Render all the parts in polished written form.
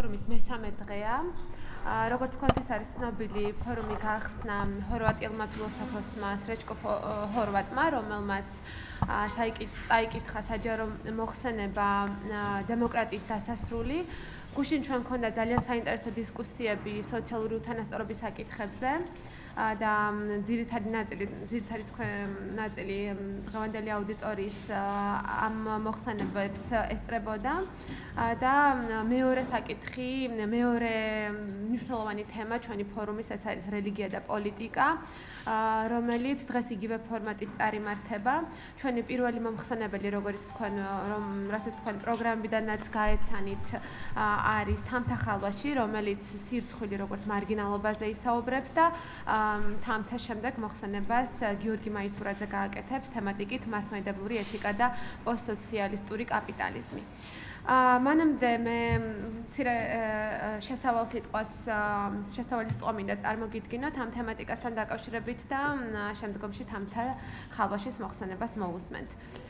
ფორუმის მესამე დღეა. როგორც თქვენთვის არის ცნობილი, ფორუმი გახსნა ჰორვატიელმა ფილოსოფოსმა სრეჩკო ჰორვატმა, რომელმაც წაიკითხა საჯარო მოხსენება დემოკრატიის დასასრული. გუშინ ჩვენ მქონდა ძალიან საინტერესო დისკუსიები სოციალური უთანასწორობის საკითხებზე. და ძირითადი ნაწილი დღევანდელი აუდიტორიის ამ მოხსენებებს ესწრებოდა და მეორე საკითხი, მეორე მნიშვნელოვანი თემა ჩვენი ფორუმის ეს არის რელიგია და პოლიტიკა, რომელიც დღეს იგივე ფორმატით წარიმართება. ჩვენი პირველი მომხსენებელი, როგორც რასაც თქვენ პროგრამიდანაც გაეცანით, არის თამთა ხალვაში, რომელიც სირცხვილი როგორც მარგინალობაზე ისაუბრებს და თამთა შემდეგ მოხსენებას გიორგი მაისურაძე გააკეთებს თემატიკით მართლმადიდებლური ეთიკა და პოსტსოციალისტური კაპიტალიზმი. მანამდე მე შესავალი სიტყვა მინდა წარმოგიდგინოთ ამ თემატიკასთან დაკავშირებით და შემდგომში თამთა ხალვაშის მოხსენებას მოვუსმენთ.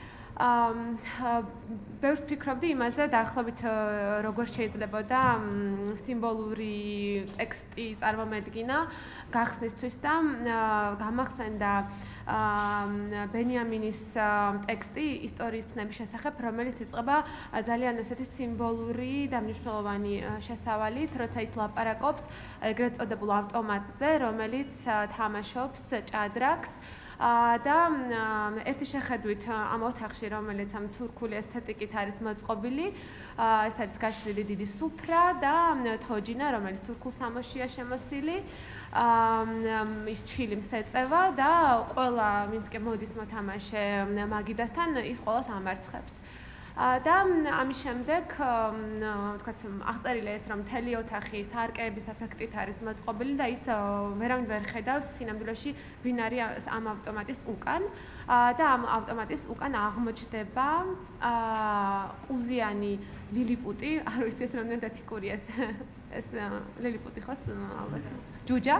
ბევრს ვფიქრობდი იმაზე დაახლოებით როგორ შეიძლებოდა სიმბოლური ტექსტი წარმომედგინა გახსნისთვის და გამახსენდა ბენიამინის ტექსტი ისტორიის ცნების შესახებ, რომელიც იწყება ძალიან ესეთი სიმბოლური და მნიშვნელოვანი შესავალით, როცა ის ლაპარაკობს ეგრეთ წოდებულ ავტომატზე, რომელიც თამაშობს ჭადრაკს. და ერთი შეხედვით ამ ოთახში, რომელიც ამ თურქული ესთეტიკით არის მოწყობილი, ეს არის გაშლილი დიდი სუფრა და თოჯინა, რომელიც თურქულ სამოსშია შემოსილი. ის ჩილიმს ეწევა და ყველა ვინც კი მოდის მოთამაშე მაგიდასთან, ის ყველას ამარცხებს. და ამის შემდეგ, ვთქვათ, აღწერილია ეს, რომ მთელი ოთახი სარკეების ეფექტით არის მოწყობილი და ის ვერავინ ვერ ხედავს სინამდვილეში ვინ არის ამ ავტომატის უკან და ამ ავტომატის უკან აღმოჩნდება ყუზიანი ლილიპუტი, არ ვიცი ეს რამდენად ეთიკურია ეს ლილიპუტი ხო ალბათ ჯუჯა,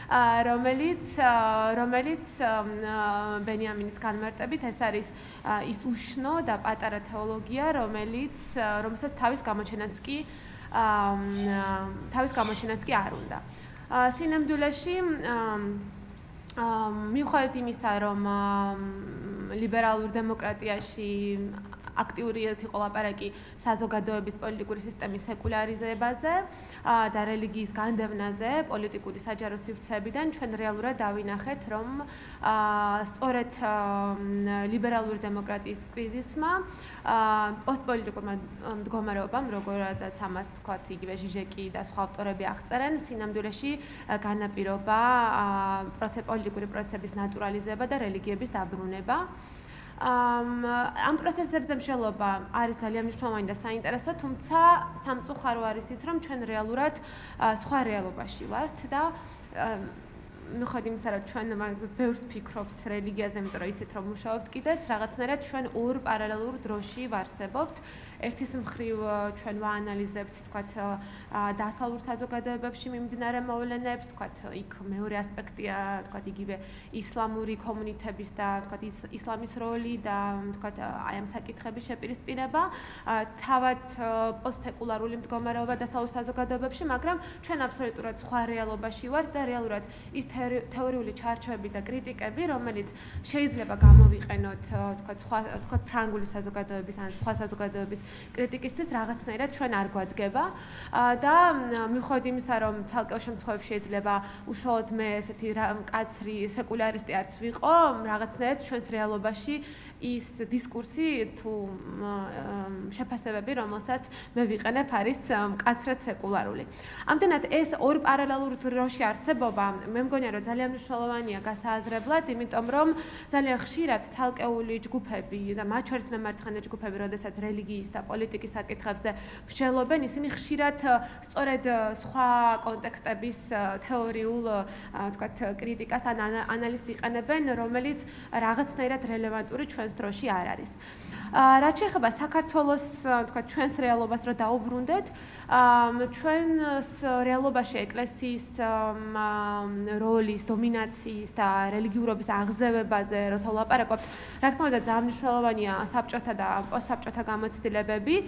რომელიც ბენიამინის განმარტებით ეს არის ის უშნო და პატარა თეოლოგია, რომელსაც თავის გამოჩენაც კი არ უნდა. სინამდვილეში მიუხედავად იმისა, რომ ლიბერალურ დემოკრატიაში აქტიურად იყო ლაპარაკი საზოგადოების პოლიტიკური სისტემის სეკულარიზებაზე და რელიგიის განდევნაზე პოლიტიკური საჯარო სივრცეებიდან, ჩვენ რეალურად დავინახეთ, რომ სწორედ ლიბერალური დემოკრატიის კრიზისმა, პოსტპოლიტიკურმა მდგომარეობამ, როგორადაც ამას თქვათ იგივე ჟიჟეკი და სხვა ავტორები აღწერენ, სინამდვილეში განაპირობა პოლიტიკური პროცესების ნატურალიზება და რელიგიების დაბრუნება. ამ პროცესებზე მსჯელობა არის ძალიან მნიშვნელოვანი და საინტერესო, თუმცა სამწუხარო არის ის, რომ ჩვენ რეალურად სხვა რეალობაში ვართ და მიუხედავად იმისა, რომ ჩვენ ბევრს ვფიქრობთ რელიგიაზე, იმიტომ რომ იცით, რომ მუშაობთ კიდეც, რაღაცნაირად ჩვენ ორ პარალელურ დროში ვარსებობთ. ერთის მხრივ ჩვენ ვაანალიზებთ, თქვათ, დასავლურ საზოგადოებებში მიმდინარე მოვლენებს, თქვათ, იქ მეორე ასპექტია, თქვათ, იგივე ისლამური კომუნიტების და თქვათ, ისლამის როლი და თქვათ, აი ამ საკითხების შეპირისპირება, თავად პოსტსეკულარული მდგომარეობა დასავლურ საზოგადოებებში, მაგრამ ჩვენ აბსოლუტურად სხვა რეალობაში ვართ და რეალურად ის თეორიული ჩარჩოები და კრიტიკები, რომელიც შეიძლება გამოვიყენოთ, თქვათ, ფრანგული საზოგადოების ან სხვა საზოგადოების კრიტიკისთვის რაღაცნაირად ჩვენ არ გვადგება და მიუხედავად იმისა, რომ ცალკეულ შემთხვევებში შეიძლება უშუალოდ მე ესეთი მკაცრი სეკულარისტი არც ვიყო, რაღაცნაირად ჩვენს რეალობაში ის დისკურსი თუ შეფასებები, რომელსაც მე ვიყენებ, არის მკაცრად სეკულარული. ამდენად ეს ორ პარალელურ დროში არსებობა, მე მგონია, რომ ძალიან მნიშვნელოვანია გასააზრებლად, იმიტომ რომ ძალიან ხშირად ცალკეული ჯგუფები და მათ შორის მემარცხენე ჯგუფები, როდესაც რელიგიის და პოლიტიკის საკითხებზე მსჯელობენ, ისინი ხშირად სწორედ სხვა კონტექსტების თეორიულ, თქვათ, კრიტიკას ან ანალიზს იყენებენ, რომელიც რაღაცნაირად რელევანტური ჩვენს დროში არ არის. რაც შეეხება საქართველოს, თქვათ, ჩვენს რეალობას რო დაუბრუნდეთ, ჩვენს რეალობაში ეკლესიის როლის, დომინაციის და რელიგიურობის აღზევებაზე, როცა ვლაპარაკობთ, რა თქმა უნდა, ძალიან მნიშვნელოვანია საბჭოთა და პოსტსაბჭოთა გამოცდილებები.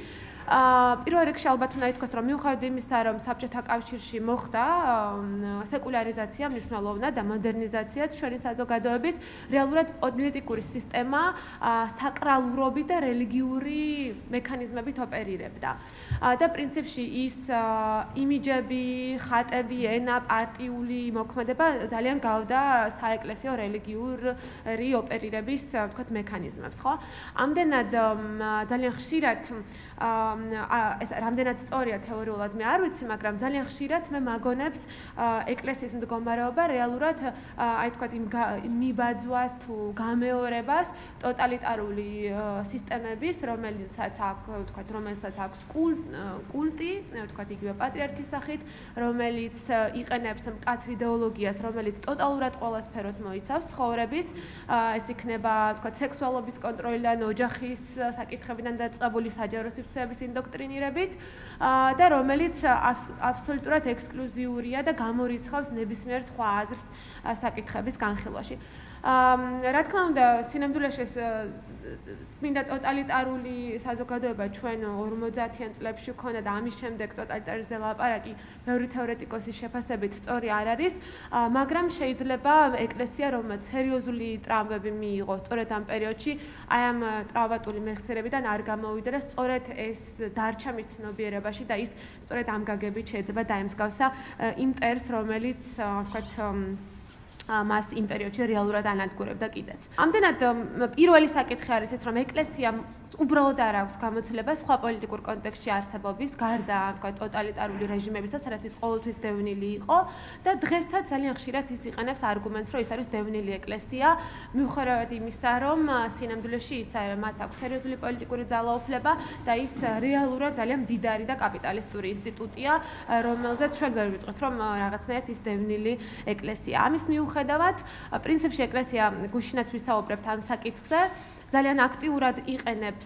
პირველ რიგში ალბათ უნდა ითქვას, რომ მიუხედავად იმისა, რომ საბჭოთა კავშირში მოხდა სეკულარიზაცია მნიშვნელოვნად და მოდერნიზაცია ჩვენი საზოგადოების, რეალურად პოლიტიკური სისტემა საკრალურობით და რელიგიური მექანიზმებით ოპერირებდა. და პრინციპში ის იმიჯები, ხატები, ენა, პარტიული მოქმედება ძალიან გავდა საეკლესიო რელიგიური ოპერირების, ვთქვათ, მექანიზმებს, ხო? ამდენად ძალიან ხშირად ეს რამდენად სწორია თეორიულად მე არ ვიცი, მაგრამ ძალიან ხშირად მე მაგონებს ეკლესიის მდგომარეობა რეალურად აი თქვათ იმ მიბაძვას თუ გამეორებას ტოტალიტარული სისტემების, რომელსაც აქვს კულტი, ვთქვათ, იგივე პატრიარქის სახით, რომელიც იყენებს მკაცრ იდეოლოგიას, რომელიც ტოტალურად ყველა სფეროს მოიცავს ცხოვრების, ეს იქნება, ვთქვათ, სექსუალობის კონტროლიდან, ოჯახის საკითხებიდან დაწყებული საჯარო სივრცეების ინდოქტრინირებით და რომელიც აბსოლუტურად ექსკლუზიურია და გამორიცხავს ნებისმიერ სხვა აზრს საკითხების განხილვაში. რა თქმა უნდა, სინამდვილეში წმინდა ტოტალიტარული საზოგადოება ჩვენ 50-იან წლებში ვქონდა და ამის შემდეგ ტოტალიტარიზმზე ლაპარაკი ბევრი თეორეტიკოსის შეფასებით სწორი არ არის, მაგრამ შეიძლება ეკლესია, რომელმაც სერიოზული ტრავმები მიიღო სწორედ ამ პერიოდში, აი ამ ტრავმატული მეხსიერებიდან არ გამოვიდა და სწორედ ეს დარჩა მის ცნობიერებაში და ის სწორედ ამ გაგებით შეიძლება დაემსგავსა იმ ტერს, რომელიც ვთქვათ მას იმ პერიოდში რეალურად ანადგურებდა კიდეც. ამდენად პირველი საკითხი არის ის, რომ ეკლესია უბრალოდ არ აქვს გამოცდილება სხვა პოლიტიკურ კონტექსტში არსებობის, გარდა ვთქვათ ტოტალიტარული რეჟიმებისა, სადაც ის ყოველთვის დევნილი იყო და დღესაც ძალიან ხშირად ის იყენებს არგუმენტს, რომ ის არის დევნილი ეკლესია, მიუხედავად იმისა, რომ სინამდვილეში მას აქვს სერიოზული პოლიტიკური ძალაუფლება და ის რეალურად ძალიან მდიდარი და კაპიტალისტური ინსტიტუტია, რომელზეც ჩვენ ვერ ვიტყვით, რომ რაღაცნაირად ის დევნილი ეკლესია. ამის მიუხედავად, პრინციპში ეკლესია გუშინაც ვისაუბრებთ ამ საკითხზე, ძალიან აქტიურად იყენებს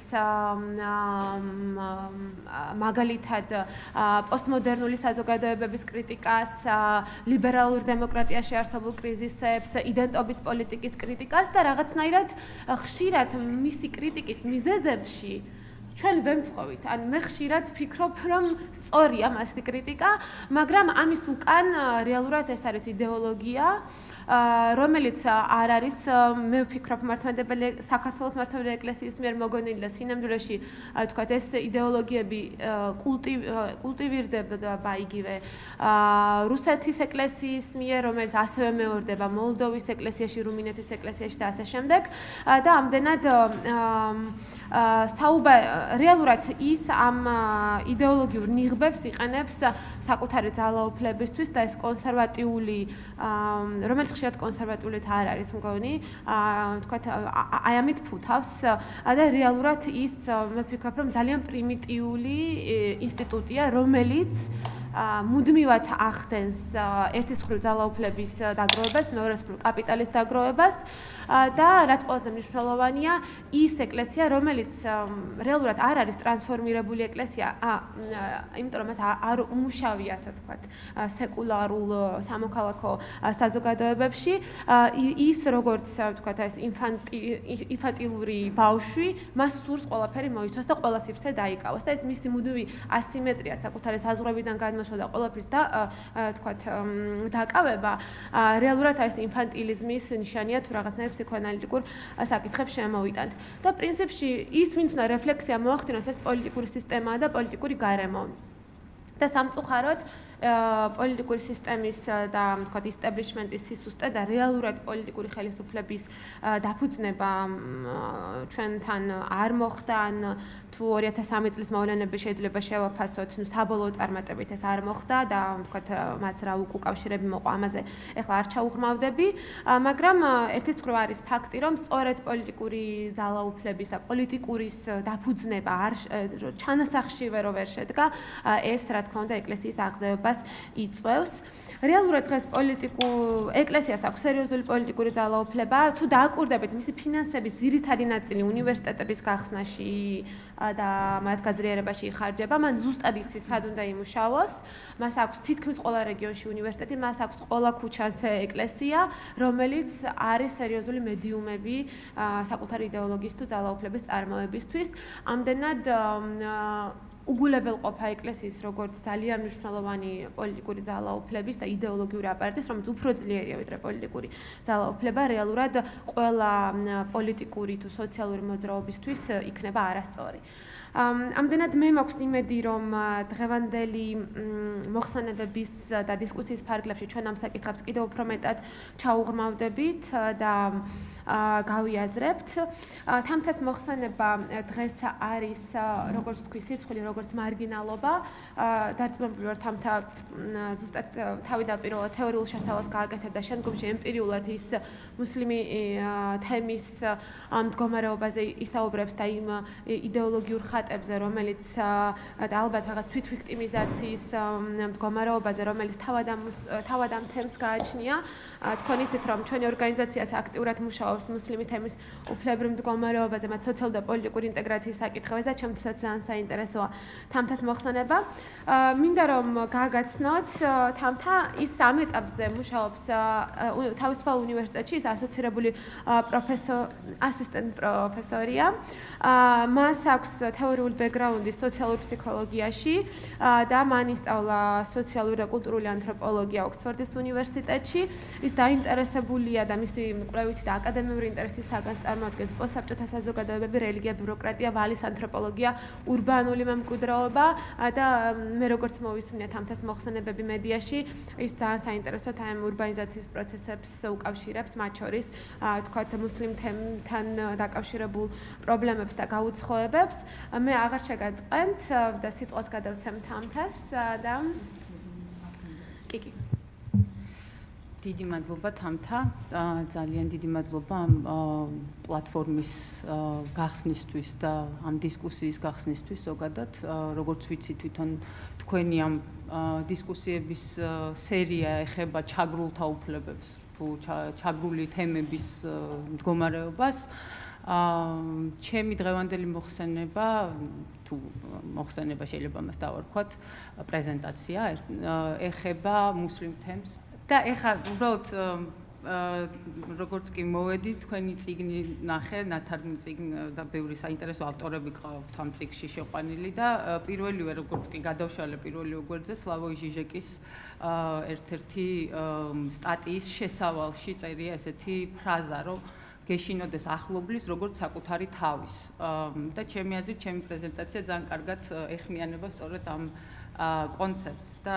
მაგალითად პოსტმოდერნული საზოგადოებების კრიტიკას, ლიბერალურ დემოკრატიაში არსებულ კრიზისებს, იდენტობის პოლიტიკის კრიტიკას და რაღაცნაირად ხშირად მისი კრიტიკის მიზეზებში ჩვენ ვემთხოვით. ან მე ხშირად ვფიქრობ, რომ სწორია მასი კრიტიკა, მაგრამ ამის უკან რეალურად ეს არის იდეოლოგია, რომელიც არ არის, მე ვფიქრობ, მართლმადიდებელი საქართველოს მართლმადიდებელი ეკლესიის მიერ მოგონილი და სინამდვილეში, ვთქვათ, ეს იდეოლოგიები კულტივირდება იგივე რუსეთის ეკლესიის მიერ, რომელიც ასევე მეორდება მოლდოვის ეკლესიაში, რუმინეთის ეკლესიაში და ასე შემდეგ და ამდენად რეალურად ის ამ იდეოლოგიურ ნიღბებს იყენებს საკუთარი ძალაუფლებისთვის და ეს კონსერვატიული, რომელიც ხშირად კონსერვატიულით არ არის მგონი, ვთქვათ, აი ამით ფუთავს და რეალურად ის მე ვფიქრობ, რომ ძალიან პრიმიტიული ინსტიტუტია, რომელიც მუდმივად ახდენს ერთის მხრივ ძალაუფლების დაგროვებას, მეორეს მხრივ კაპიტალის დაგროვებას და რაც ყველაზე მნიშვნელოვანია, ის ეკლესია, რომელიც რეალურად არ არის ტრანსფორმირებული ეკლესია, იმიტომ რომ მას არ უმუშავია, ასე ვთქვათ, სეკულარულ სამოქალაქო საზოგადოებებში, ის როგორც, ვთქვათ, ეს ინფანტილური ბავშვი, მას სურს ყველაფერი მოიცვას და ყველა სივრცე დაიკავოს და ეს მისი მუდმივი ასიმეტრია საკუთარი საზღვრებიდან გადმოსვლა და ყველაფრის ვთქვათ, დაკავება რეალურად ეს ინფანტილიზმის ნიშანია თუ რაღაცნაირ ფსიქოანალიტიკურ საკითხებს შემოვიტანთ. და პრინციპში ის ვინც უნდა რეფლექსია მოახდინოს, ეს პოლიტიკური სისტემაა და პოლიტიკური გარემო. და სამწუხაროდ პოლიტიკური სისტემის და ვთქვათ ისტაბლიშმენტის სისუსტე და რეალურად პოლიტიკური ხელისუფლების დაფუძნება ჩვენთან არ მოხდა, ან თუ 2003 წლის მოვლენები შეიძლება შევაფასოთ, საბოლოო წარმატებით ეს არ მოხდა და ვთქვათ მას რა უკავშირები მოყვა, ამაზე ეხლა არ ჩაუღრმავდები, მაგრამ ერთის მხრივ არის ფაქტი, რომ სწორედ პოლიტიკური ძალაუფლების და პოლიტიკურის დაფუძნება არ ჩანასახშივე რო ვერ შედგა, ეს რა თქმა უნდა ეკლესიის აღზევებას იწვევს. რეალურად დღეს ეკლესიას აქვს სერიოზული პოლიტიკური ძალაუფლება, თუ დააკვირდებით მისი ფინანსების ძირითადი ნაწილი უნივერსიტეტების გახსნაში და მათ გაძლიერებაში იხარჯება, მან ზუსტად იცის, სად უნდა იმუშაოს, მას აქვს თითქმის ყველა რეგიონში უნივერსიტეტი, მას აქვს ყველა ქუჩაზე ეკლესია, რომელიც არის სერიოზული მედიუმები საკუთარი იდეოლოგიის თუ ძალაუფლების წარმოებისთვის. ამდენად უგულებელყოფა ეკლესიის როგორც ძალიან მნიშვნელოვანი პოლიტიკური ძალაუფლების და იდეოლოგიური აპარატის, რომელიც უფრო ძლიერია ვიდრე პოლიტიკური ძალაუფლება, რეალურად ყველა პოლიტიკური თუ სოციალური მოძრაობისთვის იქნება არასწორი. ამდენად მე მაქვს იმედი, რომ დღევანდელი მოხსენებების და დისკუსიის ფარგლებში ჩვენ ამ საკითხებს კიდევ უფრო მეტად ჩაუღრმავდებით და გავიაზრებთ. თამთას მოხსენება დღეს არის, როგორც თქვი, სირცხული, როგორც მარგინალობა. დარწმუნებული ვარ, თამთა ზუსტად თავიდაპირველად თეორიულ შესავალს გააკეთებდა, შემდგომში ემპირიულად ის მუსლიმი თემის მდგომარეობაზე ისაუბრებს და იმ იდეოლოგიურ ხატებზე, რომელიც და ალბათ რაღაც თვითვიქტიმიზაციის მდგომარეობაზე, რომელიც თავად ამ თემს გააჩნია. თქვენ იცით, რომ ჩვენი ორგანიზაციაც აქტიურად მუშაობს მუსლიმი თემის უფლებრივ მდგომარეობაზე, მათ სოციალურ და პოლიტიკური ინტეგრაციის საკითხებზე და ჩემთვისაც ძალიან საინტერესოა თამთას მოხსენება. მინდა რომ გააგაცნოთ, თამთა ის ამ ეტაპზე მუშაობს თავისუფალ უნივერსიტეტში, ის ასოცირებული ასისტენტ პროფესორია. მას აქვს თეორიული ბექგრაუნდი სოციალურ ფსიქოლოგიაში და მან ისწავლა სოციალური და კულტურული ანთროპოლოგია ოქსფორდის უნივერსიტეტში. ის დაინტერესებულია და მისი კვლევითი და აკადემიური ინტერესის საგანს წარმოადგენს პოსტსაბჭოთა საზოგადოებები, რელიგია, ბიუროკრატია, ვალის ანთროპოლოგია, ურბანული მემკვიდრეობა და მე როგორც მოვისმინე თამთას მოხსენებები მედიაში, ის ძალიან საინტერესოდ ამ ურბანიზაციის პროცესებს უკავშირებს, მათ შორის თქვათ მუსლიმ თემთან დაკავშირებულ პრობლემებს და გაუცხოებებს. მე აღარ შეგატყენთ და სიტყვას გადავცემ თამთას და კიკი. დიდი მადლობა თამთა, ძალიან დიდი მადლობა ამ პლატფორმის გახსნისთვის და ამ დისკუსიის გახსნისთვის ზოგადად. როგორც ვიცი, თვითონ თქვენი ამ დისკუსიების სერია ეხება ჩაგრულთა უფლებებს თუ ჩაგრული თემების მდგომარეობას. ჩემი დღევანდელი მოხსენება თუ მოხსენება შეიძლება მას დავარქვათ პრეზენტაცია ეხება მუსლიმ თემს და ეხლა უბრალოდ როგორც კი მოვედი თქვენი წიგნი ნახე, ნათარგმნი წიგნი და ბევრი საინტერესო ავტორები ყავთ ამ წიგნში შეყვანილი და პირველივე როგორც კი გადავშალე პირველივე გვერდზე სლავოი ჟიჟეკის ერთ-ერთი სტატიის შესავალში წერია ესეთი ფრაზა, რომ გეშინოდეს ახლობლის როგორც საკუთარი თავის და ჩემი აზრით ჩემი პრეზენტაცია ძალიან კარგად ეხმიანება სწორედ ამ კონცეპტს და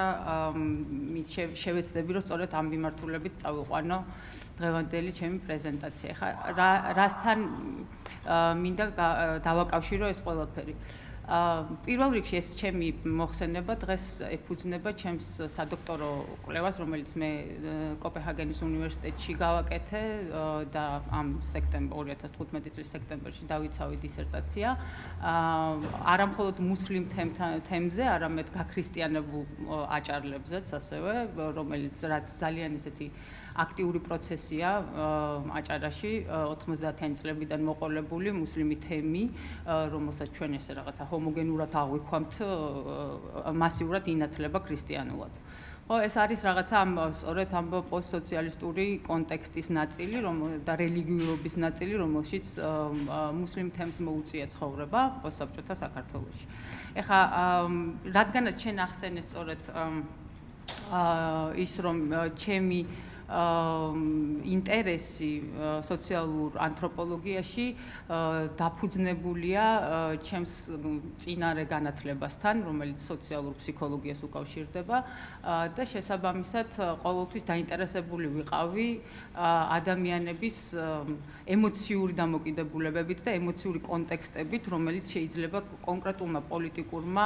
შევეცდები რომ სწორედ ამ მიმართულებით წავიყვანო დღევანდელი ჩემი პრეზენტაცია. ხა რასთან მინდა დავაკავშირო ეს ყველაფერი. პირველ რიგში ეს ჩემი მოხსენება დღეს ეფუძნება ჩემს სადოქტორო კვლევას, რომელიც მე კოპენჰაგენის უნივერსიტეტში გავაკეთე და ამ 2015 წლის სექტემბერში დავიცავი დისერტაცია. არამხოლოდ მუსლიმ თემზე, არამედ გაქრისტიანებულ აჭარლებზეც ასევე, რაც ძალიან ესეთი აქტიური პროცესია აჭარაში 90-იანი წლებიდან მოყოლებული მუსლიმი თემი, რომელსაც ჩვენ ესე რაღაცა ჰომოგენურად აღვიქვამთ, მასიურად ინათლება ქრისტიანულად. ხო, ეს არის რაღაცა სწორედ ამ პოსტსოციალისტური კონტექსტის ნაწილი, და რელიგიურობის ნაწილი, რომელშიც მუსლიმ თემს მოუწია ცხოვრება პოსტსაბჭოთა საქართველოში. ეხლა რადგანაც ჩვენ ახსენე სწორედ ის რომ ჩემი ინტერესი სოციალურ ანთროპოლოგიაში დაფუძნებულია ჩემს წინარე განათლებასთან, რომელიც სოციალურ ფსიქოლოგიას უკავშირდება და შესაბამისად ყოველთვის დაინტერესებული ვიყავი ადამიანების ემოციური დამოკიდებულებებით და ემოციური კონტექსტებით, რომელიც შეიძლება კონკრეტულმა პოლიტიკურმა,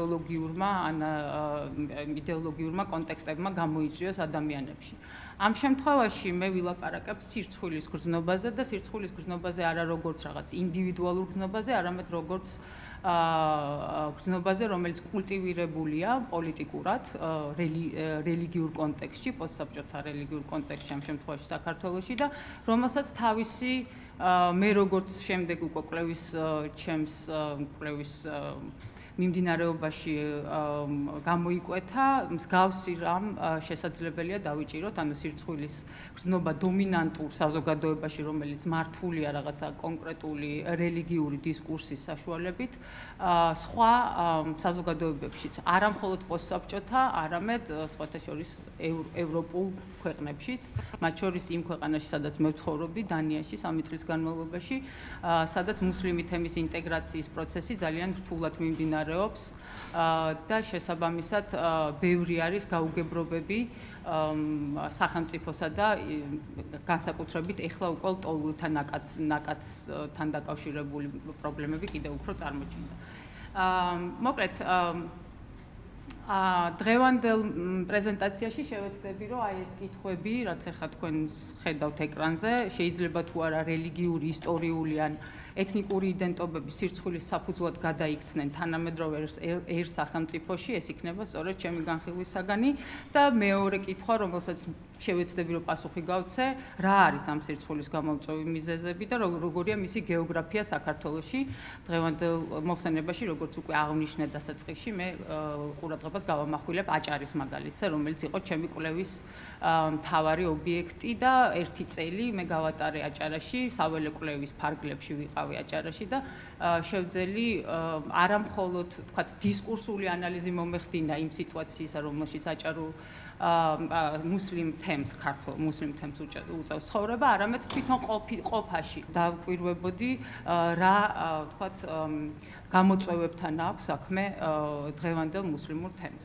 იდეოლოგიურმა კონტექსტებმა გამოიწვიოს ადამიანებში. ამ შემთხვევაში მე ვილაპარაკებ სირცხვილის გრძნობაზე და სირცხვილის გრძნობაზე არა როგორც რაღაც ინდივიდუალურ გრძნობაზე, არამედ როგორც გრძნობაზე, რომელიც კულტივირებულია პოლიტიკურად, რელიგიურ კონტექსტში, პოსტსაბჭოთა რელიგიურ კონტექსტში, ამ შემთხვევაში საქართველოში და რომელსაც თავისი მე როგორც შემდეგ უკვე კვლევის ჩემს კვლევის მიმდინარეობაში გამოიკვეთა, მსგავსი რამ შესაძლებელია დავიჭიროთ, ანუ სირცხვილის გრძნობა დომინანტურ საზოგადოებაში, რომელიც მართულია რაღაცა კონკრეტული რელიგიური დისკურსის საშუალებით, სხვა საზოგადოებებშიც, არა მხოლოდ პოსტსაბჭოთა, არამედ სხვათა შორის ევროპულ ქვეყნებშიც, მათ შორის იმ ქვეყანაში, სადაც მე ვცხოვრობდი, დანიაში 3 წლის განმავლობაში, სადაც მუსლიმი თემის ინტეგრაციის პროცესი ძალიან რთულად მიმდინარეობს და შესაბამისად ბევრი არის გაუგებრობები სახელმწიფოსა და განსაკუთრებით ეხლა უკვე ლტოლვილთა ნაკადთან დაკავშირებული პრობლემები კიდევ უფრო წარმოჩნდა. მოკლედ დღევანდელ პრეზენტაციაში შევეცდები, რომ აი ეს კითხვები, რაც ახლა თქვენ ხედავთ ეკრანზე, შეიძლება თუ არა რელიგიური, ისტორიული ან ეთნიკური იდენტობების სირცხვილის საფუძვლად გადაიქცნენ თანამედროვე ერთ სახელმწიფოში, ეს იქნება სწორედ ჩემი განხილვის საგანი და მეორე კითხვა, რომელსაც შევეცდები რომ პასუხი გავცე, რა არის ამ სირცხვილის გამომწვევი მიზეზები და როგორია მისი გეოგრაფია საქართველოში დღევანდელ მოხსენებაში, როგორც უკვე აღნიშნე დასაწყისში, მე ყურადღებას გავამახვილებ აჭარის მაგალითზე, რომელიც იყო ჩემი კვლევის მთავარი ობიექტი და ერთი წელი მე გავატარე აჭარაში, საველე კვლევის ფარგლებში ვიყავი აჭარაში და შევძელი არა მხოლოდ თქვათ დისკურსული ანალიზი მომეხდინა იმ სიტუაციისა, რომელშიც აჭარულ მუსლიმ თემს, ქართულ მუსლიმ თემს უწევს ცხოვრება, არამედ თვითონ ყოფაში დავკვირვებოდი რა თქვათ გამოწვევებთან აქვს საქმე დღევანდელ მუსლიმურ თემს.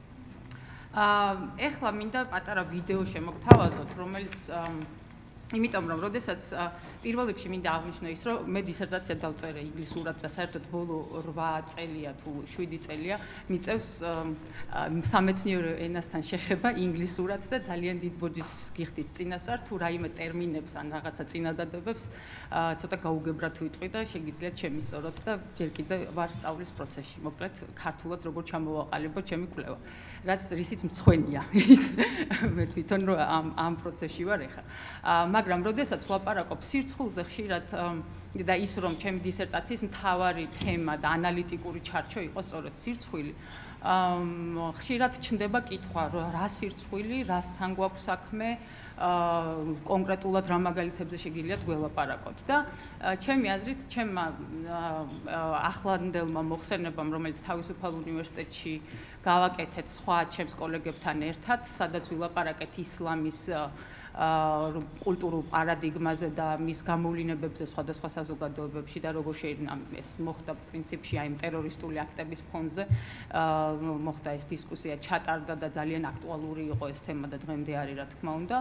ეხლა მინდა პატარა ვიდეო შემოგთავაზოთ, რომელიც იმიტომ რომ როდესაც პირველ რიგში მინდა აღნიშნო ის, რომ მე დისერტაცია დავწერე ინგლისურად და საერთოდ ბოლო 8 წელია თუ 7 წელია მიწევს სამეცნიერო ენასთან შეხება ინგლისურად და ძალიან დიდ ბოძის გიხდით წინასწარ თუ რაიმე ტერმინებს ან რაღაცა წინადადებებს ცოტა გაუგებრად ვიტყვი და შეგიძლიათ შემისწოროთ და ჯერ კიდევ ვარ სწავლის პროცესში. მოკლედ ქართულად როგორ ჩამოვაყალიბოთ ჩემი კვლევა. რაც რისიც მცხვენია ის მე თვითონ რომ ამ პროცესში ვარ ეხლა. მაგრამ როდესაც ვლაპარაკობ სირცხვილზე ხშირად და ის რომ ჩემი დისერტაციის მთავარი თემა და ანალიტიკური ჩარჩო იყო სწორედ სირცხვილი, ხშირად ჩნდება კითხვა, რა სირცხვილი, რასთან გვაქვს საქმე, კონკრეტულად რა მაგალითებზე შეგიძლიათ გველაპარაკოთ და ჩემი აზრით, ჩემმა ახლანდელმა მოხსენებამ, რომელიც თავისუფალ უნივერსიტეტში გავაკეთეთ სხვა ჩემს კოლეგებთან ერთად, სადაც ვილაპარაკეთ ისლამის კულტურულ პარადიგმაზე და მის გამოვლინებებზე სხვადასხვა საზოგადოებებში და როგორ შეიძლება ეს მოხდა პრინციპში აი ტერორისტული აქტების ფონზე მოხდა ეს დისკუსია ჩატარდა და ძალიან აქტუალური იყო ეს თემა და დღემდე არის რა თქმა უნდა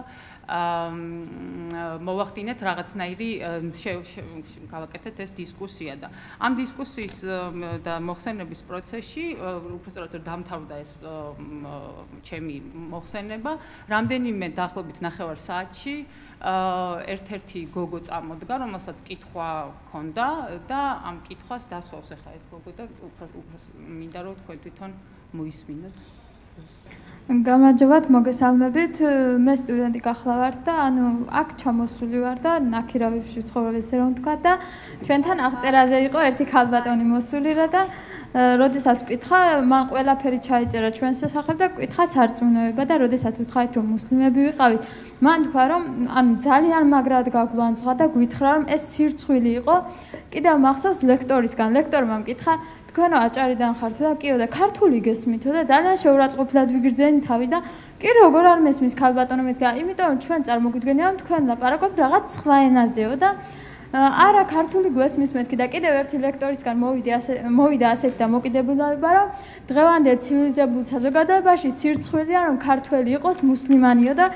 მოვახდინეთ რაღაცნაირი გავაკეთეთ ეს დისკუსია და ამ დისკუსიის და მოხსენების პროცესში უბრალოდ დამთავრდა ეს ჩემი მოხსენება რამდენიმე დაახლოებით 9 საათში ერთ-ერთი გოგო წამოდგა, რომელსაც კითხვა ჰქონდა და ამ კითხვას დასვავს ახლა ეს გოგო და უფრო მინდა რომ თქვენ თვითონ მოისმინოთ. გამარჯობათ, მოგესალმებით. მე სტუდენტი გახლა ვარ და ანუ აქ ჩამოსული ვარ და ნაქირავებში ვცხოვრობ ესე რომ ვთქვა და ჩვენთან აღწერაზე იყო ერთი ქალბატონი მოსული რა და როდესაც ვკითხა, მან ყველაფერი ჩაიწერა ჩვენს შესახებ და ვკითხა სარწმუნოება და როდესაც ვთხარით რომ მუსლიმები ვიყავით, მან თქვა რომ ანუ ძალიან მაგრად გაგვანძღა და გვითხრა რომ ეს სირცხვილი იყო. კიდევ მახსოვს ლექტორისგან, ლექტორმა მკითხა თქვენო აჭარიდან ხართ და კიო და ქართული გესმითო და ძალიან შეურაცხყოფილად ვიგრძენი თავი და კი როგორ არ მესმის ქალბატონო მეთქა, იმიტომ რომ ჩვენ წარმოგვიდგენია რომ თქვენ ლაპარაკობთ რაღაც სხვა ენაზეო და არა ქართული გვესმის მეთქი და კიდევ ერთი ლექტორისგან მოვიდა ასეთი დამოკიდებულება რომ დღევანდელ ცივილიზებულ საზოგადოებაში სირცხვილია რომ ქართველი იყოს მუსლიმანიო და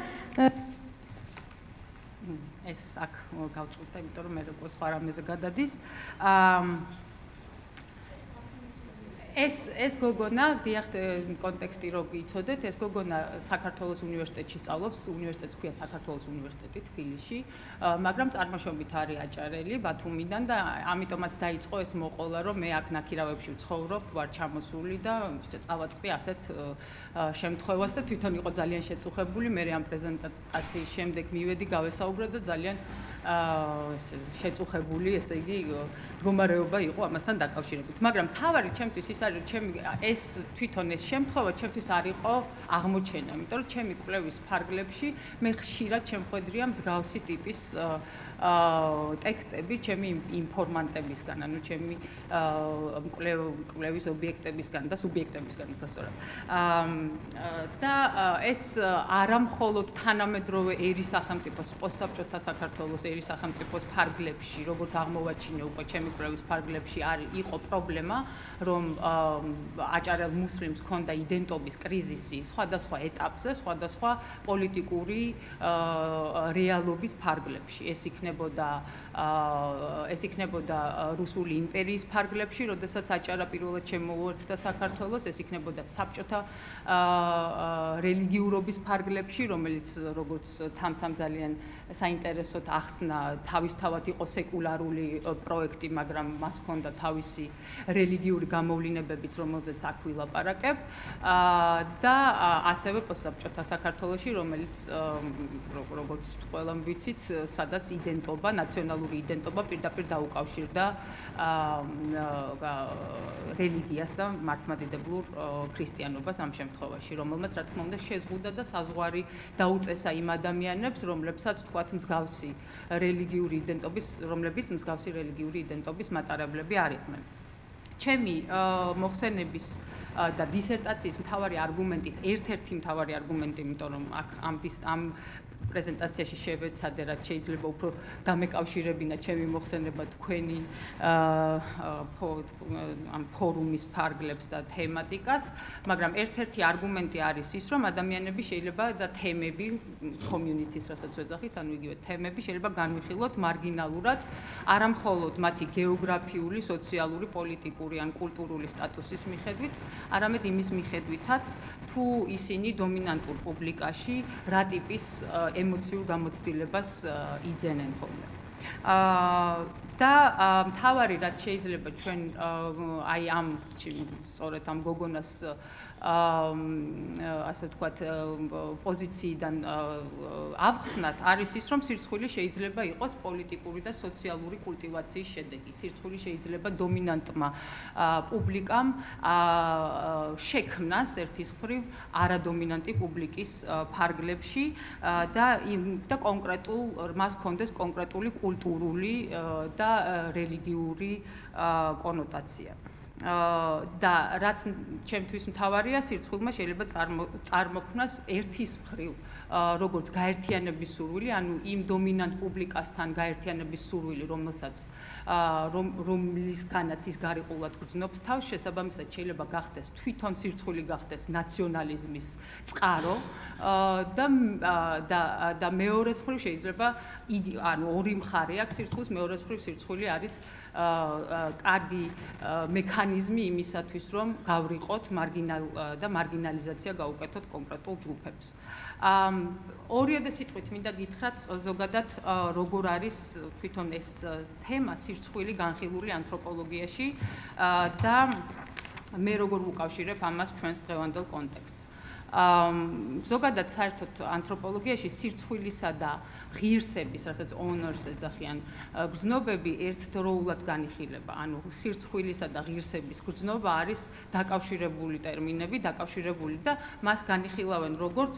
ეს აქ გავწყვიტე, იმიტომ რომ მე როგორ სხვა რამეზე გადადის. ეს გოგონა, დიახ, კონტექსტი რო გიცოდეთ, ეს გოგონა საქართველოს უნივერსიტეტში სწავლობს, უნივერსიტეტს ქვია საქართველოს უნივერსიტეტი თბილისში, მაგრამ წარმოშობით არის აჭარელი, ბათუმიდან და ამიტომაც დაიწყო ეს მოყოლა, რომ მე აქ ნაქირავებში ვცხოვრობ, ვარ ჩამოსული და წავაწყდი ასეთ შემთხვევას და თვითონ იყო ძალიან შეწუხებული, მე ამ პრეზენტაციის შემდეგ მივედი, გავესაუბრე და ძალიან შეწუხებული, ესე იგი, მდგომარეობა იყო ამასთან დაკავშირებით. მაგრამ თავარი ჩემთვის ის არის, რომ ეს თვითონ ეს შემთხვევა ჩემთვის არ იყო აღმოჩენა, იმიტომ რომ ჩემი კვლევის ფარგლებში მე ხშირად შემხედრია მსგავსი ტიპის ტექსტები ჩემი ინფორმანტებისგან, ანუ ჩემი კვლევის ობიექტებისგან და სუბიექტებისგან უბრალოდ. და ეს არა მხოლოდ თანამედროვე ერის სახელმწიფოს, პოსტსაბჭოთა საქართველოს ერის სახელმწიფოს ფარგლებში, როგორც აღმოვაჩინე უკვე ჩემი კვლევის ფარგლებში იყო პრობლემა, რომ აჭარელ მუსლიმს ჰქონდა იდენტობის კრიზისი სხვადასხვა ეტაპზე, სხვადასხვა პოლიტიკური რეალობის ფარგლებში. ეს იქნებოდა რუსული იმპერიის ფარგლებში, როდესაც აჭარა პირველად შემოუერთდა საქართველოს, ეს იქნებოდა საბჭოთა რელიგიურობის ფარგლებში, რომელიც როგორც თამთამ ძალიან საინტერესოდ ახსნა, თავისთავად იყო სეკულარული პროექტი, მაგრამ მას ჰქონდა თავისი რელიგიური გამოვლინებებიც, რომელზეც აქ ვილაპარაკებ, და ასევე პოსტსაბჭოთა საქართველოში, რომელიც როგორც ყველამ ვიცით, სადაც იდენტობა, ნაციონალური იდენტობა პირდაპირ დაუკავშირდა რელიგიას და მართლმადიდებლურ ქრისტიანობას ამ შემთხვევაში, რომელმაც რა თქმა უნდა შეზღუდა და საზღვარი დაუწესა იმ ადამიანებს, რომლებსაც თქვათ მსგავსი რელიგიური იდენტობის მატარებლები არ იყვნენ. ჩემი მოხსენების და დისერტაციის მთავარი არგუმენტის ერთ-ერთი მთავარი არგუმენტი, იმიტომ რომ აქ ამ პრეზენტაციაში შევეცადე, რაც შეიძლება უფრო დამეკავშირებინა ჩემი მოხსენება თქვენი ამ ფორუმის ფარგლებს და თემატიკას, მაგრამ ერთ-ერთი არგუმენტი არის ის, რომ ადამიანები შეიძლება და თემები, community-ს რასაც ვეძახით, ანუ იგივე თემები შეიძლება განვიხილოთ მარგინალურად, არა მხოლოდ მათი გეოგრაფიული, სოციალური, პოლიტიკური ან კულტურული სტატუსის მიხედვით, არამედ იმის მიხედვითაც, თუ ისინი დომინანტურ პუბლიკაში რა ტიპის ემოციურ გამოცდილებას იძენენ ხოლმე. და მთავარი რაც შეიძლება ჩვენ აი ამ სწორედ ამ გოგონას ასე ვთქვათ პოზიციიდან ავხსნათ არის ის, რომ სირცხვილი შეიძლება იყოს პოლიტიკური და სოციალური კულტივაციის შედეგი. სირცხვილი შეიძლება დომინანტმა პუბლიკამ შექმნას ერთის მხრივ არადომინანტი პუბლიკის ფარგლებში და კონკრეტულ მას ჰქონდეს კონკრეტული კულტურული და რელიგიური კონოტაცია. და რაც ჩემთვის მთავარია, სირცხვილმა შეიძლება წარმოქმნას ერთის მხრივ როგორც გაერთიანების სურვილი, ანუ იმ დომინანტ პუბლიკასთან გაერთიანების სურვილი, რომლისგანაც ის გარიყულად გრძნობს თავს, შესაბამისად შეიძლება გახდეს თვითონ სირცხვილი გახდეს ნაციონალიზმის წყარო და მეორეს მხრივ შეიძლება ანუ ორი მხარე აქვს სირცხვილს, მეორეს მხრივ სირცხვილი არის კარგი მექანიზმი იმისათვის, რომ გავრიყოთ და მარგინალიზაცია გაუკეთოთ კონკრეტულ ჯგუფებს. ორიოდე სიტყვით მინდა გითხრათ ზოგადად როგორ არის თვითონ ეს თემა სირცხვილი განხილული ანთროპოლოგიაში და მე როგორ ვუკავშირებ ამას ჩვენს დღევანდელ კონტექსტს. ზოგადად საერთოდ ანთროპოლოგიაში სირცხვილისა და ღირსების, რასაც honors ეძახიან, გრძნობები ერთდროულად განიხილება. ანუ სირცხვილისა და ღირსების გრძნობა არის დაკავშირებული ტერმინები, დაკავშირებული და მას განიხილავენ როგორც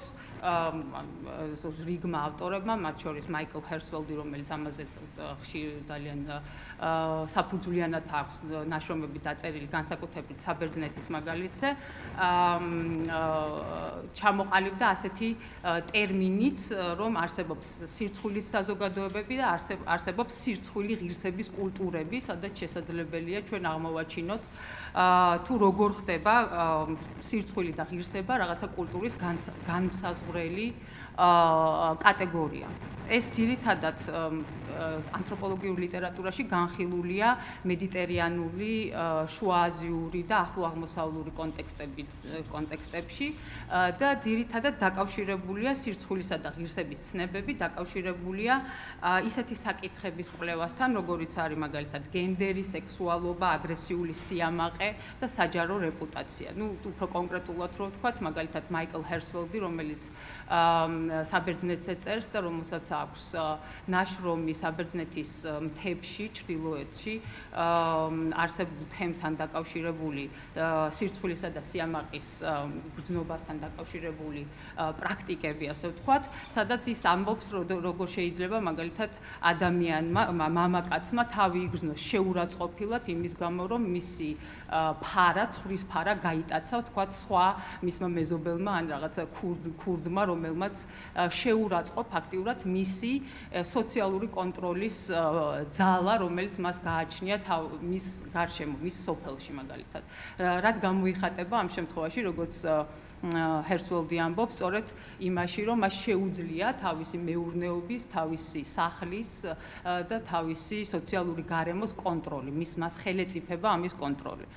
რიგმა ავტორებმა, მათ შორის მაიკლ ჰერსველდი, რომელიც ამაზე ძალიან საფუძვლიანად აქვს ნაშრომები დაწერილი, განსაკუთრებით საბერძნეთის მაგალითზე, ჩამოყალიბდა ასეთი ტერმინით, რომ არსებობს სირცხვილის საზოგადოებები და არსებობს სირცხვილი ღირსების კულტურები, სადაც შესაძლებელია ჩვენ აღმოვაჩინოთ თუ როგორ ხდება სირცხვილი და ღირსება რაღაცა კულტურის განმსაზღვრელი კატეგორია. ეს ძირითადად ანთროპოლოგიურ ლიტერატურაში განხილულია მედიტერიანული, შუააზიური და ახლო აღმოსავლური კონტექსტებში და ძირითადად დაკავშირებულია სირცხვილისა და ღირსების ცნებები, დაკავშირებულია ისეთი საკითხების კვლევასთან, როგორიც არის მაგალითად გენდერი, სექსუალობა, აგრესიული სიამაყე და საჯარო რეპუტაცია. უფრო კონკრეტულად რო ვთქვათ, მაგალითად მაიკლ ჰერსველდი, რომელიც საბერძნეთს ეწერს და რომელსაც აქვს ნაშრომი საბერძნეთის მთებში, ჩრდილოეთში არსებულ თემთან დაკავშირებული სირცხვილისა და სიამაყის გრძნობასთან დაკავშირებული პრაქტიკები, ასე ვთქვათ, სადაც ის ამბობს, როგორ შეიძლება მაგალითად ადამიანმა, მამაკაცმა თავი იგრძნოს შეურაცხყოფილად იმის გამო, რომ მისი ფარა, ცხვრის ფარა გაიტაცა, ვთქვათ, სხვა მისმა მეზობელმა ან რაღაცა ქურდმა, რომელმაც შეურაცხყო ფაქტიურად მისი სოციალური კონტროლის ძალა, რომელიც მას გააჩნია მის გარშემო, მის სოფელში მაგალითად. რაც გამოიხატება ამ შემთხვევაში, როგორც ჰერსველდი ამბობს, სწორედ იმაში, რომ მას შეუძლია თავისი მეურნეობის, თავისი სახლის და თავისი სოციალური გარემოს კონტროლი, მას ხელეწიფება ამის კონტროლი.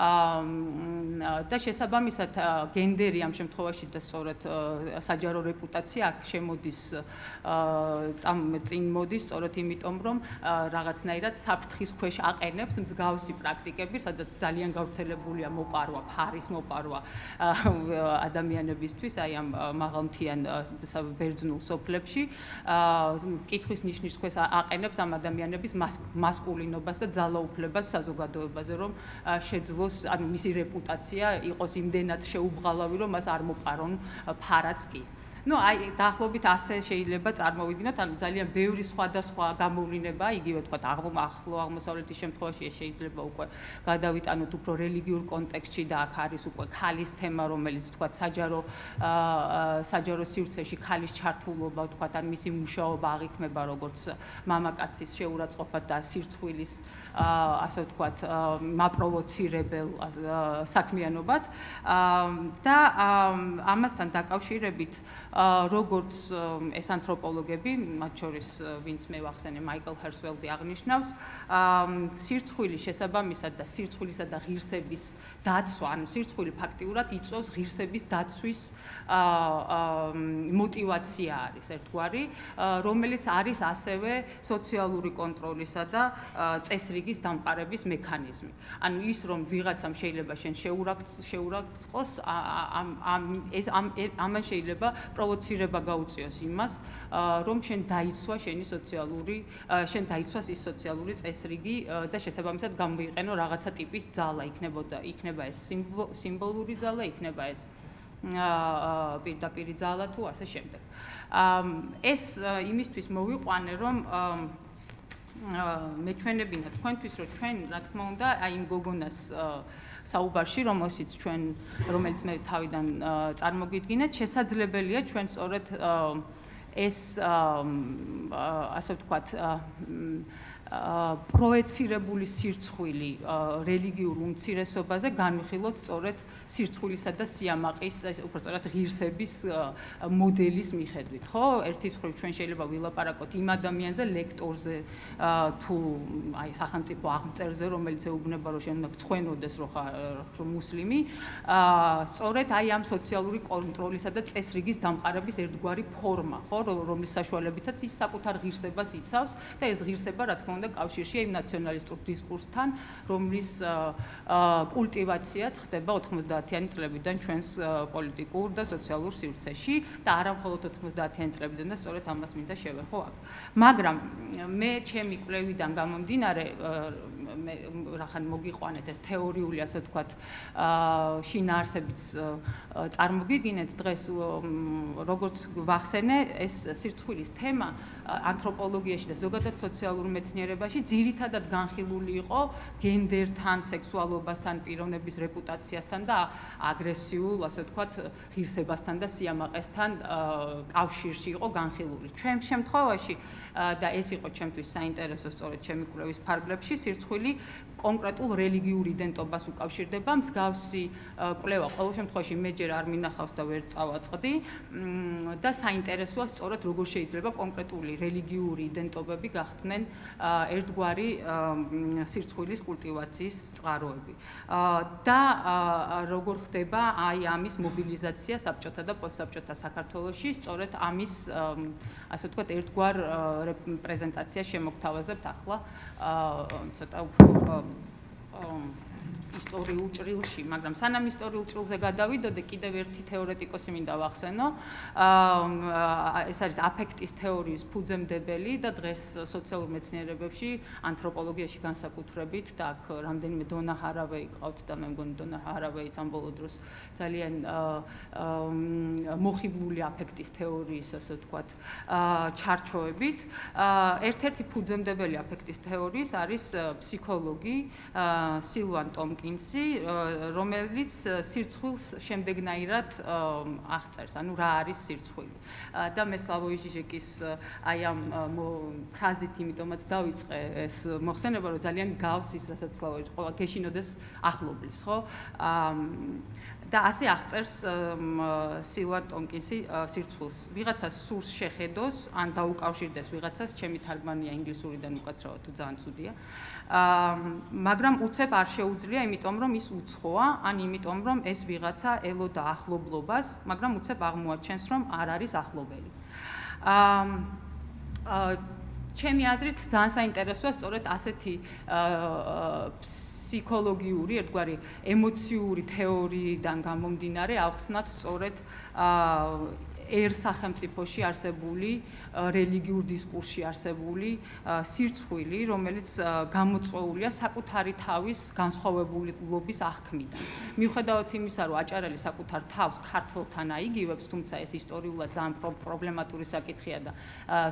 და შესაბამისად გენდერი ამ შემთხვევაში და სწორედ საჯარო რეპუტაცია აქ შემოდის წინ მოდის სწორედ იმიტომ, რომ რაღაცნაირად საფრთხის ქვეშ აყენებს მსგავსი პრაქტიკები, სადაც ძალიან გავრცელებულია მოპარვა, ფარის მოპარვა ადამიანებისთვის, აი ამ მაღალმთიან ბერძნულ სოფლებში, კითხვის ნიშნის ქვეშ აყენებს ამ ადამიანების მასკულინობას და ძალაუფლებას საზოგადოებაზე, რომ შეძლოს, ანუ მისი რეპუტაცია იყოს იმდენად შეუბღალავი, რომ მას არ მოპარონ ფარაც კი. Ну, აი დაახლოებით ასე შეიძლება წარმოვიდგინოთ, ანუ ძალიან ბევრი სხვადასხვა გამოვლინება, იგივე თქვა ახლო აღმოსავლეთის შემთხვევაში შეიძლება უკვე გადავიტანოთ უფრო რელიგიურ კონტექსტში და აქ არის უკვე ქალის თემა, რომელიც თქვა საჯარო სივრცეში ქალის ჩართულობა, თქვა ან მისი მუშაობა აღიქმება როგორც მამაკაცის შეურაცხყოფად და სირცხვილის ასე ვთქვათ, მაპროვოცირებელ საქმიანობად და ამასთან დაკავშირებით როგორც ეს ანთროპოლოგები, მათ შორის ვინც მე ვახსენე მაიკლ ჰერსველდი აღნიშნავს, სირცხვილის შესაბამისად და სირცხვილისა და ღირსების დაცვა, ანუ სირცხვილი ფაქტიურად იწვევს ღირსების დაცვის мотивация არის ერთგვარი, რომელიც არის ასევე სოციალური კონტროლისა და წესრიგის დამყარების მექანიზმი. ანუ ის რომ ვიღაცამ შეიძლება შენ შეურაცხყოს, ამან შეიძლება პროვოცირება გაუწიოს იმას, რომ შენ დაიცვა შენ დაიცვას ის სოციალური წესრიგი და შესაბამისად გამოიყენო რაღაცა ტიპის ძალა, იქნება ეს სიმბოლური ძალა, იქნება ეს პირდაპირი ძალა თუ ასე შემდეგ. ეს იმისთვის მოვიყვანე, რომ მეჩვენებინა თქვენთვის, რომ ჩვენ რა თქმა უნდა, აი იმ გოგონას საუბარში, რომელიც მე თავიდან წარმოგიდგინეთ, შესაძლებელია ჩვენ სწორედ ეს ასე ვთქვათ პროეცირებული სირცხვილი რელიგიურ უმცირესობაზე განვიხილოთ სწორედ სირცხვილისა და სიამაყის, უფრო სწორად ღირსების მოდელის მიხედვით, ხო? ერთის მხრივ ჩვენ შეიძლება ვილაპარაკოთ იმ ადამიანზე, ლექტორზე თუ აი სახელმწიფო აღმწერზე, რომელიც ეუბნება, რომ შენ უნდა გწვენოდეს, რომ მუსლიმი, სწორედ აი ამ სოციალური კონტროლისა და წესრიგის დამყარების ერთგვარი ფორმა, ხო, რომლის საშუალებითაც ის საკუთარ ღირსებას იცავს და ეს ღირსება, რა თქმა უნდა, კავშირშია იმ ნაციონალისტურ დისკურსთან, რომლის კულტივაციაც ხდება 90-იანი წლებიდან ჩვენს პოლიტიკურ და სოციალურ სივრცეში და არა მხოლოდ 90-იანი წლებიდან და სწორედ ამას მინდა შევეხო აქ. მაგრამ მე ჩემი კვლევიდან გამომდინარე, რახან მოგიყვანეთ ეს თეორიული, ასე ვთქვათ, შინაარსებიც წარმოგიგინეთ დღეს, როგორც ვახსენე, ეს სირცხვილის თემა ანთროპოლოგიაში და ზოგადად სოციალურ მეცნიერებაში ძირითადად განხილული იყო გენდერთან, სექსუალობასთან, პიროვნების რეპუტაციასთან და აგრესიულ, ასე ვთქვათ, ღირსებასთან და სიამაყესთან კავშირში იყო განხილული. ჩვენ შემთხვევაში და ეს იყო ჩემთვის საინტერესო სწორედ ჩემი კვლევის ფარგლებში, სირცხვილი კონკრეტულ რელიგიურ იდენტობას უკავშირდება. მსგავსი კვლევა ყოველ შემთხვევაში მე ჯერ არ მინახავს და ვერ წავაწყდი და საინტერესოა სწორედ როგორ შეიძლება კონკრეტული რელიგიური იდენტობები გახდნენ ერთგვარი სირცხვილის კულტივაციის წყაროები. და როგორ ხდება აი ამის მობილიზაცია საბჭოთა და პოსტსაბჭოთა საქართველოში, სწორედ ამის ასე ვთქვათ ერთგვარ პრეზენტაციას შემოგთავაზებთ ახლა ცოტა უფრო ისტორიულ ჭრილში, მაგრამ სანამ ისტორიულ ჭრილზე გადავიდოდე, კიდევ ერთი თეორეტიკოსი მინდა ვახსენო. ეს არის აფექტის თეორიის ფუძემდებელი და დღეს სოციალურ მეცნიერებებში, ანთროპოლოგიაში განსაკუთრებით და აქ რამდენიმე დონა ჰარავეი ყავთ და მე მგონი დონა ჰარავეიც ამ ბოლო დროს ძალიან მოხიბლული აფექტის თეორიის, ასე ვთქვათ, ჩარჩოებით. ერთ-ერთი ფუძემდებელი აფექტის თეორიის არის ფსიქოლოგი სილვან ტომკინსი, რომელიც სირცხვილს შემდეგნაირად აღწერს, ანუ რა არის სირცხვილი. და მე სლავოი ჟიჟეკის აი ამ ფრაზით იმიტომაც დავიწყე ეს მოხსენება, რომ ძალიან გავს ის, რასაც სლავოი ყველა გეშინოდეს ახლობლის, ხო? და ასე აღწერს სილვან ტომკინსი სირცხვილს. ვიღაცას სურს შეხედოს, ან დაუკავშირდეს ვიღაცას, ჩემი თარგმანია ინგლისურიდან უკაცრავად თუ ძალიან ცუდია. მაგრამ უცებ არ შეუძლია, იმიტომ რომ ის უცხოა, ან იმიტომ რომ ეს ვიღაცა ელოდა ახლობლობას, მაგრამ უცებ აღმოაჩენს, რომ არ არის ახლობელი. ჩემი აზრით ძალიან საინტერესოა სწორედ ასეთი ფსიქოლოგიური, ერთგვარი ემოციური თეორიიდან გამომდინარე ავხსნათ სწორედ სახელმწიფოში არსებული რელიგიურ დისკურსში არსებული სირცხვილი, რომელიც გამოწვეულია საკუთარი თავის განსხვავებულობის აღქმიდან. მიუხედავად იმისა, რომ აჭარელი საკუთარ თავს ქართველთან აიგივებს, თუმცა ეს ისტორიულად ძალიან პრობლემატური საკითხია და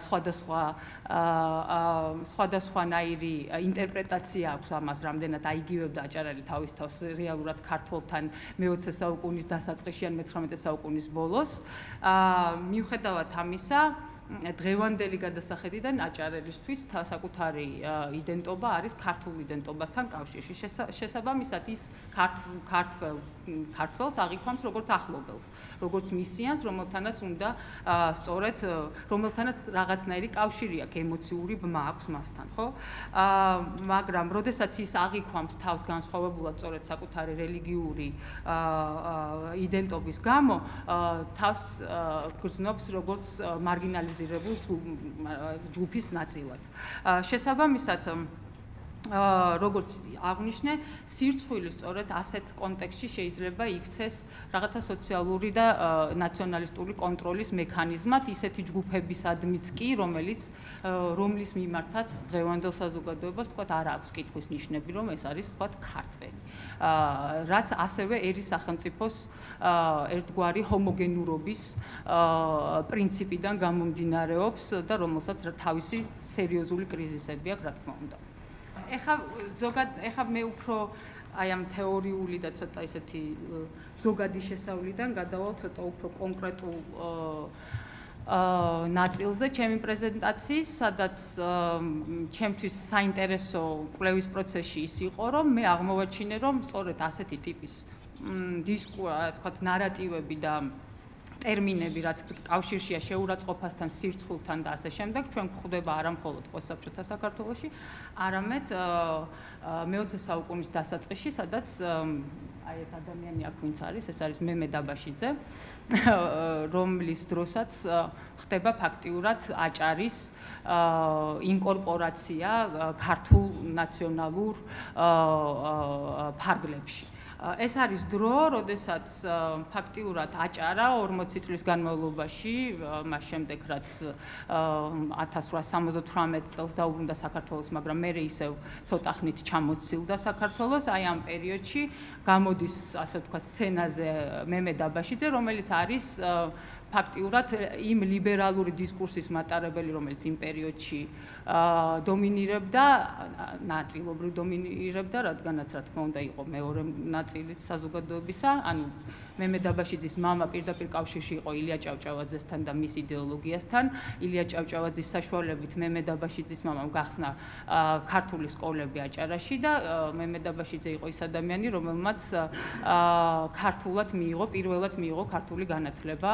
სხვადასხვანაირი ინტერპრეტაცია აქვს ამას, რამდენად აიგივებდა აჭარელი თავის თავს რეალურად ქართველთან მე-20 საუკუნის დასაწყისში ან მე-19 საუკუნის ბოლოს. მიუხედავად ამისა, დღევანდელი გადასახედიდან აჭარელისთვის საკუთარი იდენტობა არის ქართულ იდენტობასთან კავშირში. შესაბამისად ის ქართველს აღიქვამს როგორც ახლობელს, როგორც მისიანს, რომელთანაც უნდა სწორედ რომელთანაც რაღაცნაირი კავშირი აქვს, ემოციური ბმა აქვს მასთან, ხო? მაგრამ როდესაც ის აღიქვამს თავს განსხვავებულად სწორედ საკუთარი რელიგიური იდენტობის გამო, თავს გრძნობს როგორც მარგინალიზირებულ ჯგუფის ნაწილად. შესაბამისად როგორც აღნიშნე, სირცხვილი სწორედ ასეთ კონტექსტში შეიძლება იქცეს რაღაცა სოციალური და ნაციონალისტური კონტროლის მექანიზმად, ისეთი ჯგუფებისადმიც კი, რომლის მიმართაც დღევანდელ საზოგადოებას თქვათ არ აქვს კითხვის ნიშნები, რომ ეს არის თქვათ ქართველი. რაც ასევე ერის სახელმწიფოს ერთგვარი ჰომოგენურობის პრინციპიდან გამომდინარეობს და რომელსაც თავისი სერიოზული კრიზისები აქვს, რა თქმა უნდა. ეხლა მე უფრო აი ამ თეორიული და ცოტა ისეთი ზოგადი შესავლიდან გადავალ ცოტა უფრო კონკრეტულ ნაწილზე ჩემი პრეზენტაციის, სადაც ჩემთვის საინტერესო კვლევის პროცესში ის იყო, რომ მე აღმოვაჩინე, რომ სწორედ ასეთი ტიპის თქვათ ნარატივები და ტერმინები, რაც კავშირშია შეურაცხყოფასთან, სირცხვილთან და ასე შემდეგ, ჩვენ გვხვდება არა მხოლოდ პოსტსაბჭოთა საქართველოში, არამედ მე-20 საუკუნის დასაწყისში, სადაც აი ეს ადამიანი აქ ვინც არის, ეს არის მემე დაბაშიძე, რომლის დროსაც ხდება ფაქტიურად აჭარის ინკორპორაცია ქართულ ნაციონალურ ფარგლებში. ეს არის დრო, როდესაც ფაქტიურად აჭარა 40 წლის განმავლობაში, მას შემდეგ რაც 1878 წელს დაუბრუნდა საქართველოს, მაგრამ მერე ისევ ცოტა ხნით ჩამოცილდა საქართველოს, აი ამ პერიოდში გამოდის, ასე ვთქვათ, სცენაზე მემე დაბაშიძე, რომელიც არის ფაქტიურად იმ ლიბერალური დისკურსის მატარებელი, რომელიც იმ პერიოდში დომინირებდა, ნაწილობრივ დომინირებდა, რადგანაც რა თქმა უნდა იყო მეორე ნაწილიც საზოგადოებისა, ანუ მემე დაბაშიძის მამა პირდაპირ კავშირში იყო ილია ჭავჭავაძესთან და მის იდეოლოგიასთან. ილია ჭავჭავაძის საშუალებით მემე დაბაშიძის მამამ გახსნა ქართული სკოლები აჭარაში და მემე დაბაშიძე იყო ის ადამიანი, რომელმაც ქართულად პირველად მიიღო ქართული განათლება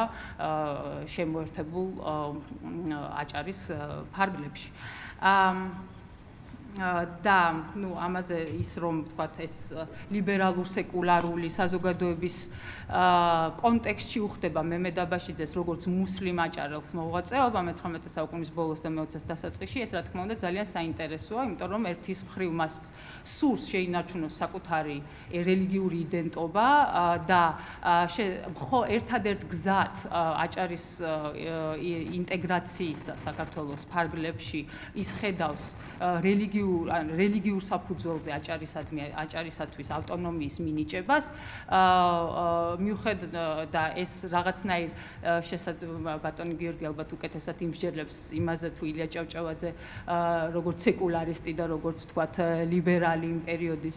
შემოერთებულ აჭარის ფარგლებში. და ნუ ამაზე ის რომ ვთქვათ ეს ლიბერალურ სეკულარული საზოგადოების კონტექსტში უხდება მემე დაბაშიძეს როგორც მუსლიმ აჭარელს მოღვაწეობა მე-19 საუკუნის ბოლოს და მე-20-ს დასაწყისში ეს რა თქმა უნდა ძალიან საინტერესოა იმიტომ რომ ერთის მხრივ მას სურს შეინარჩუნოს საკუთარი რელიგიური იდენტობა და ერთადერთ გზად აჭარის ინტეგრაციის საქართველოს ფარგლებში ის ხედავს რელიგიურ საფუძველზე აჭარისათვის ავტონომიის მინიჭებას მიუხედავად და ეს რაღაცნაირ ბატონი გიორგი ალბათ უკეთესად იმსჯელებს იმაზე თუ ილია ჭავჭავაძე როგორც სეკულარისტი და როგორც თქვათ ლიბერალი იმ პერიოდის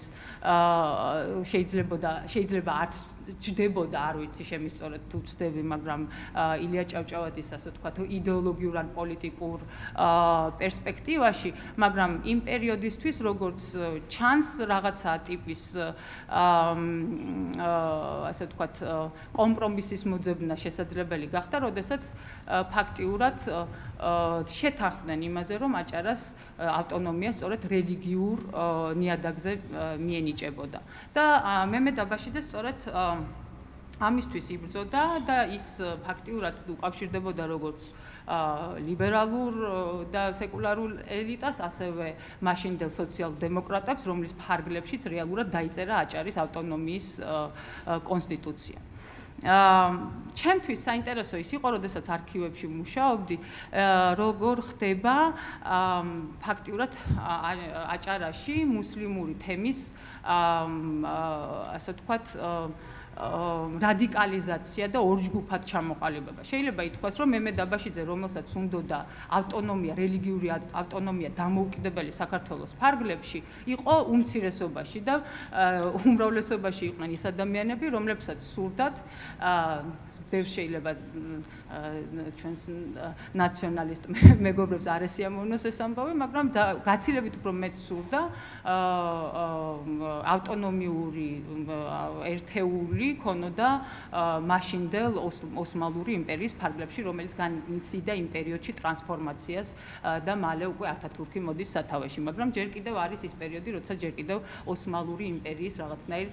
შეიძლება არც ჭდებოდა არ ვიცი შემისწორეთ თუ ჭდები მაგრამ ილია ჭავჭავაძის ასე ვთქვათ იდეოლოგიურ ან პოლიტიკურ პერსპექტივაში მაგრამ იმ პერიოდისთვის როგორც ჩანს რაღაცა ტიპის ასე ვთქვათ კომპრომისის მოძებნა შესაძლებელი გახდა, როდესაც ფაქტიურად შეთანხმდნენ იმაზე, რომ აჭარას ავტონომია სწორედ რელიგიურ ნიადაგზე მიენიჭებოდა. და მემე დაბაშიძე სწორედ ამისთვის იბრძოდა და ის ფაქტიურად უკავშირდებოდა როგორც ლიბერალურ და სეკულარულ ელიტას, ასევე მაშინდელ სოციალ-დემოკრატებს, რომლის ფარგლებშიც რეალურად დაიწერა აჭარის ავტონომიის კონსტიტუცია. ჩემთვის საინტერესო ის იყო, როდესაც არქივებში ვმუშაობდი, როგორ ხდება ფაქტიურად აჭარაში მუსლიმური თემის ასე ვთქვათ რადიკალიზაცია და ორჯგუფად ჩამოყალიბება. შეიძლება ითქვას, რომ მემე დაბაშიძე, რომელსაც უნდოდა ავტონომია, რელიგიური ავტონომია დამოუკიდებელი საქართველოს ფარგლებში, იყო უმცირესობაში და უმრავლესობაში იყვნენ ის ადამიანები, რომლებსაც სურდათ ბევრ შეიძლება ჩვენს ნაციონალისტ მეგობრებს არ ესიამოვნოს ეს ამბავი, მაგრამ გაცილებით უფრო მეტ სურდა ავტონომიური ერთეული ქონოდა მაშინდელ ოსმალური იმპერიის ფარგლებში, რომელიც განიცდიდა იმ პერიოდში ტრანსფორმაციას და მალე უკვე ათათურქი მოდის სათავეში, მაგრამ ჯერ კიდევ არის ის პერიოდი, როცა ჯერ კიდევ ოსმალური იმპერიის რაღაცნაირ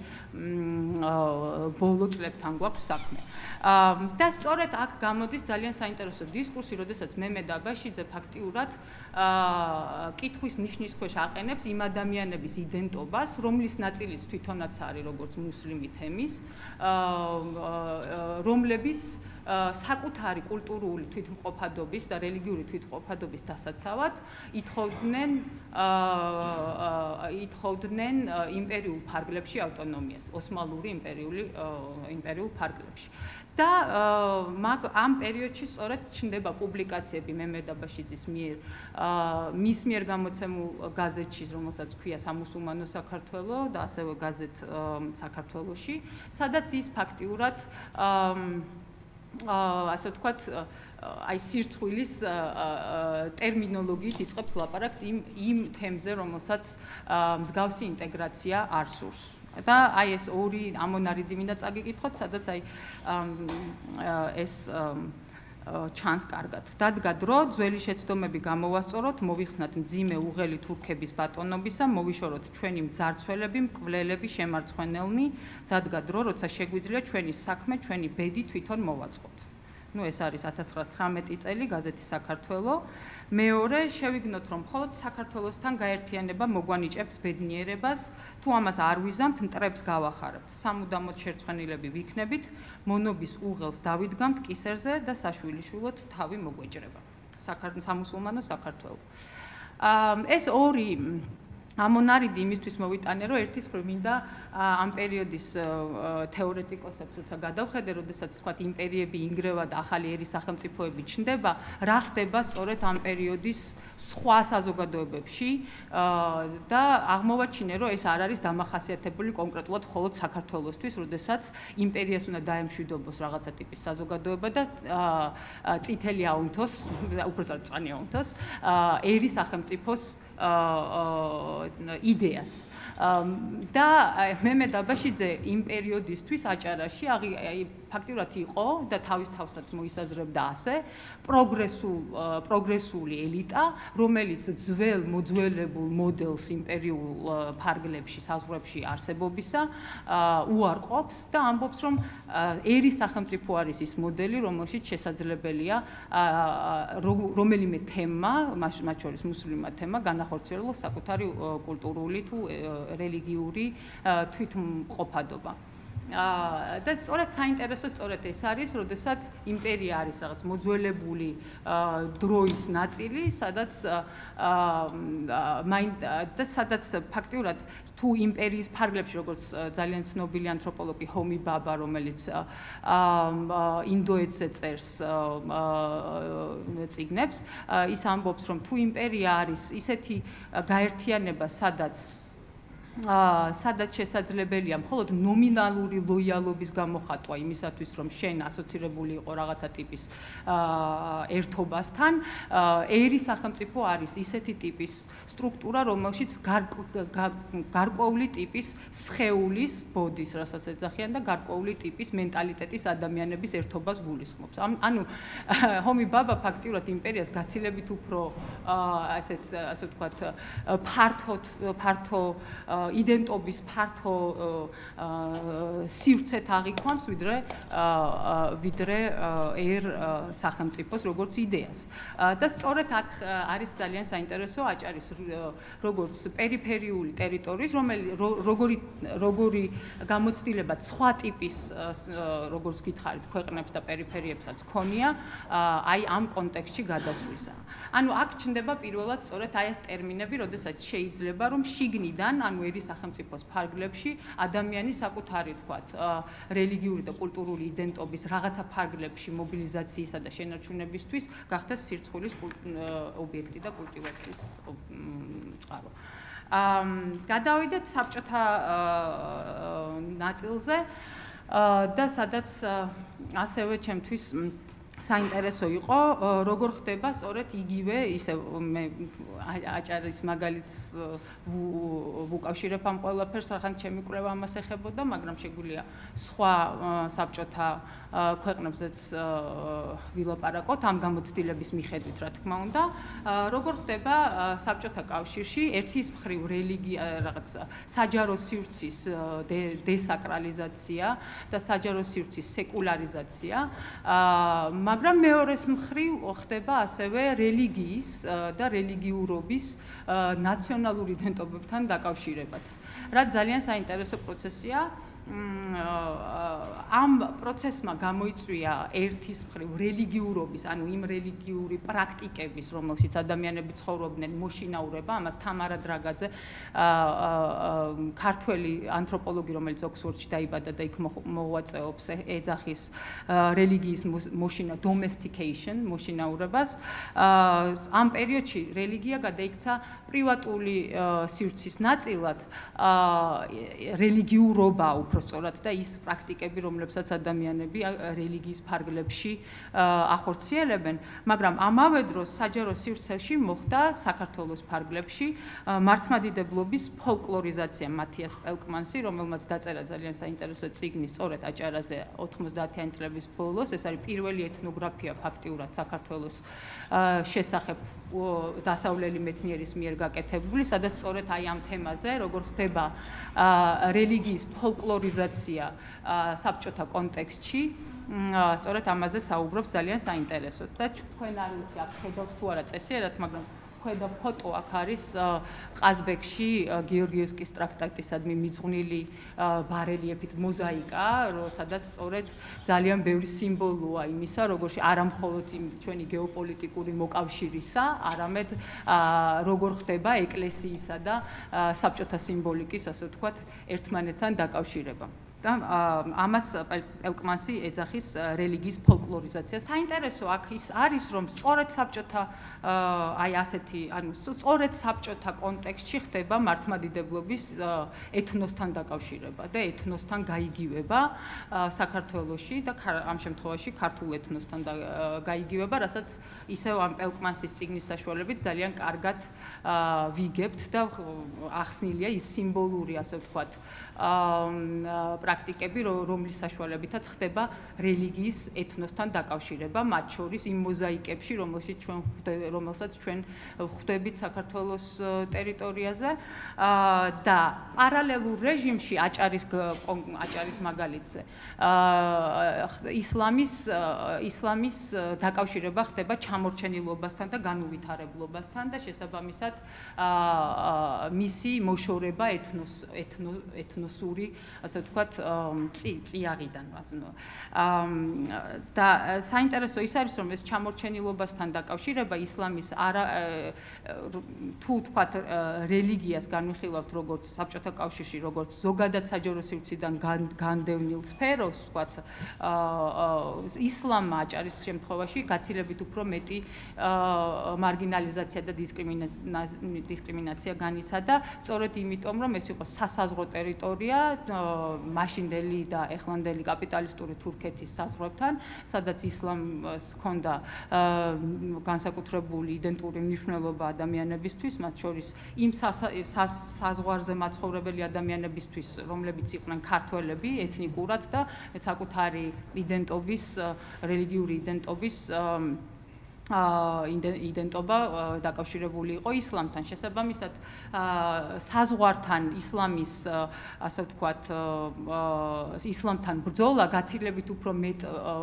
ბოლო წლებთან გვაქვს საქმე. და სწორედ აქ გამოდის ძალიან საინტერესო დისკურსი, როდესაც მემე დაბაშიძე ფაქტიურად კითხვის ნიშნის ქვეშ აყენებს იმ ადამიანების იდენტობას, რომლის ნაწილიც თვითონაც არის როგორც მუსლიმი თემის, რომლებიც საკუთარი კულტურული თვითმყოფადობის და რელიგიური თვითმყოფადობის დასაცავად ითხოვდნენ იმპერიულ ფარგლებში ავტონომიას, ოსმალური იმპერიულ ფარგლებში. და ამ პერიოდში სწორედ ჩნდება პუბლიკაციები მემე დაბაშიძის მიერ მის მიერ გამოცემულ გაზეთში, რომელსაც ქვია სამუსულმანო საქართველო და ასევე გაზეთ საქართველოში, სადაც ის ფაქტიურად ასე ვთქვათ აი სირცხვილის ტერმინოლოგიით იწყებს ლაპარაკს იმ თემზე, რომელსაც მსგავსი ინტეგრაცია არ სურს. და აი ეს ორი ამონარიდი მინდა წაგიკითხოთ, სადაც აი ეს ჩანს კარგად. დადგა დრო, ძველი შეცდომები გამოვასწოროთ, მოვიხსნათ მძიმე უღელი თურქების ბატონობისა, მოვიშოროთ ჩვენი მძარცველები, მკვლელები, შემარცხვენელნი. დადგა დრო, როცა შეგვიძლია ჩვენი საქმე, ჩვენი ბედი თვითონ მოვაწყოთ. ნუ ეს არის 1919 წელი, გაზეთი საქართველო. მეორე, შევიგნოთ, რომ მხოლოდ საქართველოსთან გაერთიანება მოგვანიჭებს ბედნიერებას, თუ ამას არ ვიზამთ, მტრებს გავახარებთ. სამუდამოდ შერცხვენილები ვიქნებით, მონობის უღელს დავიდგამთ კისერზე და საშვილიშვილოდ თავი მოგვეჭრება. სამუსულმანო საქართველო. ეს ორი ამონარიდი იმისთვის მოვიტანე, რომ ერთის მხრივ მინდა ამ პერიოდის თეორეტიკოსებს როცა გადავხედე, როდესაც თქვათ იმპერიები ინგრევა და ახალი ერის სახელმწიფოები ჩნდება, რა ხდება სწორედ ამ პერიოდის სხვა საზოგადოებებში და აღმოვაჩინე, რომ ეს არ არის დამახასიათებელი კონკრეტულად მხოლოდ საქართველოსთვის, როდესაც იმპერიას უნდა დაემშვიდობოს რაღაცა ტიპის საზოგადოება და წითელი აუნთოს, უბრალოდ წვანი აუნთოს, ერის სახელმწიფოს იდეას. და მემე დაბაშიძე იმ პერიოდისთვის აჭარაში ფაქტიურად იყო და თავის თავსაც მოისაზრებდა ასე პროგრესული ელიტა, რომელიც ძველ მოძველებულ მოდელს იმპერიულ ფარგლებში, საზღვრებში არსებობისა უარყოფს და ამბობს, რომ ერის სახელმწიფო არის ის მოდელი, რომელშიც შესაძლებელია რომელიმე თემა, მათ შორის მუსლიმმა თემა განახორციელოს საკუთარი კულტურული თუ რელიგიური თვითმყოფადობა. და სწორედ საინტერესო სწორედ ეს არის, როდესაც იმპერია არის რაღაც მოძველებული დროის ნაწილი, სადაც ფაქტიურად თუ იმპერიის ფარგლებში, როგორც ძალიან ცნობილი ანთროპოლოგი ჰომი ბაბა, რომელიც ინდოეთზე წერს წიგნებს, ის ამბობს, რომ თუ იმპერია არის ისეთი გაერთიანება, სადაც შესაძლებელია მხოლოდ ნომინალური ლოიალობის გამოხატვა იმისათვის, რომ შენ ასოცირებული იყო რაღაცა ტიპის ერთობასთან, ერის სახელმწიფო არის ისეთი ტიპის სტრუქტურა, რომელშიც გარკვეული ტიპის სხეულის, ბოდის, რასაც ეძახიან და გარკვეული ტიპის მენტალიტეტის ადამიანების ერთობას გულისხმობს. ანუ ჰომი ბაბა ფაქტიურად იმპერიას გაცილებით უფრო ასე ვთქვათ, ფართო იდენტობის ფართო სივრცეთ აღიქვამს, ვიდრე ერთ სახელმწიფოს როგორც იდეას. და სწორედ აქ არის ძალიან საინტერესო აჭარის როგორც პერიფერიული ტერიტორიის, როგორი გამოცდილება სხვა ტიპის, როგორც გითხარით, ქვეყნებს და პერიფერიებსაც ქონია, აი ამ კონტექსტში გადასვლისა. ანუ აქ ჩნდება პირველად სწორედ აი ეს ტერმინები, როდესაც შეიძლება რომ შიგნიდან, ანუ ერის სახელმწიფოს ფარგლებში ადამიანი საკუთარი, თქვათ, რელიგიური და კულტურული იდენტობის რაღაცა ფარგლებში მობილიზაციისა და შენარჩუნებისთვის გახდეს სირცხვილის ობიექტი და კულტივაციის წყარო. გადავიდეთ საბჭოთა ნაწილზე და სადაც ასევე ჩემთვის საინტერესო იყო, როგორ ხდება სწორედ იგივე, ისე მე აჭარის მაგალითს ვუკავშირებ ამ ყველაფერს, ახლა ჩემი კვლევა ამას ეხებოდა, მაგრამ შეგვიძლია სხვა საბჭოთა ქვეყნებზეც ვილაპარაკოთ ამ გამოცდილების მიხედვით, რა თქმა უნდა. როგორ ხდება საბჭოთა კავშირში ერთის მხრივ რელიგია, რაღაც საჯარო სივრცის დესაკრალიზაცია და საჯარო სივრცის სეკულარიზაცია, მაგრამ მეორეს მხრივ ხდება ასევე რელიგიის და რელიგიურობის ნაციონალური იდენტობებთან დაკავშირებაც. რაც ძალიან საინტერესო პროცესია. ამ პროცესმა გამოიწვია ერთის მხრივ რელიგიურობის, ანუ იმ რელიგიური პრაქტიკების, რომელშიც ადამიანები ცხოვრობდნენ, მოშინაურება, ამას თამარა დრაგაძე, ქართველი ანთროპოლოგი, რომელიც ოქსფორდში დაიბადა და იქ მოღვაწეობს, ეძახის რელიგიის domestication, მოშინაურებას. ამ პერიოდში რელიგია გადაიქცა პრივატული სივრცის ნაწილად, რელიგიურობა უბრალოდ და ის პრაქტიკები, რომლებსაც ადამიანები რელიგიის ფარგლებში ახორციელებენ, მაგრამ ამავე დროს საჯარო სივრცეში მოხდა საქართველოს ფარგლებში მართლმადიდებლობის ფოლკლორიზაცია. მათიას პელკმანსი, რომელმაც დაწერა ძალიან საინტერესო წიგნი სწორედ აჭარაზე 90-იანი წლების ბოლოს, ეს არის პირველი ეთნოგრაფია ფაქტიურად საქართველოს შესახებ დასავლელი მეცნიერის მიერ გაკეთებული, სადაც სწორედ აი ამ თემაზე, როგორ ხდება რელიგიის ფოლკლორიზაცია საბჭოთა კონტექსტში, სწორედ ამაზე საუბრობს ძალიან საინტერესოდ. და თქვენ არ ვიცი, აქ ხედავთ თუ არა წესიერად, მაგრამ ქვედა ფოტო აქ არის ყაზბეგში გეორგიევსკის ტრაქტატისადმი მიძღვნილი ბარელიეფით მოზაიკა, სადაც სწორედ ძალიან ბევრი სიმბოლოა იმისა, როგორში არა მხოლოდ ჩვენი გეოპოლიტიკური მოკავშირისა, არამედ როგორ ხდება ეკლესიისა და საბჭოთა სიმბოლიკის, ასე ვთქვათ, ერთმანეთთან დაკავშირება. და ამას პელკმანსი ეძახის რელიგიის ფოლკლორიზაციას. საინტერესო აქ ის არის, რომ სწორედ საბჭოთა აი ასეთი, ანუ სწორედ საბჭოთა კონტექსტში ხდება მართლმადიდებლობის ეთნოსთან დაკავშირება და ეთნოსთან გაიგივება საქართველოში და ამ შემთხვევაში ქართულ ეთნოსთან გაიგივება, რასაც ისევ ამ პელკმანსის წიგნის საშუალებით ძალიან კარგად ვიგებთ და ახსნილია ის სიმბოლური, ასე ვთქვათ, პრაქტიკები, რომლის საშუალებითაც ხდება რელიგიის ეთნოსთან დაკავშირება, მათ შორის იმ მოზაიკებში, რომელსაც ჩვენ ხვდებით საქართველოს ტერიტორიაზე და პარალელურ რეჟიმში აჭარის მაგალითზე ისლამის დაკავშირება ხდება ჩამორჩენილობასთან და განუვითარებლობასთან და შესაბამისად მისი მოშორება ეთნოსური, ასე ვთქვათ, წიაღიდან და საინტერესო ის არის, რომ ეს ჩამორჩენილობასთან დაკავშირება ისლამის თუ ვთქვათ რელიგიას განვიხილავთ როგორც საბჭოთა კავშირში, როგორც ზოგადად საჯარო სივრციდან განდევნილ სფეროს, ვთქვათ, ისლამმა აჭარის შემთხვევაში გაცილებით უფრო მეტი მარგინალიზაცია და დისკრიმინაცია განიცადა, სწორედ იმიტომ, რომ ეს იყო სასაზღვრო ტერიტორია მაშინდელი და ეხლანდელი კაპიტალისტური თურქეთის საზღვრებთან, სადაც ისლამს ჰქონდა განსაკუთრებული იდენტური მნიშვნელობა ადამიანებისთვის, მათ შორის იმ საზღვარზე მაცხოვრებელი ადამიანებისთვის, რომლებიც იყვნენ ქართველები ეთნიკურად და საკუთარი იდენტობის, რელიგიური იდენტობის იდენტობა დაკავშირებული იყო ისლამთან. შესაბამისად, საზღვართან ისლამის, ასე ვთქვათ, ისლამთან ბრძოლა გაცილებით უფრო მეტ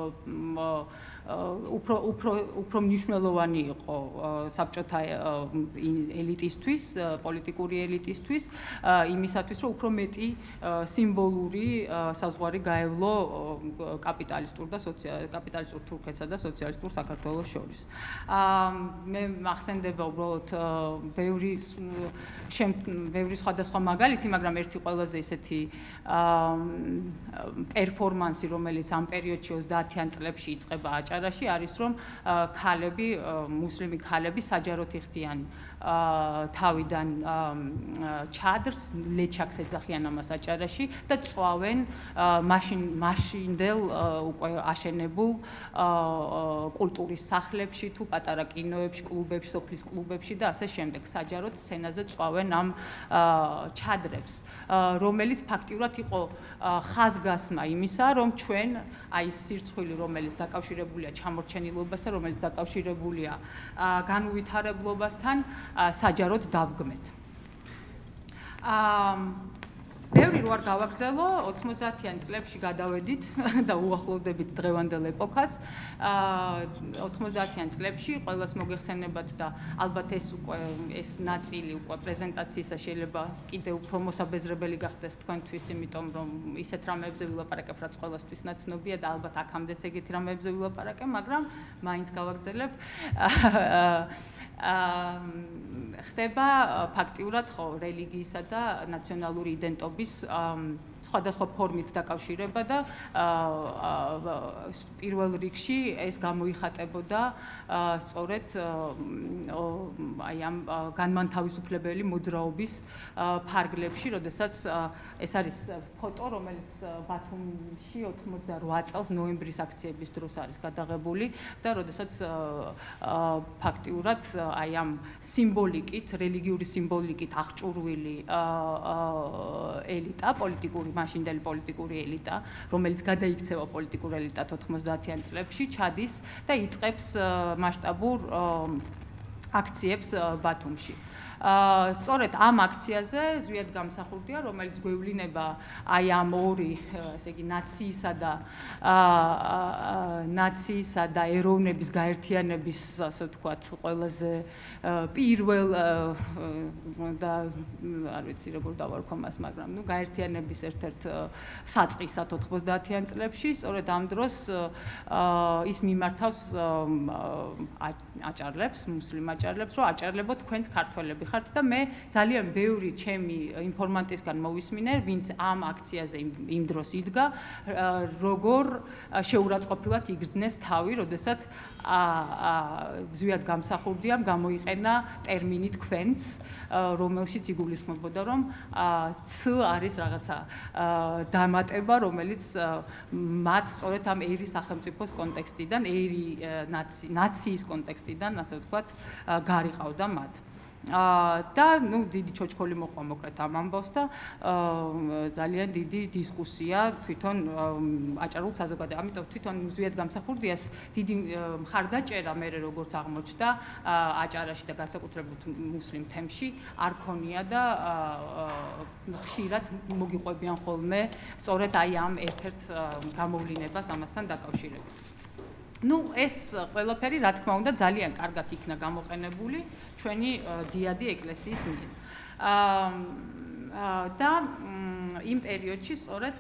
უფრო მნიშვნელოვანი იყო საბჭოთა ელიტისთვის, პოლიტიკური ელიტისთვის, იმისათვის, რომ უფრო მეტი სიმბოლური საზღვარი გაევლო კაპიტალისტურ თურქეთსა და სოციალისტურ საქართველოს შორის. მე მახსენდება უბრალოდ ბევრი სხვადასხვა მაგალითი, მაგრამ ერთი ყველაზე ისეთი პერფორმანსი, რომელიც ამ პერიოდში 30-იან წლებში იწყება აჭარაში, არის რომ ქალები, მუსლიმი ქალები საჯაროდ იხდიან თავიდან ჩადრს, ლეჩაკს ეძახიან ამას აჭარაში და წვავენ მაშინდელ უკვე აშენებულ კულტურის სახლებში თუ პატარა კინოებში, კლუბებში, სოფლის კლუბებში და ასე შემდეგ. საჯაროდ სცენაზე წვავენ ამ ჩადრებს, რომელიც ფაქტიურად იყო ხაზგასმა იმისა, რომ ჩვენ აი ეს სირცხვილი, რომელიც დაკავშირებულია ჩამორჩენილობასთან, რომელიც დაკავშირებულია განუვითარებლობასთან, საჯაროდ დავგმეთ. ბევრი რო არ გავაგრძელო, 90-იან წლებში გადავედით და უახლოვდებით დღევანდელ ეპოქას. 90-იან წლებში ყველას მოგეხსენებათ და ალბათ ეს ნაწილი უკვე პრეზენტაციისა შეიძლება კიდევ უფრო მოსაბეზრებელი გახდეს თქვენთვის, იმიტომ რომ ისეთ რამეებზე ვილაპარაკებ, რაც ყველასთვის ნაცნობია და ალბათ აქამდეც ეგეთი რამეებზე ვილაპარაკებ, მაგრამ მაინც გავაგრძელებ. ხდება ფაქტიურად ხო რელიგიისა და ნაციონალური იდენტობის სხვადასხვა ფორმით დაკავშირება და პირველ რიგში ეს გამოიხატებოდა სწორედ აი ამ განმანთავისუფლებელი მოძრაობის ფარგლებში, როდესაც ეს არის ფოტო, რომელიც ბათუმში 88 წელს ნოემბრის აქციების დროს არის გადაღებული და როდესაც ფაქტიურად აი ამ სიმბოლიკით, რელიგიური სიმბოლიკით აღჭურვილი ელიტა, მაშინდელი პოლიტიკური ელიტა, რომელიც გადაიქცევა პოლიტიკურ ელიტად 90-იან წლებში, ჩადის და იწყებს მასშტაბურ აქციებს ბათუმში. სწორედ ამ აქციაზე ზვიად გამსახურდია, რომელიც გვევლინება აი ამ ორი, ესე იგი ნაციისა და ეროვნების გაერთიანების, ასე ვთქვათ, ყველაზე პირველ და არ ვიცი როგორ დავარქვა მას, მაგრამ გაერთიანების ერთ-ერთ საწყისად 90-იან წლებში, სწორედ ამ დროს ის მიმართავს აჭარლებს, მუსლიმ აჭარლებს, რომ აჭარლებო თქვენს ქართველები ხართ და მე ძალიან ბევრი ჩემი ინფორმანტისგან მოვისმინე, ვინც ამ აქციაზე იმ დროს იდგა, როგორ შეურაცხყოფილად იგრძნეს თავი, როდესაც ზვიად გამსახურდიამ გამოიყენა ტერმინი თქვენც, რომელშიც იგულისხმებოდა, რომ ც არის რაღაცა დამატება, რომელიც მათ სწორედ ამ ერი სახელმწიფოს კონტექსტიდან, ერი ნაციის კონტექსტიდან, ასე ვთქვათ, გარიყავდა მათ. და ნუ დიდი ჩოჩქოლი მოყვა მოკლედ ამ ამბავს და ძალიან დიდი დისკუსია თვითონ აჭარულ საზოგადოებაში. ამიტომ თვითონ ზვიად გამსახურდიას დიდი მხარდაჭერა მე როგორც აღმოჩნდა აჭარაში და განსაკუთრებით მუსლიმ თემში არ ქონია და ხშირად მოგიყვებიან ხოლმე სწორედ აი ამ ერთ-ერთ გამოვლინებას ამასთან დაკავშირებით. ნუ ეს ყველაფერი რა თქმა უნდა ძალიან კარგად იქნა გამოყენებული ჩვენი დიადი ეკლესიის მიერ. და იმ პერიოდში სწორედ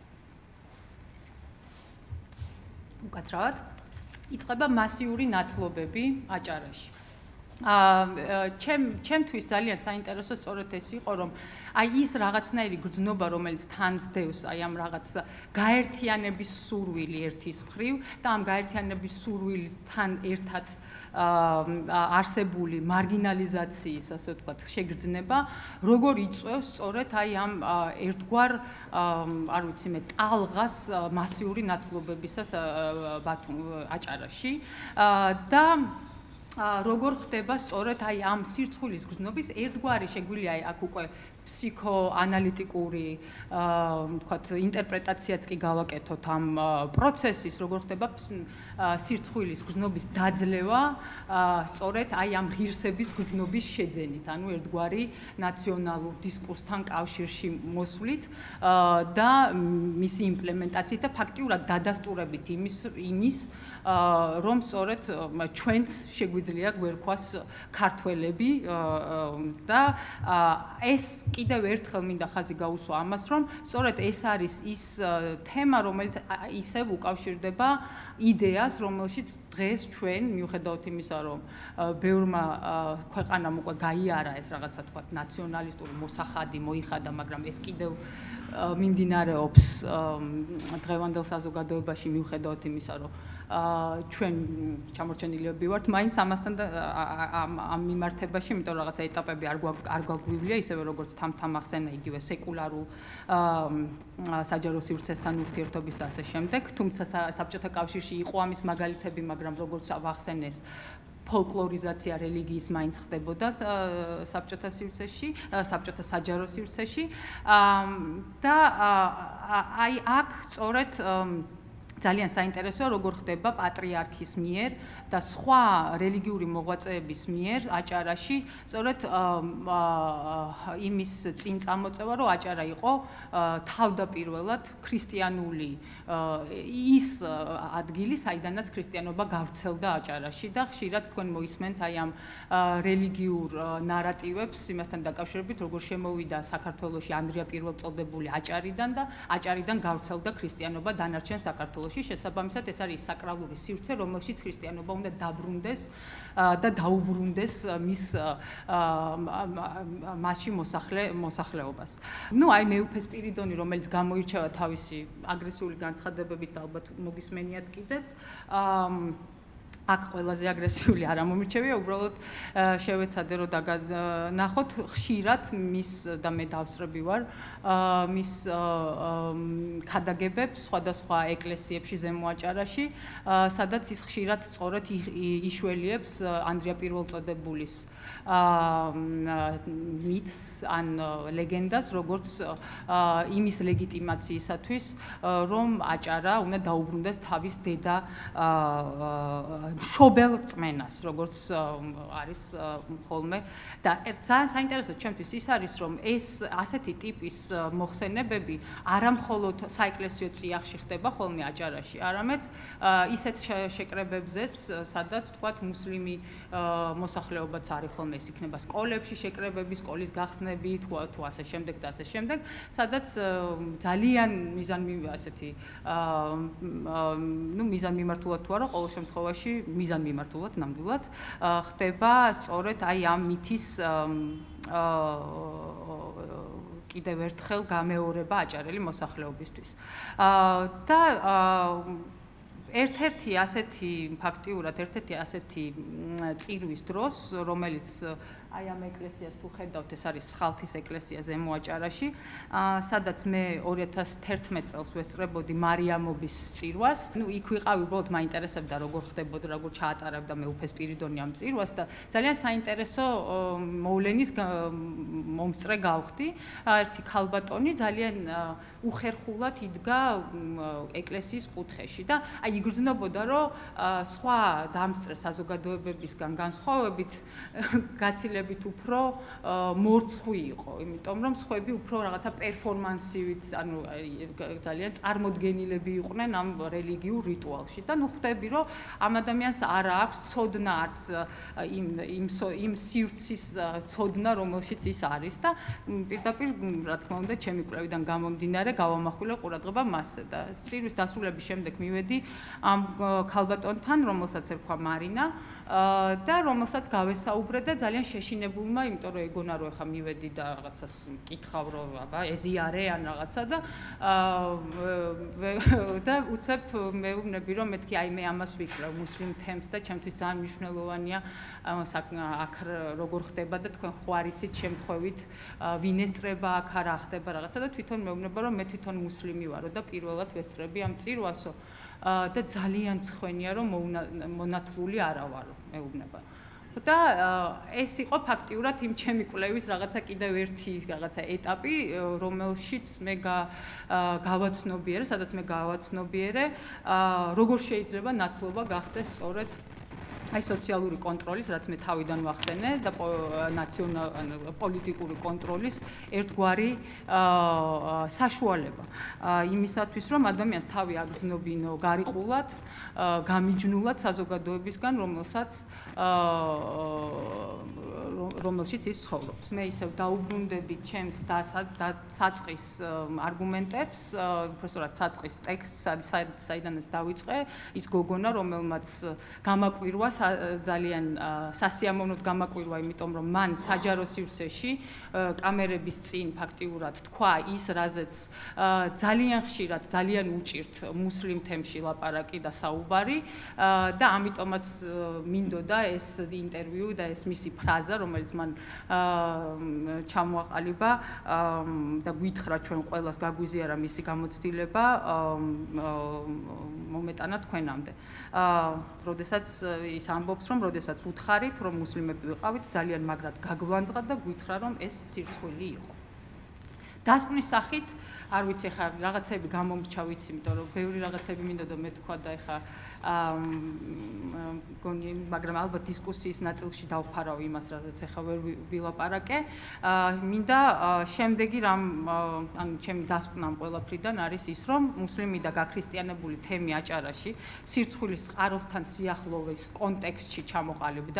უკაცრავად იწყება მასიური ნათლობები აჭარაში. ჩემთვის ძალიან საინტერესო სწორედ ეს იყო, რომ აი ის რაღაცნაირი გრძნობა, რომელიც თან სდევს აი ამ რაღაც გაერთიანების სურვილი ერთის მხრივ და ამ გაერთიანების სურვილთან ერთად არსებული მარგინალიზაციის, ასე ვთქვათ, შეგრძნება, როგორ იწვევს სწორედ აი ამ ერთგვარ, არ ვიცი მე, ტალღას მასიური ნათლობებისას აჭარაში და როგორ ხდება სწორედ აი ამ სირცხვილის გრძნობის ერთგვარი შეგვიძლია აქ უკვე ფსიქოანალიტიკური ვთქვათ ინტერპრეტაციაც კი გავაკეთოთ ამ პროცესის როგორ ხდება სირცხვილის გრძნობის დაძლევა სწორედ აი ამ ღირსების გრძნობის შეძენით ანუ ერთგვარი ნაციონალურ დისკურსთან კავშირში მოსვლით და მისი იმპლემენტაციით და ფაქტიურად დადასტურებით იმის რომ სწორედ ჩვენც შეგვიძლია გვერქვას ქართველები და ეს კიდევ ერთხელ მინდა ხაზი გაუსვა ამას რომ სწორედ ეს არის ის თემა რომელიც ისევ უკავშირდება იდეას რომელშიც დღეს ჩვენ მიუხედავად იმისა რომ ბევრმა ქვეყანამ უკვე გაიარა ეს რაღაცა თქვა ნაციონალისტური მოსახადი მოიხადა მაგრამ ეს კიდევ მიმდინარეობს დღევანდელ საზოგადოებაში მიუხედავად იმისა რომ ჩვენ ჩამორჩენილები ვართ მაინც ამასთან და ამ მიმართებაში, იმიტომ რომ რაღაცა ეტაპები არ გვაგვივლია, ისევე როგორც თამთა ახსენა იგივე სეკულარულ საჯარო სივრცესთან ურთიერთობის და ასე შემდეგ, თუმცა საბჭოთა კავშირში იყო ამის მაგალითები, მაგრამ როგორც ვახსენეს ფოლკლორიზაცია რელიგიის მაინც ხდებოდა საბჭოთა სივრცეში, საბჭოთა საჯარო სივრცეში და აი აქ სწორედ ძალიან საინტერესოა როგორ ხდება პატრიარქის მიერ და სხვა რელიგიური მოღვაწეების მიერ აჭარაში სწორედ იმის წინ წამოწევა რომ აჭარა იყო თავდაპირველად ქრისტიანული ის ადგილი საიდანაც ქრისტიანობა გავრცელდა აჭარაში და ხშირად თქვენ მოისმენთ აი ამ რელიგიურ ნარატივებს იმასთან დაკავშირებით როგორ შემოვიდა საქართველოში ანდრია პირველწოდებული აჭარიდან და აჭარიდან გავრცელდა ქრისტიანობა დანარჩენ საქართველოში შესაბამისად ეს არის საკრალური სივრცე რომელშიც ქრისტიანობა უნდა დაბრუნდეს და დაუბრუნდეს მის მასში მოსახლეობას. ნუ აი მეუფე სპირიდონი რომელიც გამოირჩევა თავისი აგრესიული განცხადებებით და ალბათ მოგისმენიათ კიდეც აქ ყველაზე აგრესიული არ ამომირჩევია, უბრალოდ შევეცადე რომ დაგანახოთ ხშირად მის და მე დავსწრები ვარ მის ქადაგებებს სხვადასხვა ეკლესიებში ზემო აჭარაში, სადაც ის ხშირად სწორედ იშველიებს ანდრია პირველწოდებულის მითს ან ლეგენდას, როგორც იმის ლეგიტიმაციისათვის, რომ აჭარა უნდა დაუბრუნდეს თავის დედა მშობელ წმენას, როგორც არის ხოლმე და ძალიან საინტერესო ჩემთვის ის არის, რომ ეს ასეთი ტიპის მოხსენებები არა მხოლოდ საეკლესიო წიაღში ხდება ხოლმე აჭარაში, არამედ ისეთ შეკრებებზეც, სადაც თქვათ მუსლიმი მოსახლეობაც არის ხოლმე ეს იქნება სკოლებში შეკრებები, სკოლის გახსნები, თუ ასე შემდეგ და ასე შემდეგ, სადაც ძალიან ასეთი მიზანმიმართულად თუ არა, ყოველ შემთხვევაში მიზანმიმართულად ნამდვილად ხდება სწორედ აი ამ მითის კიდევ ერთხელ გამეორება აჭარელი მოსახლეობისთვის. და ერთ-ერთი ასეთი ფაქტიურად ერთ-ერთი ასეთი წირვის დროს, რომელიც აი ამ ეკლესიას თუ ხედავთ, ეს არის სხალთის ეკლესია ზემო აჭარაში, სადაც მე 2011 წელს ვესწრებოდი მარიამობის წირვას. ნუ იქ ვიყავი, უბრალოდ მაინტერესებდა როგორ ხდებოდა, როგორ ჩაატარებდა მეუფე სპირიდონი ამ წირვას და ძალიან საინტერესო მოვლენის მომსწრე გავხდი. ერთი ქალბატონი ძალიან უხერხულად იდგა ეკლესიის კუთხეში და აი იგრძნობოდა, რომ სხვა დამსწრე საზოგადოებებისგან განსხვავებით გაცილებით უფრო მორცხვი იყო, იმიტომ რომ სხვები უფრო რაღაცა პერფორმანსივით, ანუ ძალიან წარმოდგენილები იყვნენ ამ რელიგიურ რიტუალში და ნუ ხვდები, რომ ამ ადამიანს არ აქვს ცოდნა არც იმ სივრცის ცოდნა, რომელშიც ის არის და პირდაპირ, რა თქმა უნდა, ჩემი კვლევიდან გამომდინარე, გავამახვილე ყურადღება მასზე და წირვის დასრულების შემდეგ მივედი ამ ქალბატონთან, რომელსაც ერქვა მარინა და რომელსაც გავესაუბრე და ძალიან შეშინებულმა, იმიტომ რომ ეგონა რომ ახლა მივედი და რაღაცას მკითხავ რომ აბა ეზიარე ან რაღაცა და უცებ მეუბნები რომ მეთქი აი მე ამას ვიკვლევ მუსლიმ თემს და ჩემთვის ძალიან მნიშვნელოვანია აქ როგორ ხდება და თქვენ ხო არიცით შემთხვევით ვინ ესწრება აქ არა ხდება რაღაცა და თვითონ მეუბნება რომ მე თვითონ მუსლიმი ვარო და პირველად ვესწრები ამ წირვასო და ძალიან მცხვენია რომ მონათლული არა ვარო მეუბნება და ეს იყო ფაქტიურად იმ ჩემი კვლევის რაღაცა კიდევ ერთი რაღაცა ეტაპი რომელშიც მე გავაცნობიერე სადაც მე გავაცნობიერე როგორ შეიძლება ნათლობა გახდეს სწორედ აი სოციალური კონტროლის, რაც მე თავიდან ვახსენე და პოლიტიკური კონტროლის ერთგვარი საშუალება იმისათვის, რომ ადამიანს თავი აგრძნობინო გარიყულად, გამიჯნულად საზოგადოებისგან, რომელშიც ის ცხოვრობს. მე ისევ დაუბრუნდები ჩემს საწყის არგუმენტებს, უბრალოდ საწყის ტექსტს, საიდანაც დავიწყე, ის გოგონა, რომელმაც გამაკვირვა ძალიან სასიამოვნოდ გამაკვირვა, იმიტომ რომ მან საჯარო სივრცეში კამერების წინ ფაქტიურად თქვა ის, რაზეც ძალიან ხშირად, ძალიან უჭირთ მუსლიმ თემში ლაპარაკი და საუბარი და ამიტომაც მინდოდა ეს ინტერვიუ და ეს მისი ფრაზა, რომელიც მან ჩამოაყალიბა და გვითხრა ჩვენ ყველას გაგვიზიარა მისი გამოცდილება მომეტანა თქვენამდე. როდესაც ის ამბობს, რომ როდესაც უთხარით, რომ მუსლიმები ვიყავით, ძალიან მაგრად გაგვანძღა და გვითხრა, რომ ეს სირცხვილი იყო. დასკვნის სახით, არ ვიცი ხა რაღაცები გამომრჩა ვიცი, იმიტომ რომ ბევრი რაღაცები მინდოდა მე თქვა და ეხა გონი, მაგრამ ალბათ დისკუსიის ნაწილში დავფარავ იმას, რაზეც ეხა ვერ ვილაპარაკე. მინდა შემდეგი რამ ანუ ჩემი დასკვნა ყველაფრიდან არის ის, რომ მუსლიმი და გაქრისტიანებული თემი აჭარაში სირცხვილის წყაროსთან სიახლოვეს კონტექსტში ჩამოყალიბდა.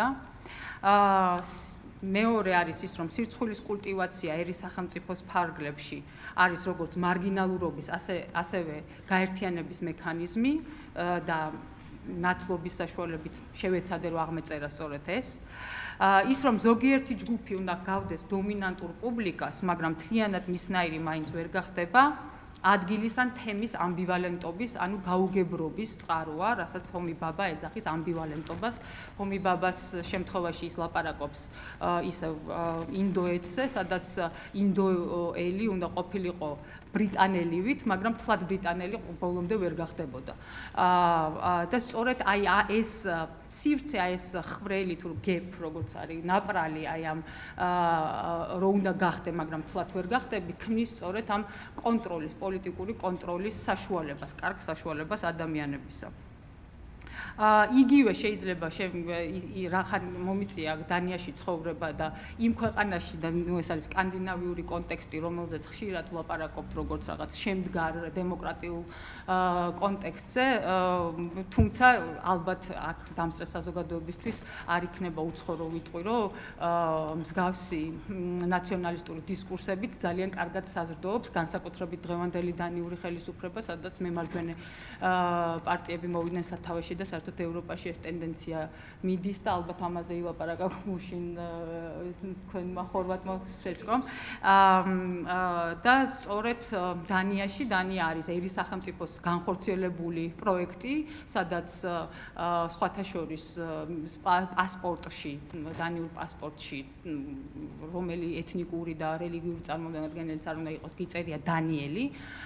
მეორე არის ის, რომ სირცხვილის კულტივაცია ერის სახელმწიფოს ფარგლებში არის როგორც მარგინალურობის, ასევე გაერთიანების მექანიზმი და ნათლობის საშუალებით შევეცადე რომ აღმეწერა სწორედ ეს. ის რომ ზოგიერთი ჯგუფი უნდა გავდეს დომინანტურ პუბლიკას, მაგრამ მთლიანად მისნაირი მაინც ვერ გახდება. ადგილის ან თემის ამბივალენტობის, ანუ გაუგებრობის წყაროა, რასაც ჰომი ბაბა ეძახის ამბივალენტობას. ჰომი ბაბას შემთხვევაში ის ლაპარაკობს ისევ ინდოეთზე, სადაც ინდოელი უნდა ყოფილიყო ბრიტანელივით, მაგრამ თლად ბრიტანელი ბოლომდე ვერ გახდებოდა. და სწორედ აი ეს სივრცე, ეს ხრელი თუ გეპ, როგორც არის ნაპრალი, აი ამ რო უნდა გახდე, მაგრამ თლად ვერ გახდები, ქმნის სწორედ ამ კონტროლის, პოლიტიკური კონტროლის საშუალებას, კარგ საშუალებას ადამიანებისა. იგივე შეიძლება რახან მომიწია დანიაში ცხოვრება და იმ ქვეყანაში და ნუ ეს არის სკანდინავიური კონტექსტი, რომელზეც ხშირად ვლაპარაკობთ როგორც რაღაც შემდგარ დემოკრატიულ კონტექსტზე, თუმცა ალბათ აქ დამსწრე საზოგადოებისთვის არ იქნება უცხორო ვიტყვი, რომ მსგავსი ნაციონალისტური დისკურსებით ძალიან კარგად საზრდოობს, განსაკუთრებით დღევანდელი დანიური ხელისუფლება, სადაც მემარჯვენე პარტიები მოვიდნენ სათავეში და საერთოდ საერთოდ ევროპაში ეს ტენდენცია მიდის და ალბათ ამაზე ილაპარაკა გუშინ თქვენმა ხორვატმა შეჭრომ. და სწორედ დანიაში, დანია არის ერის სახელმწიფოს განხორციელებული პროექტი, სადაც სხვათა შორის პასპორტში, დანიურ პასპორტში, რომელი ეთნიკური და რელიგიური წარმოდგენილიც არ უნდა იყოს, გიწერია დანიელი.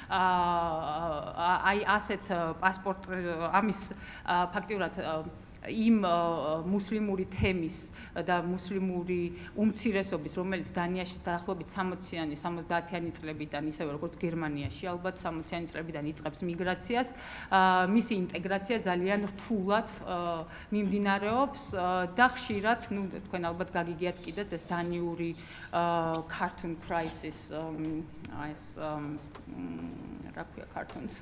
აი ასეთ პასპორტ ამის ფაქტიურად იმ მუსლიმური თემის და მუსლიმური უმცირესობის, რომელიც დანიაში დაახლოებით 60-იანი, 70-იანი წლებიდან, ისევე როგორც გერმანიაში, ალბათ 60-იანი წლებიდან იწყებს მიგრაციას, მისი ინტეგრაცია ძალიან რთულად მიმდინარეობს და ხშირად, ну, თქვენ ალბათ გაგიგიათ კიდეც ეს დანიური cartoon crisis, ეს რა ქვია cartoons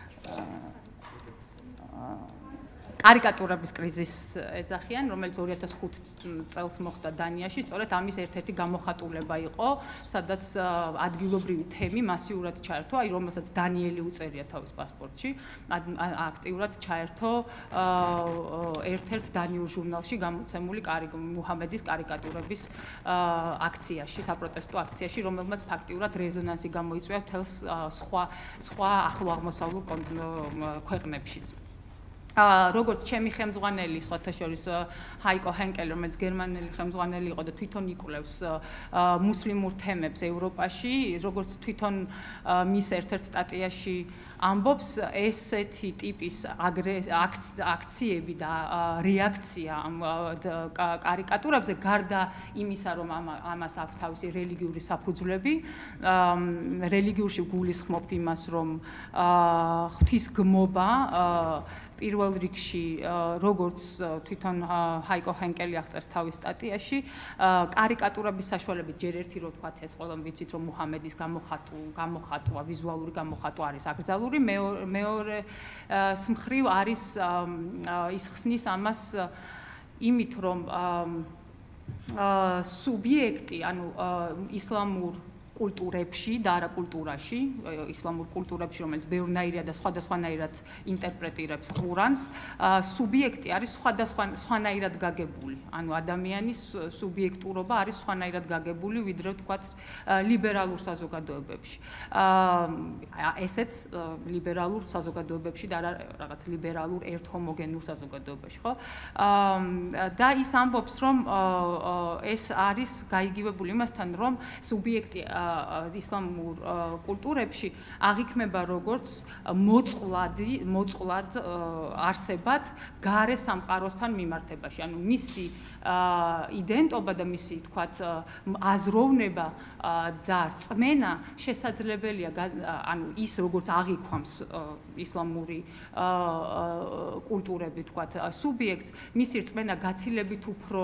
კარიკატურების კრიზისს ეძახიან, რომელიც 2005 წელს მოხდა დანიაში, სწორედ ამის ერთ-ერთი გამოხატულება იყო, სადაც ადგილობრივი თემი მასიურად ჩაერთო, აი რომელსაც დანიელი უწერია თავის პასპორტში, აქტიურად ჩაერთო ერთ-ერთ დანიურ ჟურნალში გამოცემული მუჰამედის კარიკატურების აქციაში, საპროტესტო აქციაში, რომელმაც ფაქტიურად რეზონანსი გამოიწვია მთელს სხვა ახლო აღმოსავლურ ქვეყნებშიც. როგორც ჩემი ხელმძღვანელი, სხვათა შორის ჰაიკო ჰენკელი, რომელიც გერმანელი ხელმძღვანელი იყო და თვითონ იკვლევს მუსლიმურ თემებს ევროპაში, როგორც თვითონ მის ერთ-ერთ სტატიაში ამბობს, ესეთი ტიპის აქციები და რეაქცია ამ კარიკატურებზე, გარდა იმისა, რომ ამას აქვს თავისი რელიგიური საფუძვლები, რელიგიურში გულისხმობ იმას, რომ ღვთისგმობა პირველ რიგში, როგორც თვითონ ჰაიკო ჰენკელი აღწერს თავის სტატიაში, კარიკატურების საშუალებით ჯერ ერთი რო ვთქვათ, ეს ყველამ ვიცით, რომ მუჰამედის გამოხატვა, ვიზუალური გამოხატვა არის აკრძალული, მეორე მხრივ არის ის ხსნის ამას იმით, რომ სუბიექტი, ანუ ისლამურ კულტურებში და არა კულტურაში, ისლამურ კულტურებში, რომელიც ბევრნაირია და სხვადასხვანაირად ინტერპრეტირებს ყურანს, სუბიექტი არის სხვანაირად გაგებული. ანუ ადამიანის სუბიექტურობა არის სხვანაირად გაგებული, ვიდრე ვთქვათ ლიბერალურ საზოგადოებებში. ესეც ლიბერალურ საზოგადოებებში და არა რაღაც ლიბერალურ ერთჰომოგენურ საზოგადოებაში, ხო? და ის ამბობს, რომ ეს არის გაიგივებული იმასთან, რომ სუბიექტი ისლამურ კულტურებში აღიქმება როგორც მოწყვლად არსებად გარე სამყაროსთან მიმართებაში. ანუ მისი იდენტობა და მისი, თქვათ, აზროვნება და რწმენა შესაძლებელია, ანუ ის როგორც აღიქვამს ისლამური კულტურები, თქვათ, სუბიექტს, მისი რწმენა გაცილებით უფრო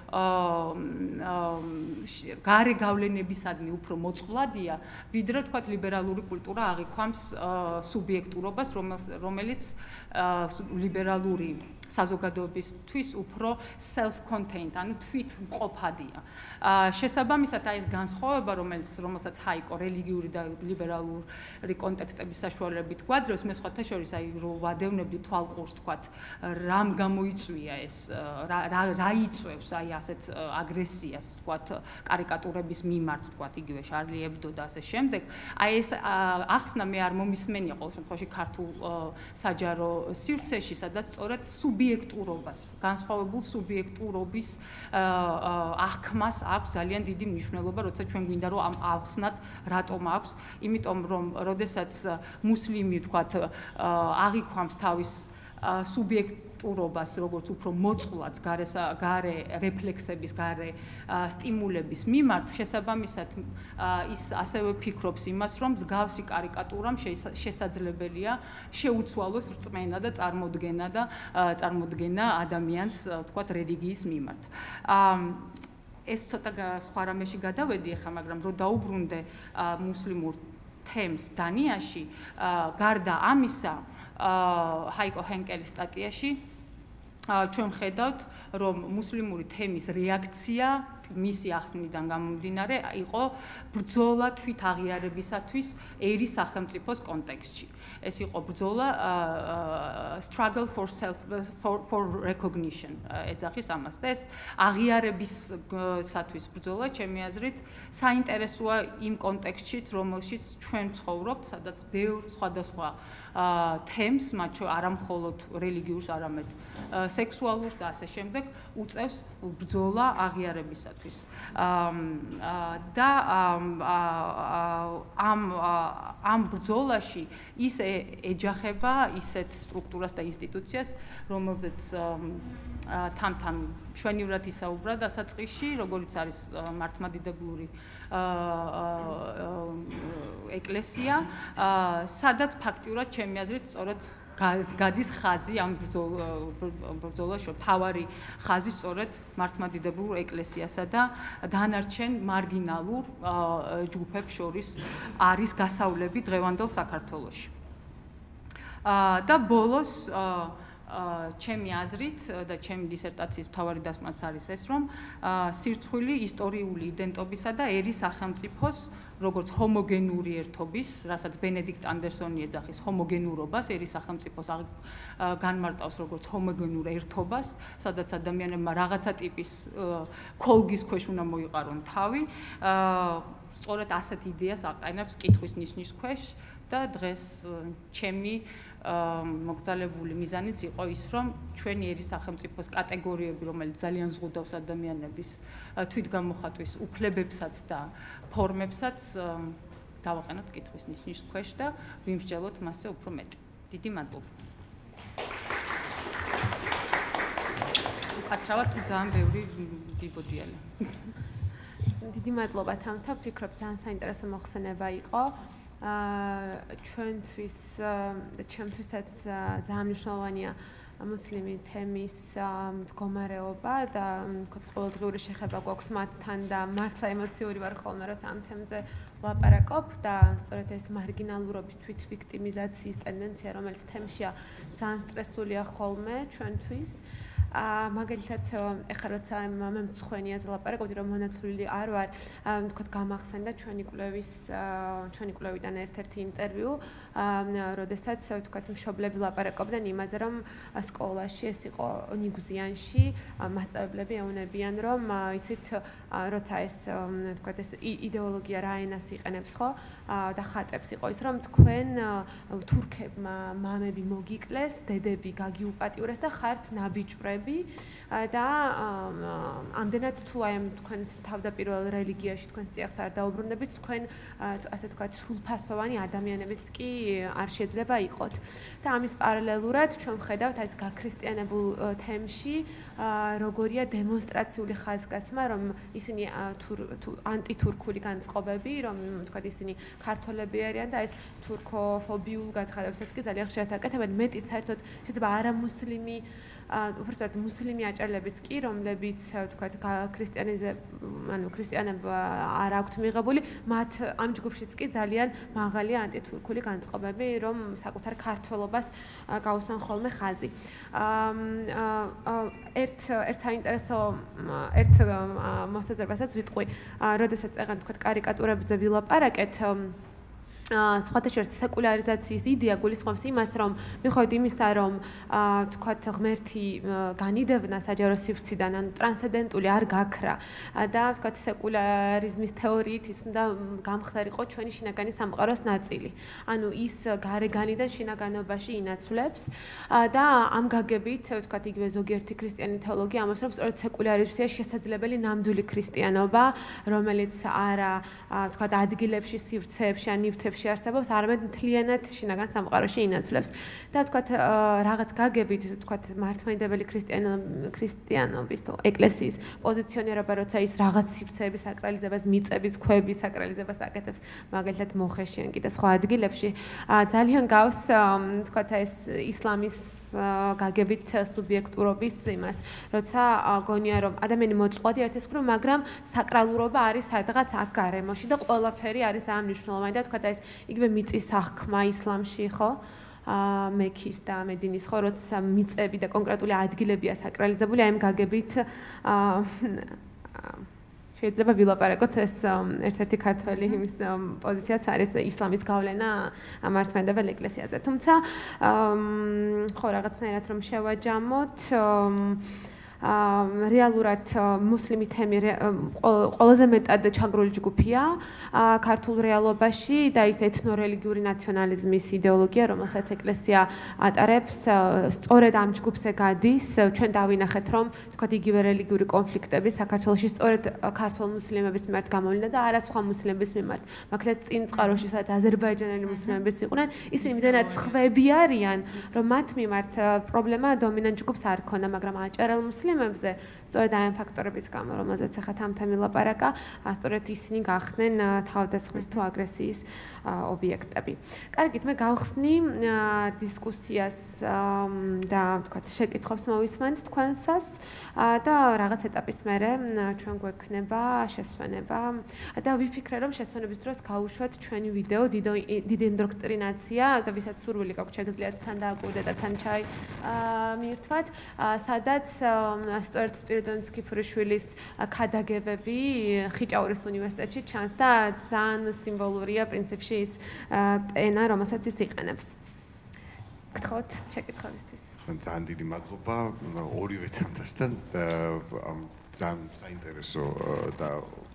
გარე გავლენებისადმი უფრო მოწყვლადია, ვიდრე თქვათ ლიბერალური კულტურა აღიქვამს სუბიექტურობას, რომელიც ლიბერალური საზოგადოებისთვის უფრო self-contained, ანუ თვითმყოფადია. შესაბამისად, აი ეს განსხვავება, რომელსაც ჰაიკო რელიგიური და ლიბერალური კონტექსტების საშუალებით გვაძლევს, მე სხვათა შორის აი რო ვადევნებდი თვალყურს, თქვათ, რამ გამოიწვია ეს, რა იწვევს აი ასეთ აგრესიას, თქვათ, კარიკატურების მიმართ, თქვათ, იგივე შარლი ებდო და ასე შემდეგ. აი ეს ახსნა მე არ მომისმენია ყოველ შემთხვევაში ქართულ საჯარო სივრცეში, სადაც სწორედ სუბიექტურობას, განსხვავებულ სუბიექტურობის აღქმას აქვს ძალიან დიდი მნიშვნელობა, როცა ჩვენ გვინდა რომ ავხსნათ რატომ აქვს, იმიტომ რომ როდესაც მუსლიმი, თქვათ, აღიქვამს თავის სუბიექტურობას, როგორც უფრო მოწყვლადს გარე რეფლექსების, გარე სტიმულების მიმართ, შესაბამისად ის ასევე ფიქრობს იმას, რომ მსგავსი კარიკატურამ შესაძლებელია შეუცვალოს რწმენა და წარმოდგენა ადამიანს, თქვათ, რელიგიის მიმართ. ეს ცოტა სხვა რამეში გადავედი ახლა, მაგრამ რო დაუბრუნდე მუსლიმურ თემს დანიაში, გარდა ამისა, ჰაიკო ჰენკელის სტატიაში ჩვენ ხედავთ, რომ მუსლიმური თემის რეაქცია მისი ახსნიდან გამომდინარე იყო ბრძოლა თვით აღიარებისათვის ერის სახელმწიფოს კონტექსტში. ეს იყო ბრძოლა struggle for recognition ეძახის ამას და ეს აღიარებისათვის ბრძოლა ჩემი აზრით საინტერესოა იმ კონტექსტშიც, რომელშიც ჩვენ ცხოვრობთ, სადაც ბევრ სხვადასხვა თემს, მათ შორის არა მხოლოდ რელიგიურს, არამედ სექსუალურს და ასე შემდეგ უწევს ბრძოლა აღიარებისათვის. და ამ ბრძოლაში ის ეჯახება ისეთ სტრუქტურას და ინსტიტუციას, რომელზეც თან მშვენივრად ისაუბრა დასაწყისში, როგორიც არის მართლმადიდებლური ეკლესია, სადაც ფაქტიურად ჩემი აზრით სწორედ გადის ხაზი ამ ბრძოლაში, თავარი ხაზი სწორედ მართლმადიდებლურ ეკლესიასა და დანარჩენ მარგინალურ ჯგუფებს შორის არის გასავლები დღევანდელ საქართველოში. და ბოლოს ჩემი აზრით და ჩემი დისერტაციის მთავარი დასმაც არის ეს, რომ სირცხვილი ისტორიული იდენტობისა და ერის სახელმწიფოს როგორც ჰომოგენური ერთობის, რასაც ბენედიქტ ანდერსონი ეძახის ჰომოგენურობას, ერის სახელმწიფოს განმარტავს როგორც ჰომოგენურ ერთობას, სადაც ადამიანებმა რაღაცა ტიპის ქოლგის ქვეშ უნდა მოიყარონ თავი, სწორედ ასეთ იდეას აყენებს კითხვის ნიშნის ქვეშ და დღეს ჩემი მოგზაურებული მიზანიც იყო ის, რომ ჩვენი ერის სახელმწიფოს კატეგორიები, რომელიც ძალიან ზღუდავს ადამიანების თვითგამოხატვის უფლებებსაც და ფორმებსაც, დავაყენოთ კითხვის ნიშნის ქვეშ და ვიმსჯელოთ მასზე უფრო მეტი. დიდი მადლობა. უკაცრავად თუ ძალიან ბევრი დიბოდიალა. დიდი მადლობა თამთა, ვფიქრობ ძალიან საინტერესო მოხსენება იყო. ჩვენთვის და ჩემთვისაც ძალიან მნიშვნელოვანია მუსლიმი თემის მდგომარეობა და ყოველდღიური შეხება გვაქვს მათთან და მართლა ემოციური ვარ ხოლმე, როცა ამ თემზე ვლაპარაკობ და სწორედ ეს მარგინალურობის თვითვიქტიმიზაციის ტენდენცია, რომელიც თემშია, ძალიან სტრესულია ხოლმე ჩვენთვის. მაგალითად, ეხლა როცა მე მწვენიაზე ლაპარაკობდი, რომ მონათვლილი არ ვარ, თქვათ გამახსენდა ჩვენი კვლევიდან ერთ-ერთი ინტერვიუ, როდესაც თქვათ მშობლები ლაპარაკობდნენ იმაზე, რომ სკოლაში ეს იყო ნიგზიანში, მასწავლებლები ეუბნებიან, რომ იცით, როცა ეს თქვათ ეს იდეოლოგია რა ენას იყენებს ხო და ხატებს იყო ის, რომ თქვენ თურქებმა მამები მოგიკლეს, დედები გაგიუპატიურეს და ხართ ნაბიჯვრები და ამდენად თუ აი ამ თქვენს თავდაპირველ რელიგიაში თქვენს წიაღს არ დაუბრუნდებით, თქვენ ასე თქვათ სრულფასოვანი ადამიანებიც კი არ შეიძლება იყოთ. და ამის პარალელურად ჩვენ ვხედავთ აი ეს გაქრისტიანებულ თემში როგორია დემონსტრაციული ხაზგასმა, რომ ისინი ანტითურქული განწყობები, რომ თქვათ ისინი ქართველები არიან და ეს თურქოფობიულ გაცხადებასაც კი ძალიან ხშირად აკეთებენ, მეტიც საერთოდ შეიძლება არამუსლიმი უბრალოდ მუსლიმი აჭარლებიც კი, რომლებიც თქვათ ქრისტიანობა არ აქვთ მიღებული, მათ ამ ჯგუფშიც კი ძალიან მაღალია ანტითურქული განწყობები, რომ საკუთარ ქართველობას გაუსვან ხოლმე ხაზი. ერთ საინტერესო მოსაზრებასაც ვიტყვი, როდესაც ეგან თქვათ კარიკატურებზე ვილაპარაკეთ, სხვათა შორის სეკულარიზაციის იდეა გულისხმობს იმას, რომ მიუხედავად იმისა, რომ თქვათ ღმერთი განიდევნა საჯარო სივრციდან, ანუ ტრანსცენდენტული არ გაქრა და თქვათ სეკულარიზმის თეორიით ის უნდა გამხდარიყო ჩვენი შინაგანი სამყაროს ნაწილი. ანუ ის გარეგანიდან შინაგანობაში ინაცვლებს და ამ გაგებით თქვათ იგივე ზოგიერთი ქრისტიანი თეოლოგია ამას რომ სწორედ სეკულარიზმია შესაძლებელი ნამდვილი ქრისტიანობა, რომელიც არა თქვათ ადგილებში, სივრცეებში ან ნივთებში შეარსებობს, არამედ მთლიანად შინაგან სამყაროში ინაცვლებს. და თქვათ რაღაც გაგებით, თქვათ მართლმადიდებელი ქრისტიანობის თუ ეკლესიის პოზიციონირება, როცა ის რაღაც სივრცეების საკრალიზებას, მიწების, ქვების საკრალიზებას აკეთებს, მაგალითად მოხეში ან კიდე სხვა ადგილებში, ძალიან გავს თქვათ ეს ისლამის გაგებით სუბიექტურობის იმას, როცა გონია რომ ადამიანი მოწყვლადი ერთის მხრივ, მაგრამ საკრალურობა არის სადღაც აქ გარემოში და ყველაფერი არის ამ მნიშვნელოვანი და თქვა და ეს იგივე მიწის აღქმა ისლამში, ხო? მექის და მედინის ხო როცა მიწები და კონკრეტული ადგილებია საკრალიზებული, აი ამ გაგებით შეიძლება ვილაპარაკოთ ეს ერთ-ერთი ქართველი იმის პოზიციაც არის ისლამის გავლენა მართლმადიდებელ ეკლესიაზე. თუმცა ხო რაღაცნაირად რომ შევაჯამოთ რეალურად მუსლიმი თემი ყველაზე მეტად ჩაგრული ჯგუფია ქართულ რეალობაში და ის ეთნორელიგიური ნაციონალიზმის იდეოლოგია, რომელსაც ეკლესია ატარებს, სწორედ ამ ჯგუფზე გადის. ჩვენ დავინახეთ, რომ თქვათ იგივე რელიგიური კონფლიქტები საქართველოში სწორედ ქართულ მუსლიმების მიმართ გამოვლინდა და არა სხვა მუსლიმების მიმართ. მაგალითად, წინ წყაროში, სადაც აზერბაიჯანელი მუსლიმებიც იყვნენ, ისინი იმდენად ხვები არიან, რომ მათ მიმართ პრობლემა დომინანტ ჯგუფს არ ქონდა, მაგრამ აჭარელ მუსლიმებზე სწორედ ამ ფაქტორების გამო, რომელზეც ახლა თამთა მილაპარაკა, სწორედ ისინი გახდნენ თავდასხმის თუ აგრესიის ობიექტები. კარგით, მე გავხსნი დისკუსიას და ვთქვათ, შეკითხვებს მოვისმენთ თქვენსას და რაღაც ეტაპის მერე ჩვენ გვექნება შესვენება და ვიფიქრე, რომ შესვენების დროს გავუშვათ ჩვენი ვიდეო დიდი ინდოქტრინაცია და ვისაც სურვილი გაქვთ შეგიძლიათ თან დააკვირდეთ და თან ჩაი მიირთვათ, სადაც სწორედ სპირიდონ სკიფურიშვილის ქადაგებები ხიჭაურის უნივერსიტეტში ჩანს და ძალიან სიმბოლურია პრინციპში ის ენა, რომელსაც ის იყენებს. გთხოვთ შეკითხვებისთვის. ძალიან დიდი მადლობა ორივე თამთასთან ძალიან საინტერესო და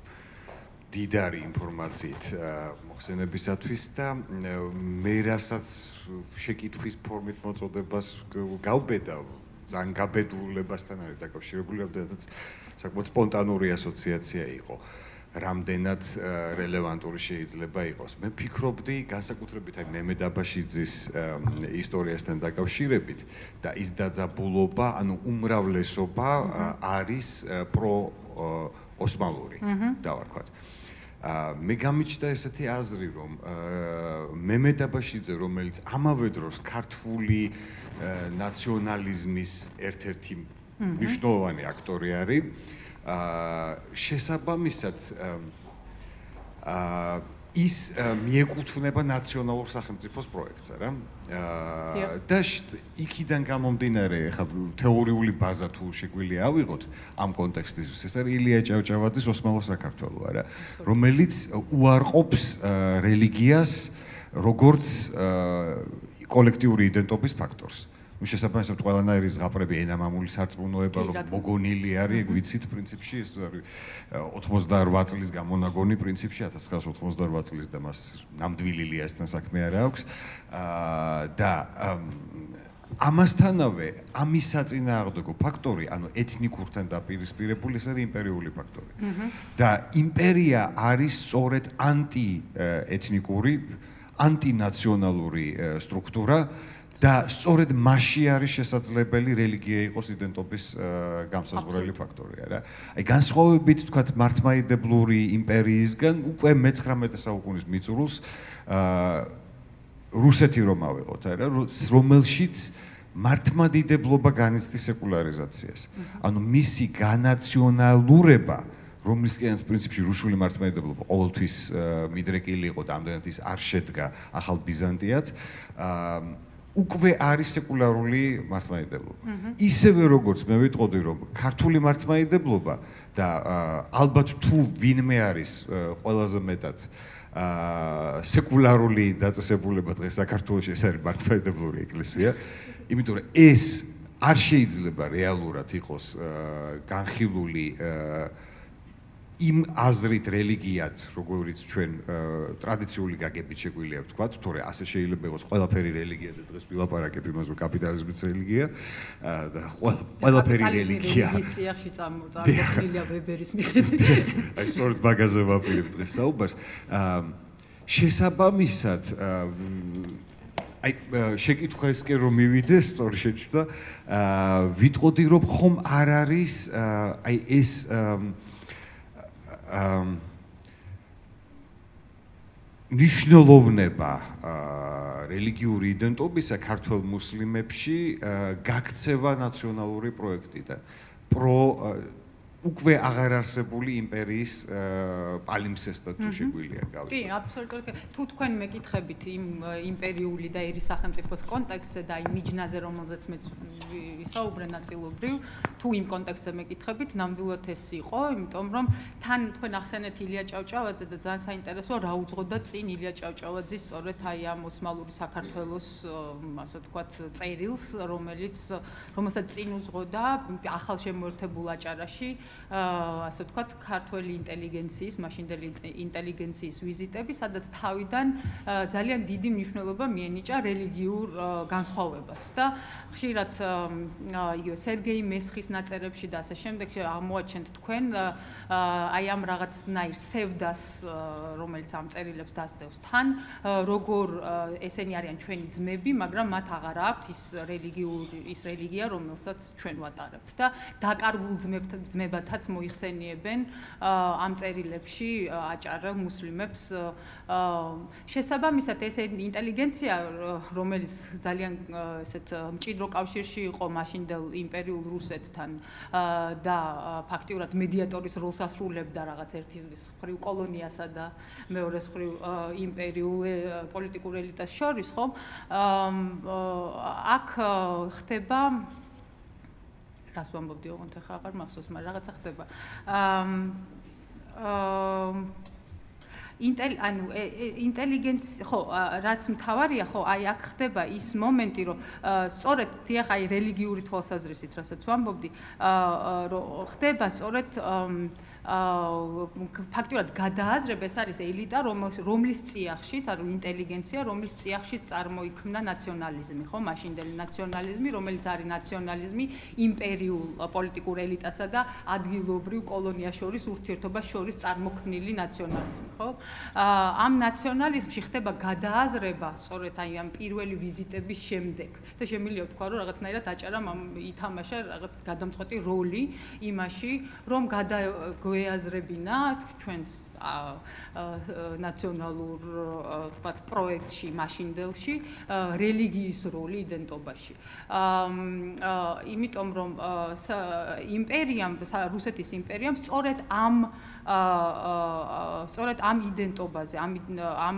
დიდარი ინფორმაციით მოხსენებისათვის და მე რასაც შეკითხვის ფორმით მოწოდებას გავბედა ძალიან გაბედულებასთან არის დაკავშირებული, რადგანაც საკმაოდ სპონტანური ასოციაცია იყო. რამდენად რელევანტური შეიძლება იყოს. მე ვფიქრობდი, განსაკუთრებით აი მემედ აბაშიძის ისტორიასთან დაკავშირებით და ის დაძაბულობა, ანუ უმრავლესობა არის პრო-ოსმალური, დავარქვათ. მე გამიჩნდა ესეთი აზრი, რომ მემედ აბაშიძე, რომელიც ამავე დროს ქართული ნაციონალიზმის ერთ-ერთი მნიშვნელოვანი აქტორი არის, შესაბამისად ის მიეკუთვნება ნაციონალურ სახელმწიფოს პროექტს, რა. და იქიდან გამომდინარე, ხა თეორიული ბაზა თუ შეგვიძლია ავიღოთ ამ კონტექსტისთვის, ეს არის ილია ჭავჭავაძის ოსმალო საქართველო, რა, რომელიც უარყოფს რელიგიას როგორც კოლექტიური იდენტობის ფაქტორს. შესაბამისად ყველანაირი ზღაპრები ენამამული სარწმუნოება რომ მოგონილი არის, ვიცით პრინციპში ეს არის 88 წლის გამონაგონი პრინციპში 1988 წლის და მას ნამდვილი ლიასთან საქმე არ აქვს და ამასთანავე ამის საწინააღმდეგო ფაქტორი, ანუ ეთნიკურთან დაპირისპირებული, ეს არის იმპერიული ფაქტორი. და იმპერია არის სწორედ ანტიეთნიკური, ანტინაციონალური სტრუქტურა და სწორედ მასში არის შესაძლებელი რელიგია იყოს იდენტობის გამსაზღვრელი ფაქტორი, რა. აი განსხვავებით, თქვათ, მართლმადიდებლური იმპერიისგან უკვე მე-19 საუკუნის მიწურულს რუსეთი რომ ავიღოთ, რა, რომელშიც მართლმადიდებლობა განიცდის სეკულარიზაციას. ანუ მისი განაციონალურება, რომლისკენაც პრინციპში რუსული მართლმადიდებლობა ყოველთვის მიდრეკილი იყო და ამდენად ის არ შედგა ახალ ბიზანტიად, უკვე არის სეკულარული მართლმადიდებლობა. ისევე როგორც მე ვიტყოდი, რომ ქართული მართლმადიდებლობა და ალბათ თუ ვინმე არის ყველაზე მეტად სეკულარული დაწესებულება დღეს საქართველოში, ეს არის მართლმადიდებლური ეკლესია, იმიტომ რომ ეს არ შეიძლება რეალურად იყოს განხილული იმ აზრით რელიგიად, როგორიც ჩვენ ტრადიციული გაგებით შეგვიძლია ვთქვათ, თორე ასე შეიძლება იყოს ყველაფერი რელიგია და დღეს ვილაპარაკებ იმას, რომ კაპიტალიზმიც რელიგია და ყველაფერი რელიგია. ის წიაღში წარმოქმნილია ვებერის მიხედვით. აი სწორედ მაგაზე ვაპირებ დღეს საუბარს. შესაბამისად აი შეკითხვა ეს კი რომ მივიდეს სწორი შეჭდა, ვიტყოდი რომ ხომ არ არის აი ეს ნიშნულოვნება რელიგიური იდენტობისა ქართველ მუსლიმებში გაქცევა ნაციონალური პროექტიდან. უკვე აღარ არსებული იმპერიის პალიმსესტად თუ შეგვიძლია გავიგოთ. კი, აბსოლუტურად. თუ თქვენ მეკითხებით იმ იმპერიული და ერის სახელმწიფოს კონტექსტზე და იმ მიჯნაზე, რომელზეც მე ვისაუბრე ნაწილობრივ, თუ იმ კონტექსტზე მეკითხებით, ნამდვილად ეს იყო, იმიტომ რომ თან თქვენ ახსენეთ ილია ჭავჭავაძე და ძალიან საინტერესოა რა უძღოდა წინ ილია ჭავჭავაძის სწორედ აი ამ ოსმალური საქართველოს ასე ვთქვათ წერილს, რომელსაც წინ უძღოდა ახალ შემოერთებულ აჭარაში ასე ვთქვათ ქართველი ინტელიგენციის, მაშინდელი ინტელიგენციის ვიზიტები, სადაც თავიდან ძალიან დიდი მნიშვნელობა მიენიჭა რელიგიურ განსხვავებას და ხშირად იგივე სერგეი მესხის ნაწერებში და ასე შემდეგ აღმოაჩენთ თქვენ აი ამ რაღაცნაირ სევდას, რომელიც ამ წერილებს დასდევს თან, როგორ ესენი არიან ჩვენი ძმები, მაგრამ მათ აღარ აქვთ ის რელიგია, რომელსაც ჩვენ ვატარებთ და დაკარგულ ძმებათაც მოიხსენიებენ ამ წერილებში აჭარელ მუსლიმებს. შესაბამისად ეს ინტელიგენცია, რომელიც ძალიან ესეთ მჭიდრო კავშირში იყო მაშინდელ იმპერიულ რუსეთთან და ფაქტიურად მედიატორის როლს ასრულებდა რაღაც ერთის მხრივ კოლონიასა და მეორეს მხრივ იმპერიულ პოლიტიკურ ელიტას შორის, ხომ? აქ ხდება რას ვამბობდი ოღონდ ახლა აღარ მახსოვს, მაგრამ რაღაცა ხდება. ინტელიგენცია, ხო, რაც მთავარია, ხო, აი აქ ხდება ის მომენტი, რომ სწორედ დიახ, აი რელიგიური თვალსაზრისით, რასაც ვამბობდი, ხდება სწორედ ფაქტურად გადააზრება ეს არის ელიტა, რომლის წიაღშიც, ანუ ინტელიგენცია, რომლის წიაღშიც წარმოიქმნა ნაციონალიზმი, ხო, მაშინდელი ნაციონალიზმი, რომელიც არის ნაციონალიზმი იმპერიულ პოლიტიკურ ელიტასა და ადგილობრივ კოლონიას შორის ურთიერთობას შორის წარმოქმნილი ნაციონალიზმი, ხო? ამ ნაციონალიზმში ხდება გადააზრება სწორედ აი ამ პირველი ვიზიტების შემდეგ და შემიძლია ვთქვა, რომ რაღაცნაირად აჭარამ ითამაშა რაღაც გადამწყვეტი როლი იმაში, რომ გვეაზრებინა ჩვენს ნაციონალურ თქვათ პროექტში მაშინდელში რელიგიის როლი იდენტობაში. იმიტომ რომ იმპერიამ, რუსეთის იმპერიამ სწორედ ამ იდენტობაზე, ამ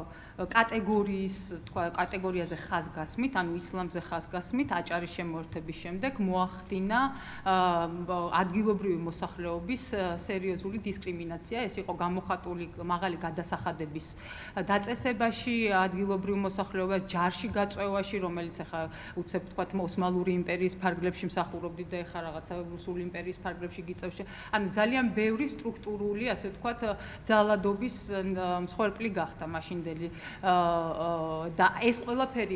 კატეგორიაზე ხაზგასმით, ანუ ისლამზე ხაზგასმით, აჭარის შემოერთების შემდეგ მოახდინა ადგილობრივი მოსახლეობის სერიოზული დისკრიმინაცია. ეს იყო გამოხატული მაღალი გადასახადების დაწესებაში, ადგილობრივ მოსახლეობას ჯარში გაწვევაში, რომელიც ახლა უცებ თქვათ ოსმალური იმპერიის ფარგლებში მსახურობდი და ახლა რაღაცა რუსული იმპერიის ფარგლებში გიწევს. ანუ ძალიან ბევრი სტრუქტურული, ასე ვთქვათ, ძალადობის მსხვერპლი გახდა მაშინდელი და ეს ყველაფერი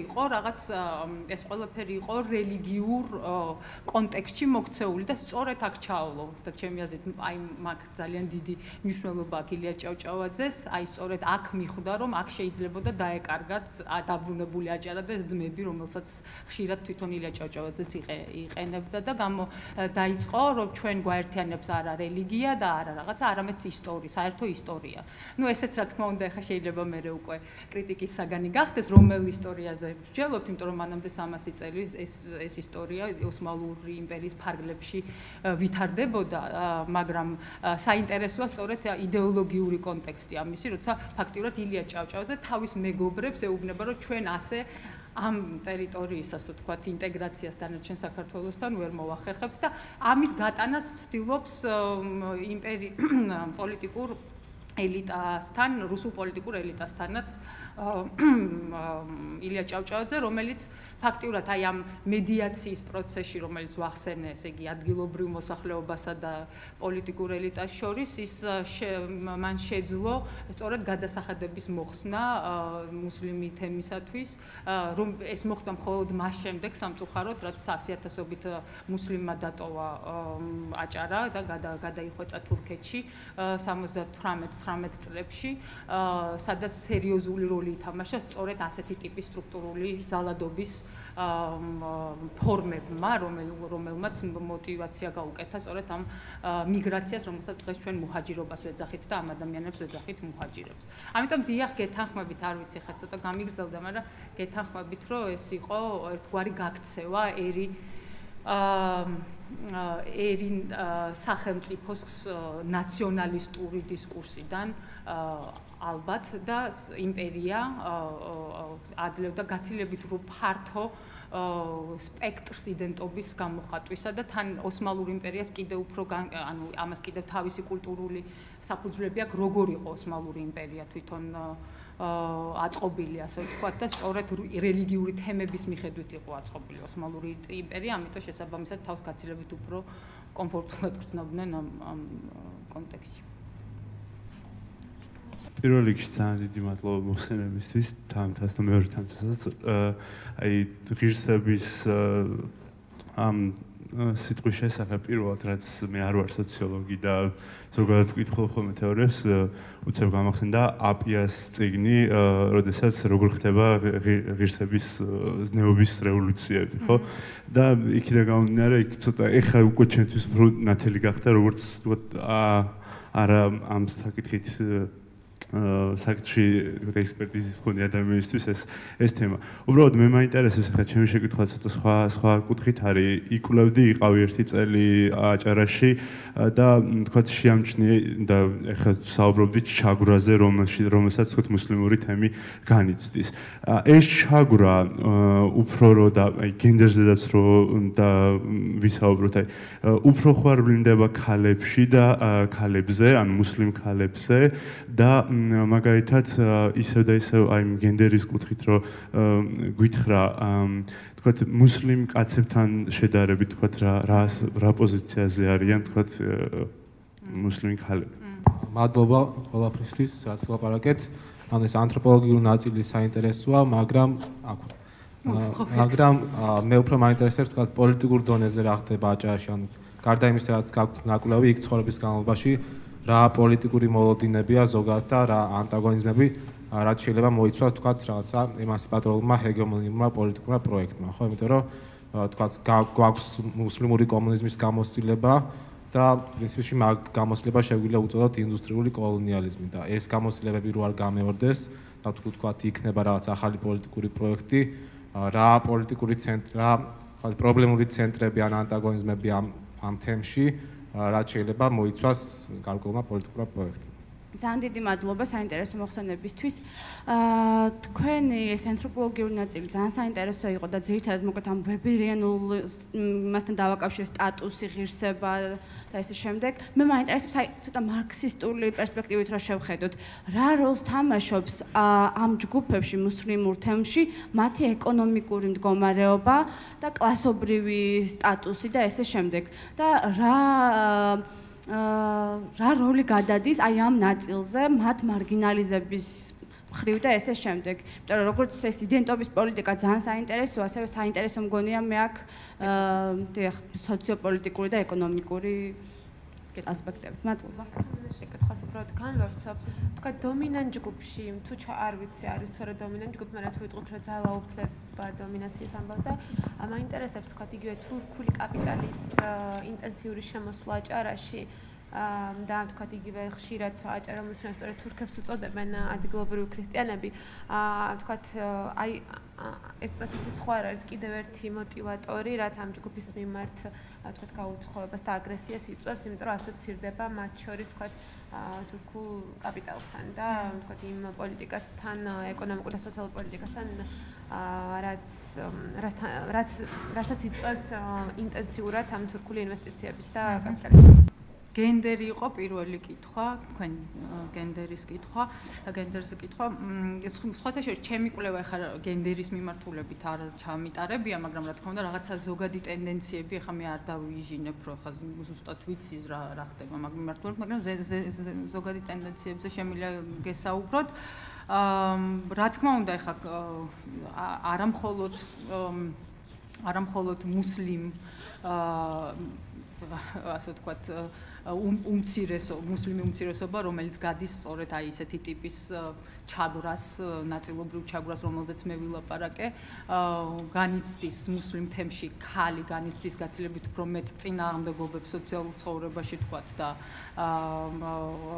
იყო რელიგიურ კონტექსტში მოქცეული და სწორედ აქ ჩაავლო და ჩემი აზრით აი მაგ ძალიან დიდი მნიშვნელობა აქვს ილია ჭავჭავაძეს, აი სწორედ აქ მიხვდა რომ აქ შეიძლებოდა დაეკარგათ დაბრუნებული აჭარა და ძმები, რომელსაც ხშირად თვითონ ილია ჭავჭავაძეც იყენებდა და დაიწყო რომ ჩვენ გვაერთიანებს არა რელიგია და არა რაღაცა, არამედ ისტორია, საერთო ისტორია. ნუ ესეც რა თქმა უნდა ახლა შეიძლება მე უკვე კრიტიკის საგანი გახდეს, რომელ ისტორიაზე ვსჯელობთ, იმიტომ რომ მანამდე 300 წელი ეს ისტორია ოსმალური იმპერიის ფარგლებში ვითარდებოდა, მაგრამ საინტერესოა სწორედ იდეოლოგიური კონტექსტი ამისი, როცა ფაქტიურად ილია ჭავჭავაძე თავის მეგობრებს ეუბნება, რომ ჩვენ ასე ამ ტერიტორიის, ასე ვთქვათ, ინტეგრაციას დანარჩენ საქართველოსთან ვერ მოვახერხებთ და ამის გატანას ცდილობს პოლიტიკურ ელიტასთან, რუსულ პოლიტიკურ ელიტასთანაც ილია ჭავჭავაძე, რომელიც ფაქტიურად აი ამ მედიაციის პროცესში, რომელიც ვახსენე, ესე იგი ადგილობრივ მოსახლეობასა და პოლიტიკურ ელიტას შორის, ის მან შეძლო სწორედ გადასახადების მოხსნა მუსლიმი თემისათვის, რომ ეს მოხდა მხოლოდ მას შემდეგ სამწუხაროდ, რაც 100,000-ობით მუსლიმმა დატოვა აჭარა და გადაიხვეწა თურქეთში 78-19 წლებში, სადაც სერიოზული როლი ითამაშა სწორედ ასეთი ტიპის სტრუქტურული ძალადობის ფორმებმა, რომელმაც мотиваცია გაუკეთა სწორედ ამ მიგრაციას, რომელსაც დღეს ჩვენ მუჰაჯირობას ვეძახით და ამ ადამიანებს ვეძახით მუჰაჯირებს. ამიტომ დიახ, გეთანხმებით, არ ვიცი, ხა ცოტა გამიგრძელდა, მაგრამ გეთანხმებით, რომ ეს იყო ერთგვარი გაქცევა ერინ სახელმწიფოს ნაციონალისტური დისკურსიდან ალბათ და იმპერია აძლევდა გაცილებით უფრო ფართო სპექტრს იდენტობის გამოხატვისა და თან ოსმალურ იმპერიას კიდევ უფრო ანუ ამას კიდევ თავისი კულტურული საფუძვლები აქვს როგორ იყო ოსმალური იმპერია თვითონ აწყობილი ასე ვთქვათ და სწორედ რელიგიური თემების მიხედვით იყო აწყობილი ოსმალური იმპერია, ამიტომ შესაბამისად თავს გაცილებით უფრო კომფორტულად გრძნობდნენ ამ კონტექსტში. პირველ რიგში ძალიან დიდი მადლობა მოხსენებისთვის, თამთას და მეორე თამთასაც. აი ღირსების ამ სიტყვის შესახებ პირველად რაც მე არ ვარ სოციოლოგი და ზოგადად ვკითხულობ ხოლმე თეორიებს, უცებ გამახსენდა აპიას წიგნი, როდესაც როგორ ხდება ღირსების ზნეობის რევოლუციები, ხო? და იქიდან გამომდინარე, იქ ცოტა ეხა უკვე ჩვენთვის უფრო ნათელი გახდა, როგორც ვთქვათ, არა ამ საკითხით საკითხი ექსპერტიზის მქონე ადამიანისთვის ეს თემა. უბრალოდ მე მაინტერესებს ახლა ჩემი შეკითხვა ცოტა სხვა კუთხით არის. იკვლევდი, იყავი ერთი წელი აჭარაში და თქვათ შეამჩნიე და ახლა საუბრობდი ჩაგვრაზე, რომელსაც თქვათ მუსლიმური თემი განიცდის. ეს ჩაგვრა უფრო რო და აი გენდერზედაც რო და ვისაუბროთ, აი უფრო ხარ ვლინდება ქალებში და ქალებზე, ანუ მუსლიმ ქალებზე და მაგალითად ისევ და ისევ აი გენდერის კუთხით რომ გითხრა თქვათ მუსლიმ კაცებთან შედარებით თქვათ რა პოზიციაზე არიან თქვათ მუსლიმი ქალები. მადლობა ყველაფრისთვის რაც ლაპარაკეთ. ანუ ეს ანთროპოლოგიური ნაწილი საინტერესოა, მაგრამ მე უფრო მაინტერესებს თქვათ პოლიტიკურ დონეზე რა ხდება აჭარაში, ანუ გარდა იმისა რაც გაქვთ ნაკვლევი იქ ცხოვრების განმავლობაში რა პოლიტიკური მოლოდინებია ზოგადად და რა ანტაგონიზმები რაც შეიძლება მოიცვას თქვათ რაღაცა ემანსიპატორულმა ჰეგემონიურმა პოლიტიკურმა პროექტმა, ხო? იმიტომ რომ თქვათ გვაქვს მუსლიმური კომუნიზმის გამოცდილება და პრინციპში მაგ გამოცდილებას შეგვიძლია უწოდოთ ინდუსტრიული კოლონიალიზმი და ეს გამოცდილებები რო არ გამეორდეს და თქვათ იქნება რაღაც ახალი პოლიტიკური პროექტი, რა პოლიტიკური ცენტრი, რა პრობლემური ცენტრები ან ანტაგონიზმები ამ თემში რაც შეიძლება მოიცვას გარკვეულმა პოლიტიკურმა პროექტმა. ძალიან დიდი მადლობა საინტერესო მოხსენებისთვის. თქვენი ეს ანთროპოლოგიური ნაწილი ძალიან საინტერესო იყო და ძირითადად მოკლედ ამ ვებერიანულ მასთან დავაკავშირე სტატუსი, ღირსება და ესე შემდეგ. მე მაინტერესებს აი ცოტა მარქსისტული პერსპექტივით რა შევხედოთ. რა როლს თამაშობს ამ ჯგუფებში მუსლიმურ თემში მათი ეკონომიკური მდგომარეობა და კლასობრივი სტატუსი და ესე შემდეგ. და რა როლი გადადის აი ამ ნაწილზე მათ მარგინალიზების მხრივ და ესე შემდეგ. იმიტომ რომ როგორც ეს იდენტობის პოლიტიკა ძალიან საინტერესოა, ასევე საინტერესო მგონია მე აქ სოციოპოლიტიკური და ეკონომიკური ასპექტები. მადლობა. შეკითხვას უბრალოდ განვავრცობ. თქვა დომინანტ ჯგუფში, თუ არ ვიცი არის თუ არა დომინანტ ჯგუფი, მაგრამ თუ ვიტყვით რომ ძალაუფლება დომინაციის ამბავს და მაინტერესებს თქვა იგივე თურქული კაპიტალის ინტენსიური შემოსვლა აჭარაში და თქვა იგივე ხშირად აჭარა მუსლიმებს სწორედ თურქებს უწოდებენ ადგილობრივი ქრისტიანები. თქვა აი ეს პროცესი ხო არ არის კიდევ ერთი მოტივატორი, რაც ამ ჯგუფის მიმართ თქვა გაუცხოებას და აგრესიას იწვევს, იმიტომ რომ ასოცირდება მათ შორის თქვა თურქულ კაპიტალთან და თქვა იმ პოლიტიკასთან, ეკონომიკურ და სოციალურ პოლიტიკასთან, რასაც იწვევს ინტენსიურად ამ თურქული ინვესტიციების და კაპიტალიზმის. გენდერი იყო პირველი კითხვა, თქვენ გენდერის კითხვა, გენდერზე კითხვა. სხვათა შორის ჩემი კვლევა ახლა გენდერის მიმართულებით არ ჩამიტარებია, მაგრამ რა თქმა უნდა რაღაცა ზოგადი ტენდენციები ახლა მე არ დავიჟინებ, რომ ახლა ზუსტად ვიცი რა ხდება მაგ მიმართულებით, მაგრამ ზოგადი ტენდენციებზე შემიძლია გესაუბროთ. რა თქმა უნდა ახლა არამხოლოდ მუსლიმ ასე ვთქვათ მუსლიმი უმცირესობა, რომელიც გადის სწორედ აი ესეთი ტიპის ჩაგვრას, ნაწილობრივ ჩაგვრას, რომელზეც მე ვილაპარაკე, განიცდის მუსლიმ თემში ქალი განიცდის გაცილებით უფრო მეტ წინააღმდეგობებს სოციალურ ცხოვრებაში თქვათ და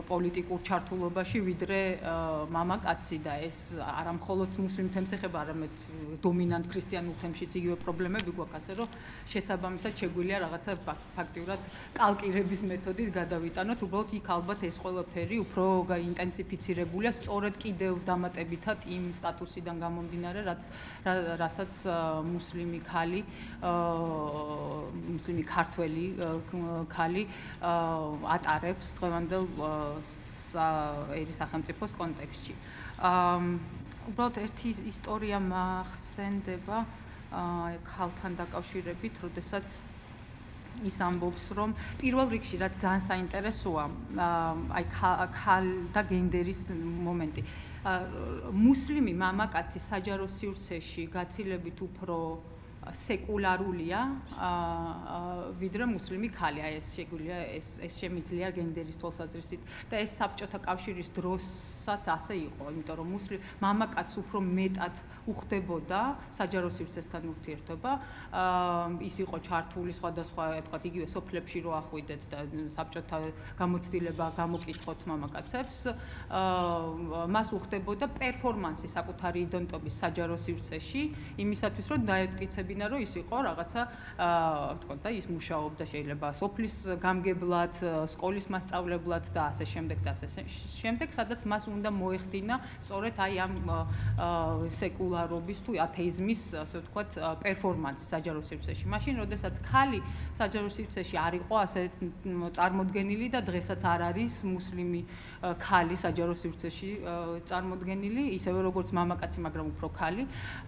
პოლიტიკურ ჩართულობაში, ვიდრე მამაკაცი და ეს არა მხოლოდ მუსლიმ თემს ეხება, არამედ დომინანტ ქრისტიანულ თემშიც იგივე პრობლემები გვაქვს, ასე რომ შესაბამისად შეგვიძლია რაღაცა ფაქტიურად კალკირების მეთოდით გადავიტანოთ, უბრალოდ იქ ალბათ ეს ყველაფერი უფრო გაინტენსიფიცირებულია, სწორედ კიდევ დამატებითად იმ სტატუსიდან გამომდინარე, რასაც მუსლიმი ქალი, მუსლიმი ქართველი ქალი ატარებს დღევანდელ ერის სახელმწიფოს კონტექსტში. უბრალოდ ერთი ისტორია მახსენდება ქალთან დაკავშირებით, როდესაც ის ამბობს, რომ პირველ რიგში რაც ძალიან საინტერესოა, აი ქალ და გენდერის მომენტი. მუსლიმი მამაკაცი საჯარო სივრცეში გაცილებით უფრო სეკულარულია ვიდრე მუსლიმი ქალი. აი ეს შეგვიძლია ეს შემიძლია გენდერის თვალსაზრისით და ეს საბჭოთა კავშირის დროსაც ასე იყო, იმიტომ რომ მამაკაც უფრო მეტად უხდებოდა საჯარო სივრცესთან ურთიერთობა. ის იყო ჩართული სხვადასხვა, თქვათ, იგივე სოფლებში რო ახვიდეთ და საბჭოთა გამოცდილება გამოკითხოთ მამაკაცებს. მას უხდებოდა პერფორმანსი საკუთარი იდენტობის საჯარო სივრცეში, იმისათვის რომ დაეთკიცებინა, რომ ის იყო რაღაცა, თქვათ, და ის მუშაობდა შეიძლება სოფლის გამგებლად, სკოლის მასწავლებლად და ასე შემდეგ და ასე შემდეგ, სადაც მას უნდა მოეხდინა სწორედ აი ამ სეკულარობის თუ ათეიზმის, ასე ვთქვათ, პერფორმანსი საჯარო სივრცეში. მაშინ, როდესაც ქალი საჯარო სივრცეში არ იყო ასე წარმოდგენილი და დღესაც არ არის მუსლიმი ქალი საჯარო სივრცეში წარმოდგენილი, ისევე როგორც მამაკაცი, მაგრამ უფრო ქალი.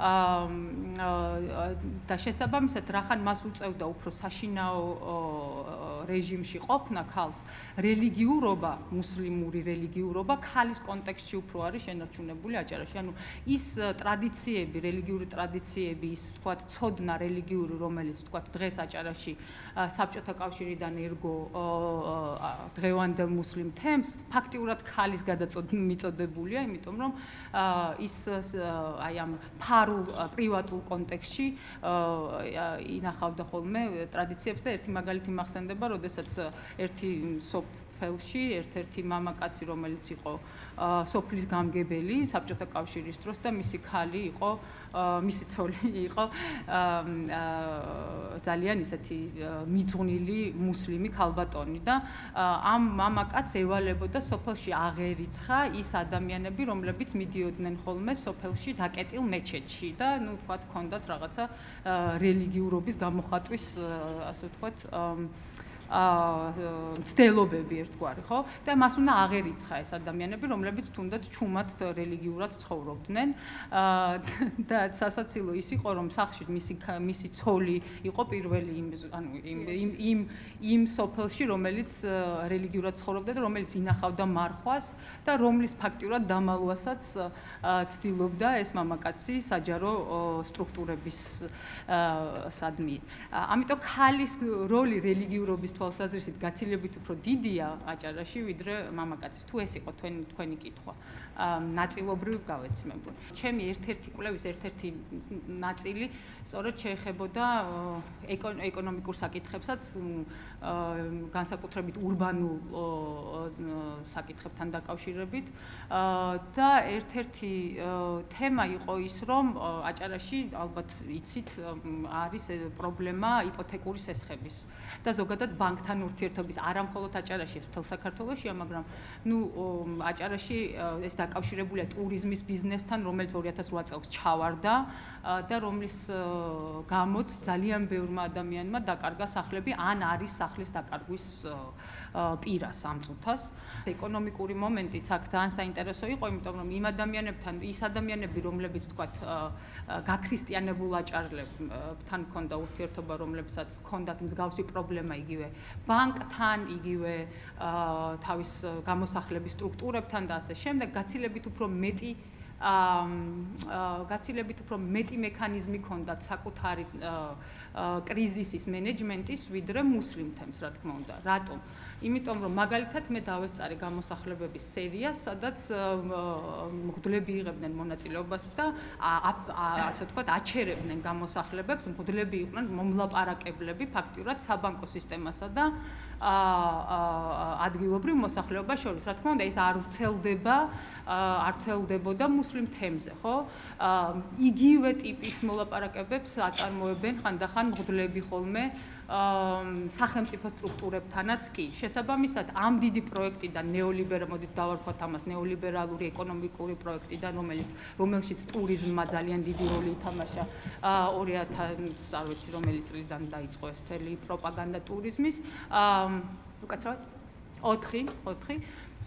და შესაბამისად, რახან მას უწევდა უფრო საშინაო რეჟიმში ყოფნა ქალს, რელიგიურობა, მუსლიმური რელიგიურობა ქალის კონტექსტში უფრო არის შენარჩუნებული აჭარაში. ანუ ის ტრადიციები, რელიგიური ტრადიციები, ის თქვათ ცოდნა რელიგიური, რომელიც თქვათ დღეს აჭარაში საბჭოთა კავშირიდან ერგო დღევანდელ მუსლიმ თემს, ფაქტიურად ქალის გადამიწოდებულია, იმიტომ რომ ის აი ამ ფარულ პრივატულ კონტექსტში ინახავდა ხოლმე ტრადიციებს და ერთი მაგალითი მახსენდება, როდესაც ერთი სოფელში ერთ-ერთი მამაკაცი, რომელიც იყო სოფლის გამგებელი საბჭოთა კავშირის დროს და მისი ქალი იყო, მისი ცოლი იყო ძალიან ისეთი მიძღვნილი მუსლიმი ქალბატონი და ამ მამაკაცს ევალებოდა სოფელში აღერიცხა ის ადამიანები, რომლებიც მიდიოდნენ ხოლმე სოფელში დაკეტილ მეჩეთში და ნუ თქვათ ჰქონდათ რაღაცა რელიგიურობის გამოხატვის, ასე ვთქვათ, მცდელობები ერთგვარი, ხო? და მას უნდა აღერიცხა ეს ადამიანები, რომლებიც თუნდაც ჩუმად რელიგიურად ცხოვრობდნენ. და სასაცილო ის იყო, რომ სახლში მისი ცოლი იყო პირველი იმ სოფელში, რომელიც რელიგიურად ცხოვრობდა და რომელიც ინახავდა მარხვას და რომლის ფაქტიურად დამალვასაც ცდილობდა ეს მამაკაცი საჯარო სტრუქტურების სადმი. ამიტომ ქალის როლი რელიგიურობის თვალსაზრისით გაცილებით უფრო დიდია აჭარაში, ვიდრე მამაკაცის. თუ ეს იყო თქვენი კითხვა, ნაწილობრივ გავეცმებული. ჩემი ერთ-ერთი კვლევის ერთ-ერთი ნაწილი სწორედ შეეხებოდა ეკონომიკურ საკითხებსაც, განსაკუთრებით ურბანულ საკითხებთან დაკავშირებით და ერთ-ერთი თემა იყო ის, რომ აჭარაში ალბათ იცით არის პრობლემა იპოთეკური სესხების და ზოგადად ბანკთან ურთიერთობის, არა მხოლოდ აჭარაში, ეს მთელ საქართველოშია, მაგრამ ნუ აჭარაში ეს დაკავშირებულია ტურიზმის ბიზნესთან, რომელიც 2008 წელს ჩავარდა და რომლის გამოც ძალიან ბევრმა ადამიანმა დაკარგა სახლები, ან არის სახლის დაკარგვის პირას ამ წუთას. ეკონომიკური მომენტიც აქ ძალიან საინტერესო იყო, იმიტომ რომ იმ ადამიანებთან, ის ადამიანები, რომლებიც თქვათ გაქრისტიანებულ აჭარლებთან ჰქონდა ურთიერთობა, რომლებსაც ჰქონდათ მსგავსი პრობლემა იგივე ბანკთან, იგივე თავის გამოსახლების სტრუქტურებთან და ასე შემდეგ, გაცილებით უფრო მეტი მექანიზმი ჰქონდათ საკუთარი კრიზისის მენეჯმენტის, ვიდრე მუსლიმ თემს, რა თქმა უნდა. რატომ? იმიტომ რომ მაგალითად მე დავესწარი გამოსახლებების სერიას, სადაც მღვდლები იღებდნენ მონაწილეობას და ასე ვთქვათ, აჩერებდნენ გამოსახლებებს, მღვდლები იყვნენ მომლაპარაკებლები ფაქტიურად საბანკო სისტემასა და ადგილობრივ მოსახლეობას შორის. რა თქმა უნდა, ეს არ ვრცელდებოდა მუსლიმ თემზე, ხო? იგივე ტიპის მოლაპარაკებებს აწარმოებენ ხანდახან მღვდლები ხოლმე სახელმწიფო სტრუქტურებთანაც კი. შესაბამისად, ამ დიდი პროექტიდან მოდით დავარქვათ ამას ნეოლიბერალური ეკონომიკური პროექტიდან, რომელშიც ტურიზმმა ძალიან დიდი როლი ითამაშა 2000 არ ვიცი რომელი წლიდან დაიწყო ეს მთელი პროპაგანდა ტურიზმის. უკაცრავად 4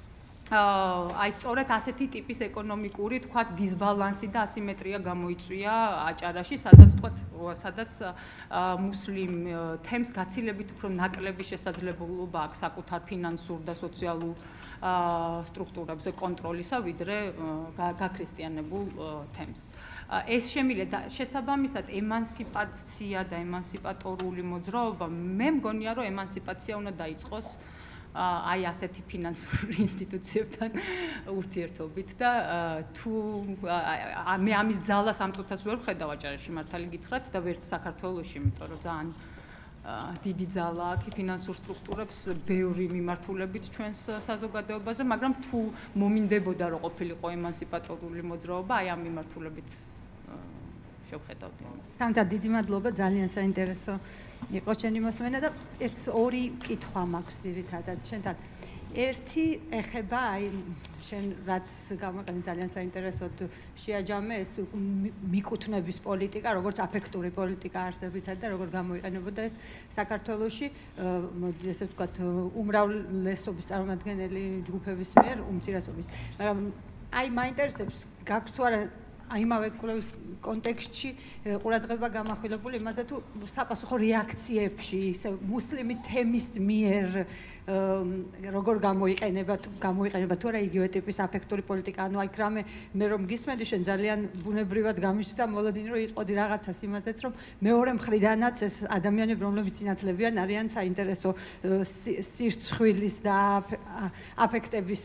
აი სწორედ ასეთი ტიპის ეკონომიკური თქვათ დისბალანსი და ასიმეტრია გამოიწვია აჭარაში, სადაც მუსლიმ თემს გაცილებით უფრო ნაკლები შესაძლებლობა აქვს საკუთარ ფინანსურ და სოციალურ სტრუქტურებზე კონტროლისა, ვიდრე გაქრისტიანებულ თემს. ეს შემიძლია შესაბამისად ემანსიპაცია და ემანსიპატორული მოძრაობა, მე მგონია რომ ემანსიპაცია უნდა დაიწყოს აი ასეთი ფინანსური ინსტიტუციებთან ურთიერთობით და თუ მე ამის ძალას ამ წუთას ვერ ვხედავ აჭარაში მართალი გითხრათ და ვერც საქართველოში, იმიტომ რომ ძალიან დიდი ძალა აქვს ფინანსურ სტრუქტურებს ბევრი მიმართულებით ჩვენს საზოგადოებაზე, მაგრამ თუ მომინდებოდა რომ ყოფილიყო ემანსიპატორული მოძრაობა, აი ამ მიმართულებით შევხედავთ იმას. თამთა დიდი მადლობა, ძალიან საინტერესო იყო შენი მოსმენა და ეს ორი კითხვა მაქვს ძირითადად შენთან. ერთი ეხება აი შენ რაც გამოყენე ძალიან საინტერესოდ შეაჯამე ეს მიკუთვნების პოლიტიკა, როგორც აფექტური პოლიტიკა არსებითად და როგორ გამოიყენებოდა ეს საქართველოში, ესე ვთქვათ, უმრავლესობის წარმომადგენელი ჯგუფების მიერ უმცირესობის. მაგრამ აი მაინტერესებს გაქვს თუ არა აიმავე კვლევის კონტექსტში ყურადღება გამახვილებული იმაზე თუ საპასუხო რეაქციებში ისე მუსლიმი თემის მიერ როგორ გამოიყენება თუ არა იგივე ტიპის აფექტური პოლიტიკა. ანუ აი რამე მე რომ გისმენდი შენ ძალიან ბუნებრივად გამიშთა მოლოდინი რომ იყოდი რაღაცას იმაზეც რომ მეორე მხრიდანაც ეს ადამიანები რომლებიც ინათლებიან არიან საინტერესო სირცხვილის და აფექტების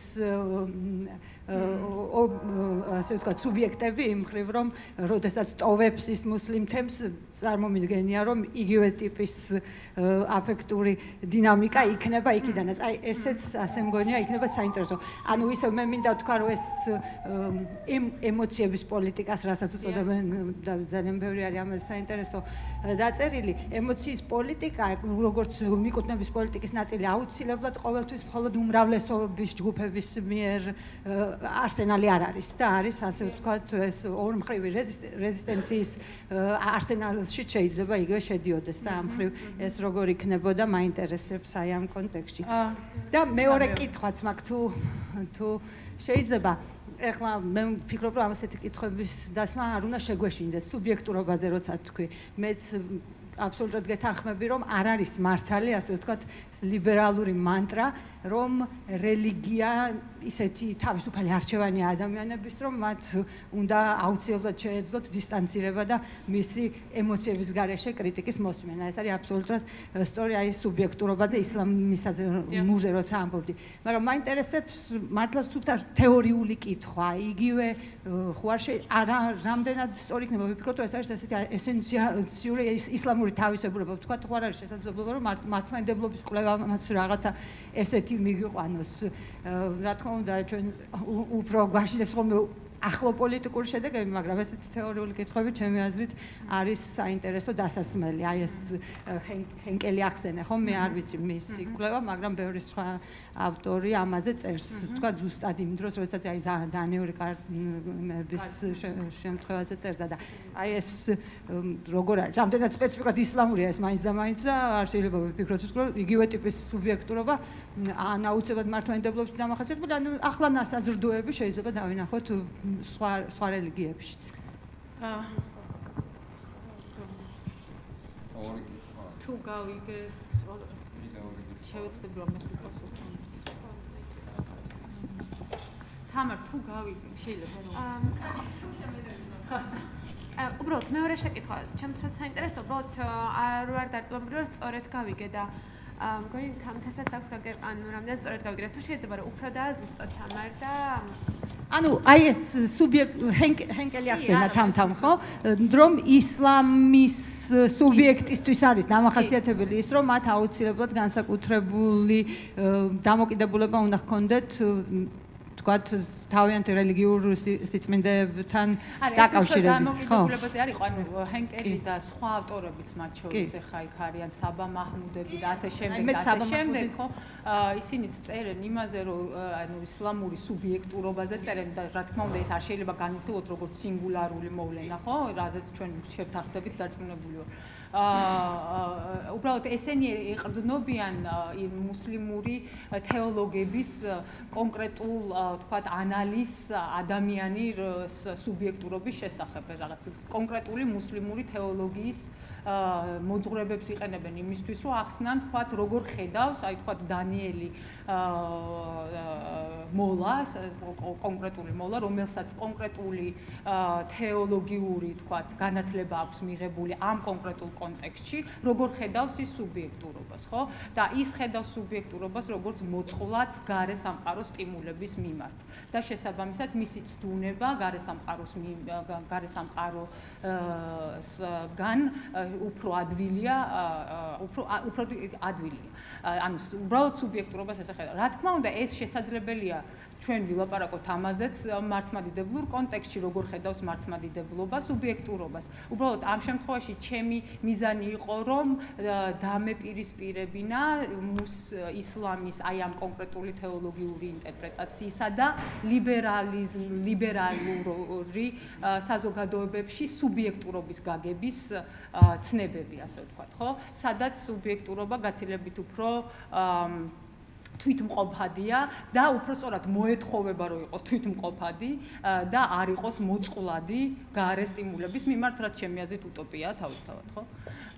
ასე ვთქვათ სუბიექტები იმ მხრივ რომ როდესაც ტოვებს ის მუსლიმ თემს წარმომიდგენია რომ იგივე ტიპის აფექტური დინამიკა იქნება იქიდანაც. აი ესეც ასე მგონია იქნება საინტერესო. ანუ ისე მე მინდა ვთქვა რომ ეს ემოციების პოლიტიკას რასაც უწოდებენ და ძალიან ბევრი არის ამაზე საინტერესო დაწერილი. ემოციის პოლიტიკა როგორც მიკუთვნების პოლიტიკის ნაწილი აუცილებლად ყოველთვის მხოლოდ უმრავლესობის ჯგუფების მიერ არსენალი არ არის და არის ასე ვთქვათ ეს ორმხრივი რეზისტენციის არსენალში შეიძლება იგივე შედიოდეს და ამ მხრივ ეს როგორ იქნებოდა მაინტერესებს აი ამ კონტექსტში. და მეორე კითხვაც მაქვს თუ შეიძლება ეხლა მე ვფიქრობ რომ ასეთი კითხვების დასმა არ უნდა შეგვეშინდეს სუბიექტურობაზე როცა თქვი. მეც აბსოლუტურად გეთანხმები რომ არ არის მართალი ასე ვთქვათ ლიბერალური მანტრა რომ რელიგია ისეთი თავისუფალი არჩევანია ადამიანების რომ მათ უნდა აუცილებლად შეეძლოთ დისტანცირება და მისი ემოციების გარეშე კრიტიკის მოსმენა. ეს არის აბსოლუტურად სწორი აი სუბიექტურობაზე ისლამისაზე მურზე როცა ამბობდი. მაგრამ მაინტერესებს მართლა სულ თეორიული კითხვა. იგივე ხო არ რამდენად სწორი იქნება ვიფიქროთ რომ ეს არის ესეთი ესენციური ისლამური თავისებურება. ვთქვათ ხო არ არის შესაძლებლობა რომ მართლმადიდებლობის კვლევამაც რაღაცა ესეთი მიგიყვანოს. რა თქმა უნდა ჩვენ უფრო გვაშინებს ხოლმე ახლო პოლიტიკური შედეგები, მაგრამ ესეთი თეორიული კითხვები ჩემი აზრით არის საინტერესო დასასმელი. აი ეს ჰენკელი ახსენე ხო მე არ ვიცი მისი კვლევა, მაგრამ ბევრი სხვა ავტორი ამაზე წერს. თქვა ზუსტად იმ დროს, როდესაც აი დანიური კარტების შემთხვევაზე წერდა და აი ეს როგორ არის? რამდენად სპეციფიკურად ისლამურია ეს მაინც და მაინც და არ შეიძლება ვიფიქროთ რომ იგივე ტიპის სუბიექტურობა ან აუცილებლად მართლმადიდებლობის დამახასიათებელი, ან ახლა ნასაზრდოები შეიძლება დავინახოთ სხვა რელიგიებშიც. თუ გავიგე შევეცდები რომ მოსულყოს. თამარ თუ გავიგე შეიძლება რომ თუ შემიძლია. უბრალოდ მეორე შეკითხვა, ჩემთვისაც საინტერესო, უბრალოდ არ ვარ დარწმუნებული რომ სწორედ გავიგე და მგონი თამთასაც აქვს ანუ რამდენად სწორად გავიგე. თუ შეიძლება რომ უფრო დააზუსტოთ თამარ და ანუ აი ეს სუბიექტ ჰენკელი ახსენა თამთამ ხო რომ ისლამის სუბიექტისთვის არის დამახასიათებელი ის, რომ მათ აუცილებლად განსაკუთრებული დამოკიდებულება უნდა ჰქონდეთ თქვათ თავიანთი რელიგიურ სიწმინდებთან დაკავშირებით. დამოკიდებულებაზე არის, ანუ ჰენკელი და სხვა ავტორებიც მათ შორის ეხა იქ არიან საბა მაჰმუდები და ასე შემდეგ, ხო? ისინიც წერენ იმაზე, რომ ანუ ისლამური სუბიექტურობაზე წერენ და რა თქმა უნდა ეს არ შეიძლება განვიხილოთ როგორც სინგულარული მოვლენა, ხო? რაზეც ჩვენ შევთანხმდებით დარწმუნებული ვარ. უბრალოდ ესენი ეყრდნობიან მუსლიმური თეოლოგების კონკრეტულ თქვათ ანალიზს ადამიანის სუბიექტურობის შესახებ, რაღაც კონკრეტული მუსლიმური თეოლოგიის მოძღვრებებს იყენებენ იმისთვის, რომ ახსნან თქვათ როგორ ხედავს, აი თქვათ დანიელი მოლა, კონკრეტული მოლა, რომელსაც კონკრეტული თეოლოგიური თქვათ განათლება აქვს მიღებული ამ კონკრეტულ კონტექსტში, როგორ ხედავს ის სუბიექტურობას, ხო? და ის ხედავს სუბიექტურობას როგორც მოწყვლადს გარე სამყაროს სტიმულების მიმართ. და შესაბამისად მისი ცდუნება გარე სამყაროსგან უფრო ადვილია, უფრო ადვილია. ანუ უბრალოდ სუბიექტურობას ესახედა. რა თქმა უნდა, ეს შესაძლებელია ჩვენ ვილაპარაკოთ ამაზეც მართლმადიდებლურ კონტექსტში, როგორ ხედავს მართლმადიდებლობა სუბიექტურობას. უბრალოდ ამ შემთხვევაში ჩემი მიზანი იყო, რომ დამეპირისპირებინა ისლამის აი ამ კონკრეტული თეოლოგიური ინტერპრეტაციისა და ლიბერალური საზოგადოებებში სუბიექტურობის გაგების ცნებები, ასე ვთქვათ, ხო? სადაც სუბიექტურობა გაცილებით უფრო თვითმყოფადია და უფრო სწორად მოეთხოვება რომ იყოს თვითმყოფადი და არ იყოს მოწყვლადი გარე სტიმულების მიმართ, რაც ჩემი აზრით უტოპიაა თავისთავად, ხო?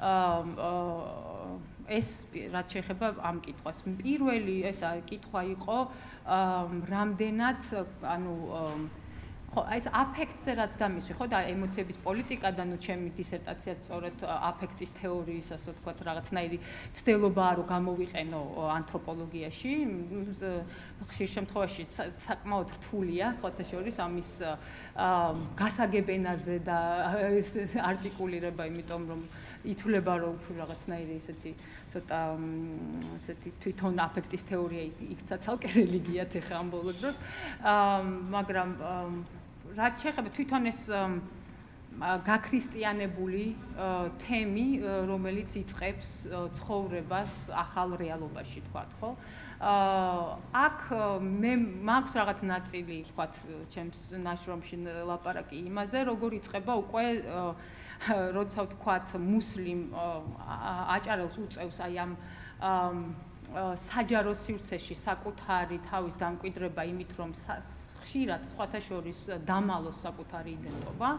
ეს რაც შეეხება ამ კითხვას. პირველი ესა კითხვა იყო რამდენად ანუ ხო, ეს აფექტზე რაც დამისვი, ხო და ემოციების პოლიტიკა და ნუ ჩემი დისერტაციაც სწორედ აფექტის თეორიის, ასე ვთქვათ, რაღაცნაირი ცდელობაა, რომ გამოვიყენო ანთროპოლოგიაში. ხშირ შემთხვევაში საკმაოდ რთულია, სხვათა შორის ამის გასაგებენაზე და არტიკულირება, იმიტომ რომ ითვლება, რომ რაღაცნაირი ესეთი ცოტა ესეთი თვითონ აფექტის თეორია იქცა ცალკე რელიგიად ეხა ამ ბოლო დროს. მაგრამ რაც შეეხება თვითონ ეს გაქრისტიანებული თემი, რომელიც იწყებს ცხოვრებას ახალ რეალობაში, თქვათ, ხო? აქ მე მაქვს რაღაც ნაწილი, თქვათ, ჩემს ნაშრომში ლაპარაკი იმაზე, როგორ იწყება უკვე როცა ვთქვათ მუსლიმ აჭარელს უწევს აი ამ საჯარო სივრცეში საკუთარი თავის დამკვიდრება იმით, რომ ხშირად სხვათა შორის დამალოს საკუთარი იდენტობა.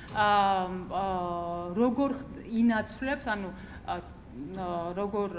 როგორ ინაცვლებს, ანუ როგორ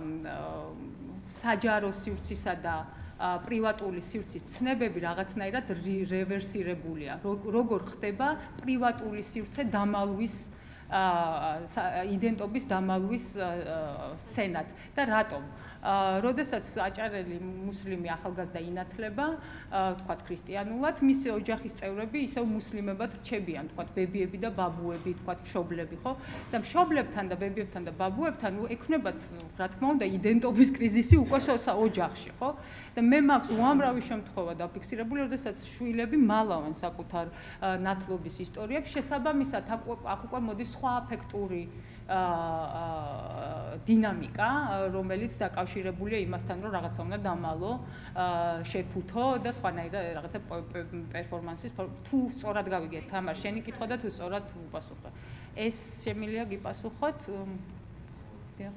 საჯარო სივრცისა და პრივატული სივრცის ცნებები რაღაცნაირად რევერსირებულია. როგორ ხდება პრივატული სივრცე დამალვის იდენტობის დამალვის სენად და რატომ? როდესაც აჭარელი მუსლიმი ახალგაზრდა ინათლება, თქვათ ქრისტიანულად, მისი ოჯახის წევრები ისევ მუსლიმებად რჩებიან, თქვათ ბებიები და ბაბუები, თქვათ მშობლები, ხო? და მშობლებთან და ბებიებთან და ბაბუებთან ექნებათ, რა თქმა უნდა, იდენტობის კრიზისი უკვე ოჯახში, ხო? და მე მაქვს უამრავი შემთხვევა დაფიქსირებული, როდესაც შვილები მალავენ საკუთარ ნათლობის ისტორიებს, შესაბამისად აქ უკვე მოდის სხვა აფექტური დინამიკა, რომელიც დაკავშირებულია იმასთან, რომ რაღაცა უნდა დამალო, შეფუთო და სხვანაირად რაღაცა პერფორმანსის თუ სწორად გავიგეთ, თამარ, შენი კითხვა და თუ სწორად უპასუხე. ეს შემიძლია გიპასუხოთ? დიახ.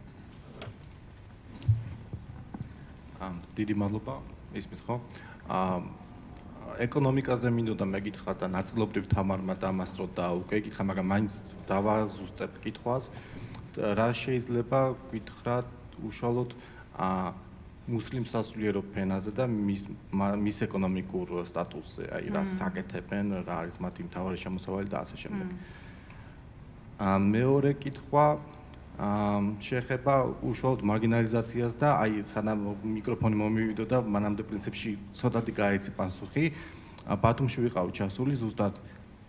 დიდი მადლობა, ისმის ხო? ეკონომიკაზე მინდოდა მეკითხა და ნაწილობრივ თამარმა დამასწრო და უკვე ეკითხა, მაგრამ მაინც დავაზუსტებ კითხვას. რა შეიძლება გითხრათ უშუალოდ მუსლიმ სასულიერო ფენაზე და მის ეკონომიკურ სტატუსზე, აი რა საკეთებენ, რა არის მათი მთავარი შემოსავალი და ასე შემდეგ. მეორე კითხვა შეეხება უშუალოდ მარგინალიზაციას და აი სანამ მიკროფონი მომივიდო და მანამდე პრინციპში ცოტათი გაეცი პასუხი. ბათუმში ვიყავი ჩასული ზუსტად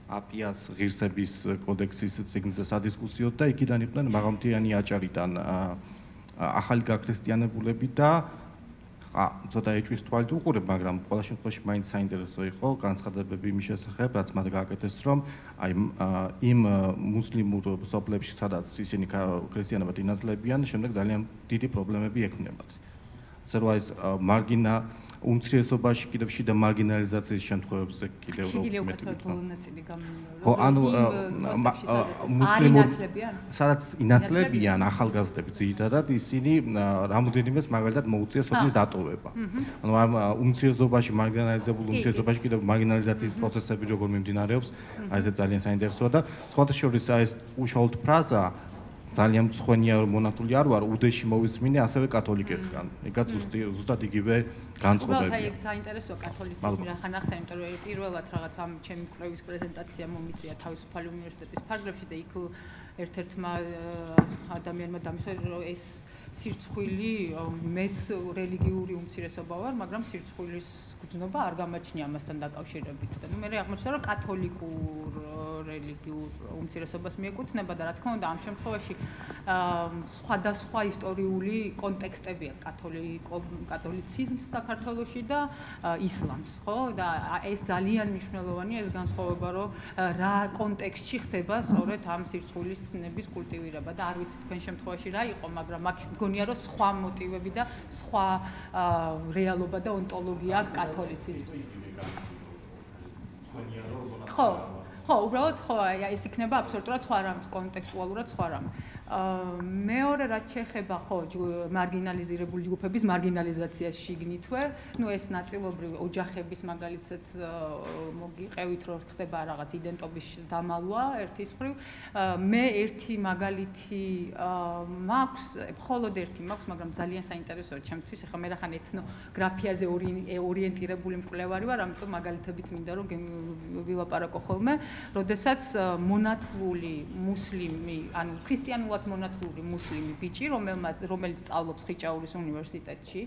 აპიას ღირსების კოდექსის წიგნზე სადისკუსიოდ და იქიდან იყვნენ მაღალმთიანი აჭარიდან ახალი გაქრისტიანებულები და ცოტა ეჭვის თვალით უყურებ, მაგრამ ყველა შემთხვევაში მაინც საინტერესო იყო განცხადებები იმის შესახებ, რაც მათ გააკეთეს, რომ აი იმ მუსლიმურ სოფლებში, სადაც ისინი ქრისტიანებად ინათლებიან, შემდეგ ძალიან დიდი პრობლემები ექმნებათ. ასე რომ ეს მარგინა უმცირესობაში კიდევ შიდა მარგინალიზაციის შემთხვევებზე კიდევ შეიძლება უკაცრავად ბოლონაწილი გამიმეორე. ხო, ანუ მუსლიმურ სადაც ინათლებიან ახალგაზრდები ძირითადად ისინი რამოდენიმეს მაგალითად მოუწია სოფლის დატოვება. ანუ ამ უმცირესობაში მარგინალიზებულ უმცირესობაში კიდევ მარგინალიზაციის პროცესები როგორ მიმდინარეობს, აი ეს ძალიან საინტერესოა და სხვათა შორის აი ეს უშუალოდ ფრაზა ძალიან მწვენია რომ მონათული არ ვარ უდეში მოვისმინე ასევე კათოლიკესგან. იქაც ზუსტად იგივე განწყობები. უბრალოდ აი ეს საინტერესოა კათოლიციზმი რახან ახსენე, იმიტომ რომ პირველად რაღაც ამ ჩემი კვლევის პრეზენტაცია მომიწია თავისუფალი უნივერსიტეტის ფარგლებში და იქ ერთ-ერთმა ადამიანმა დამისვა რომ ეს სირცხვილი მეც რელიგიური უმცირესობა ვარ, მაგრამ სირცხვილის გრძნობა არ გამაჩნია ამასთან დაკავშირებით. და მე აღმოჩნდა რომ კათოლიკურ რელიგიურ უმცირესობას მიეკუთვნება და რა თქმა უნდა ამ შემთხვევაში სხვადასხვა ისტორიული კონტექსტებია კათოლიციზმს საქართველოში და ისლამს, ხო? და ეს ძალიან მნიშვნელოვანია ეს განსხვავება, რომ რა კონტექსტში ხდება სწორედ ამ სირცხვილის ცნების კულტივირება და არ ვიცი თქვენ შემთხვევაში რა იყო, მაგრამ აქ მგონია რომ სხვა მოტივები და სხვა რეალობა და ონტოლოგია კათოლიციზმში. ხო, უბრალოდ ხო, ეს იქნება აბსოლუტურად სხვა რამის, კონტექსტუალურად სხვა რამი. მეორე რაც შეეხება ხო მარგინალიზირებული ჯგუფების მარგინალიზაციას შიგნითვე, ну ეს ნაწილობრივ ოჯახების მაგალითად მოგიყევით რომ ხდება რაღაც იდენტობის დამალვა ერთის მხრივ. მე ერთი მაგალითი მაქვს, მხოლოდ ერთი მაქვს, მაგრამ ძალიან საინტერესოა ჩემთვის. ახლა მე რახან ეთნოგრაფიაზე ორიენტირებული მკვლევარი ვარ, ამიტომ მაგალითებით მინდა რომ ვილაპარაკო ხოლმე, როდესაც მონათლული მუსლიმი, ანუ ქრისტიანულად მონათლული მუსლიმი ბიჭი, რომელიც სწავლობს ხიჭაურის უნივერსიტეტში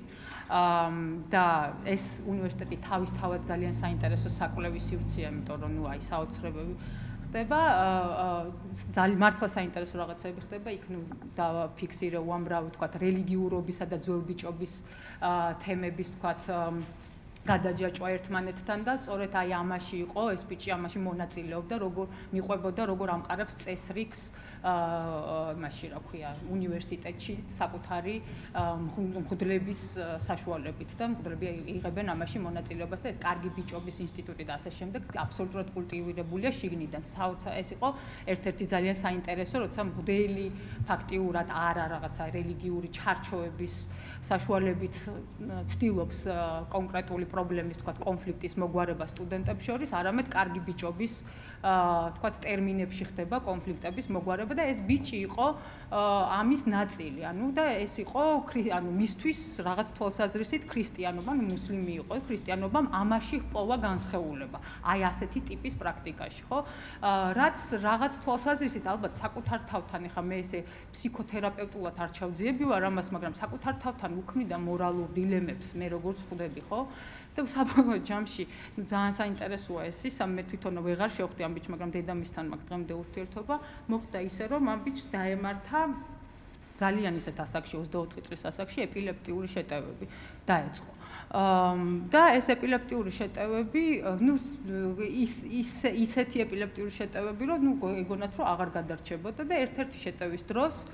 და ეს უნივერსიტეტი თავისთავად ძალიან საინტერესო საკვლევი სივრცეა, იმიტომ რომ ნუ აი საოცრებები ხდება, ძალიან მართლა საინტერესო რაღაცები ხდება, იქ ნუ დავაფიქსირე უამრავი თქვათ რელიგიურობისა და ძველბიჭობის თემების თქვათ გადაჯაჭვა ერთმანეთთან და სწორედ აი ამაში იყო ეს ბიჭი ამაში მონაწილეობდა, როგორ მიყვებოდა, როგორ ამყარებს წესრიგს მაშინ რა ქვია უნივერსიტეტში საკუთარი მღვდლების საშუალებით და მღვდლები იღებენ ამაში მონაწილეობას და ეს კარგი ბიჭობის ინსტიტუტი და ასე შემდეგ აბსოლუტურად კულტივირებულია შიგნიდან. ეს იყო ერთ-ერთი ძალიან საინტერესო, როცა მღვდელი ფაქტიურად არა რაღაცა რელიგიური ჩარჩოების საშუალებით ცდილობს კონკრეტული პრობლემის, თქვათ, კონფლიქტის მოგვარება სტუდენტებს შორის, არამედ კარგი ბიჭობის თქვათ ტერმინებში ხდება კონფლიქტების მოგვარება და ეს ბიჭი იყო ამის ნაწილი. ანუ და ეს იყო ანუ მისთვის რაღაც თვალსაზრისით ქრისტიანობა, მუსლიმი იყო, ქრისტიანობამ ამაში ჰპოვა განსხეულება. აი ასეთი ტიპის პრაქტიკაში, ხო? რაც რაღაც თვალსაზრისით ალბათ საკუთარ თავთან, ეხა მე ესე ფსიქოთერაპევტულად არ ჩავძიები ვარ ამას, მაგრამ საკუთარ თავთან უქმნიდა მორალურ დილემებს მე როგორც ხვდები, ხო? და საბოლოო ჯამში ძალიან საინტერესოა ეს ის, მე თვითონ ვეღარ შევხვდი ამ ბიჭს, მაგრამ დედამისთან მაქვს დღემდე ურთიერთობა. მოხდა ისე, რომ ამ ბიჭს დაემართა ძალიან ისეთ ასაკში, 24 წლის ასაკში ეპილეპტიური შეტევები დაეწყო. და ეს ეპილეპტიური შეტევები, ну, ისეთი ეპილეპტიური შეტევები, რომ ну, ეგონათ რომ აღარ გადარჩებოდა და ერთ-ერთი შეტევის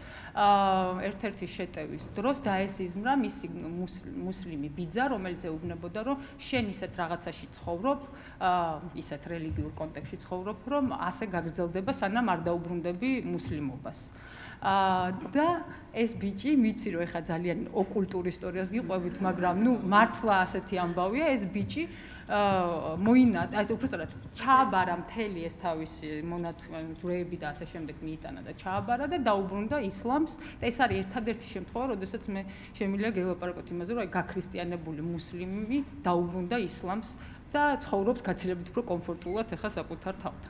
დროს დაესიზმრა მისი მუსლიმი ბიძა, რომელიც ეუბნებოდა, რომ შენ ისეთ რაღაცაში ცხოვრობ, ისეთ რელიგიურ კონტექსტში ცხოვრობ, რომ ასე გაგრძელდება, სანამ არ დაუბრუნდები მუსლიმობას. და ეს ბიჭი, ვიცი რომ ეხა ძალიან ოკულტურ ისტორიას გიყვებით, მაგრამ ნუ მართლა ასეთი ამბავია, ეს ბიჭი მოინათლა, აი უბრალოდ ჩააბარა მთელი ეს თავისი მონათლეები და ასე შემდეგ მიიტანა და ჩააბარა და დაუბრუნდა ისლამს და ეს არის ერთადერთი შემთხვევა, როდესაც მე შემიძლია გელაპარაკოთ იმაზე, რომ აი გაქრისტიანებული მუსლიმი დაუბრუნდა ისლამს და ცხოვრობს გაცილებით უფრო კომფორტულად ეხა საკუთარ თავთან.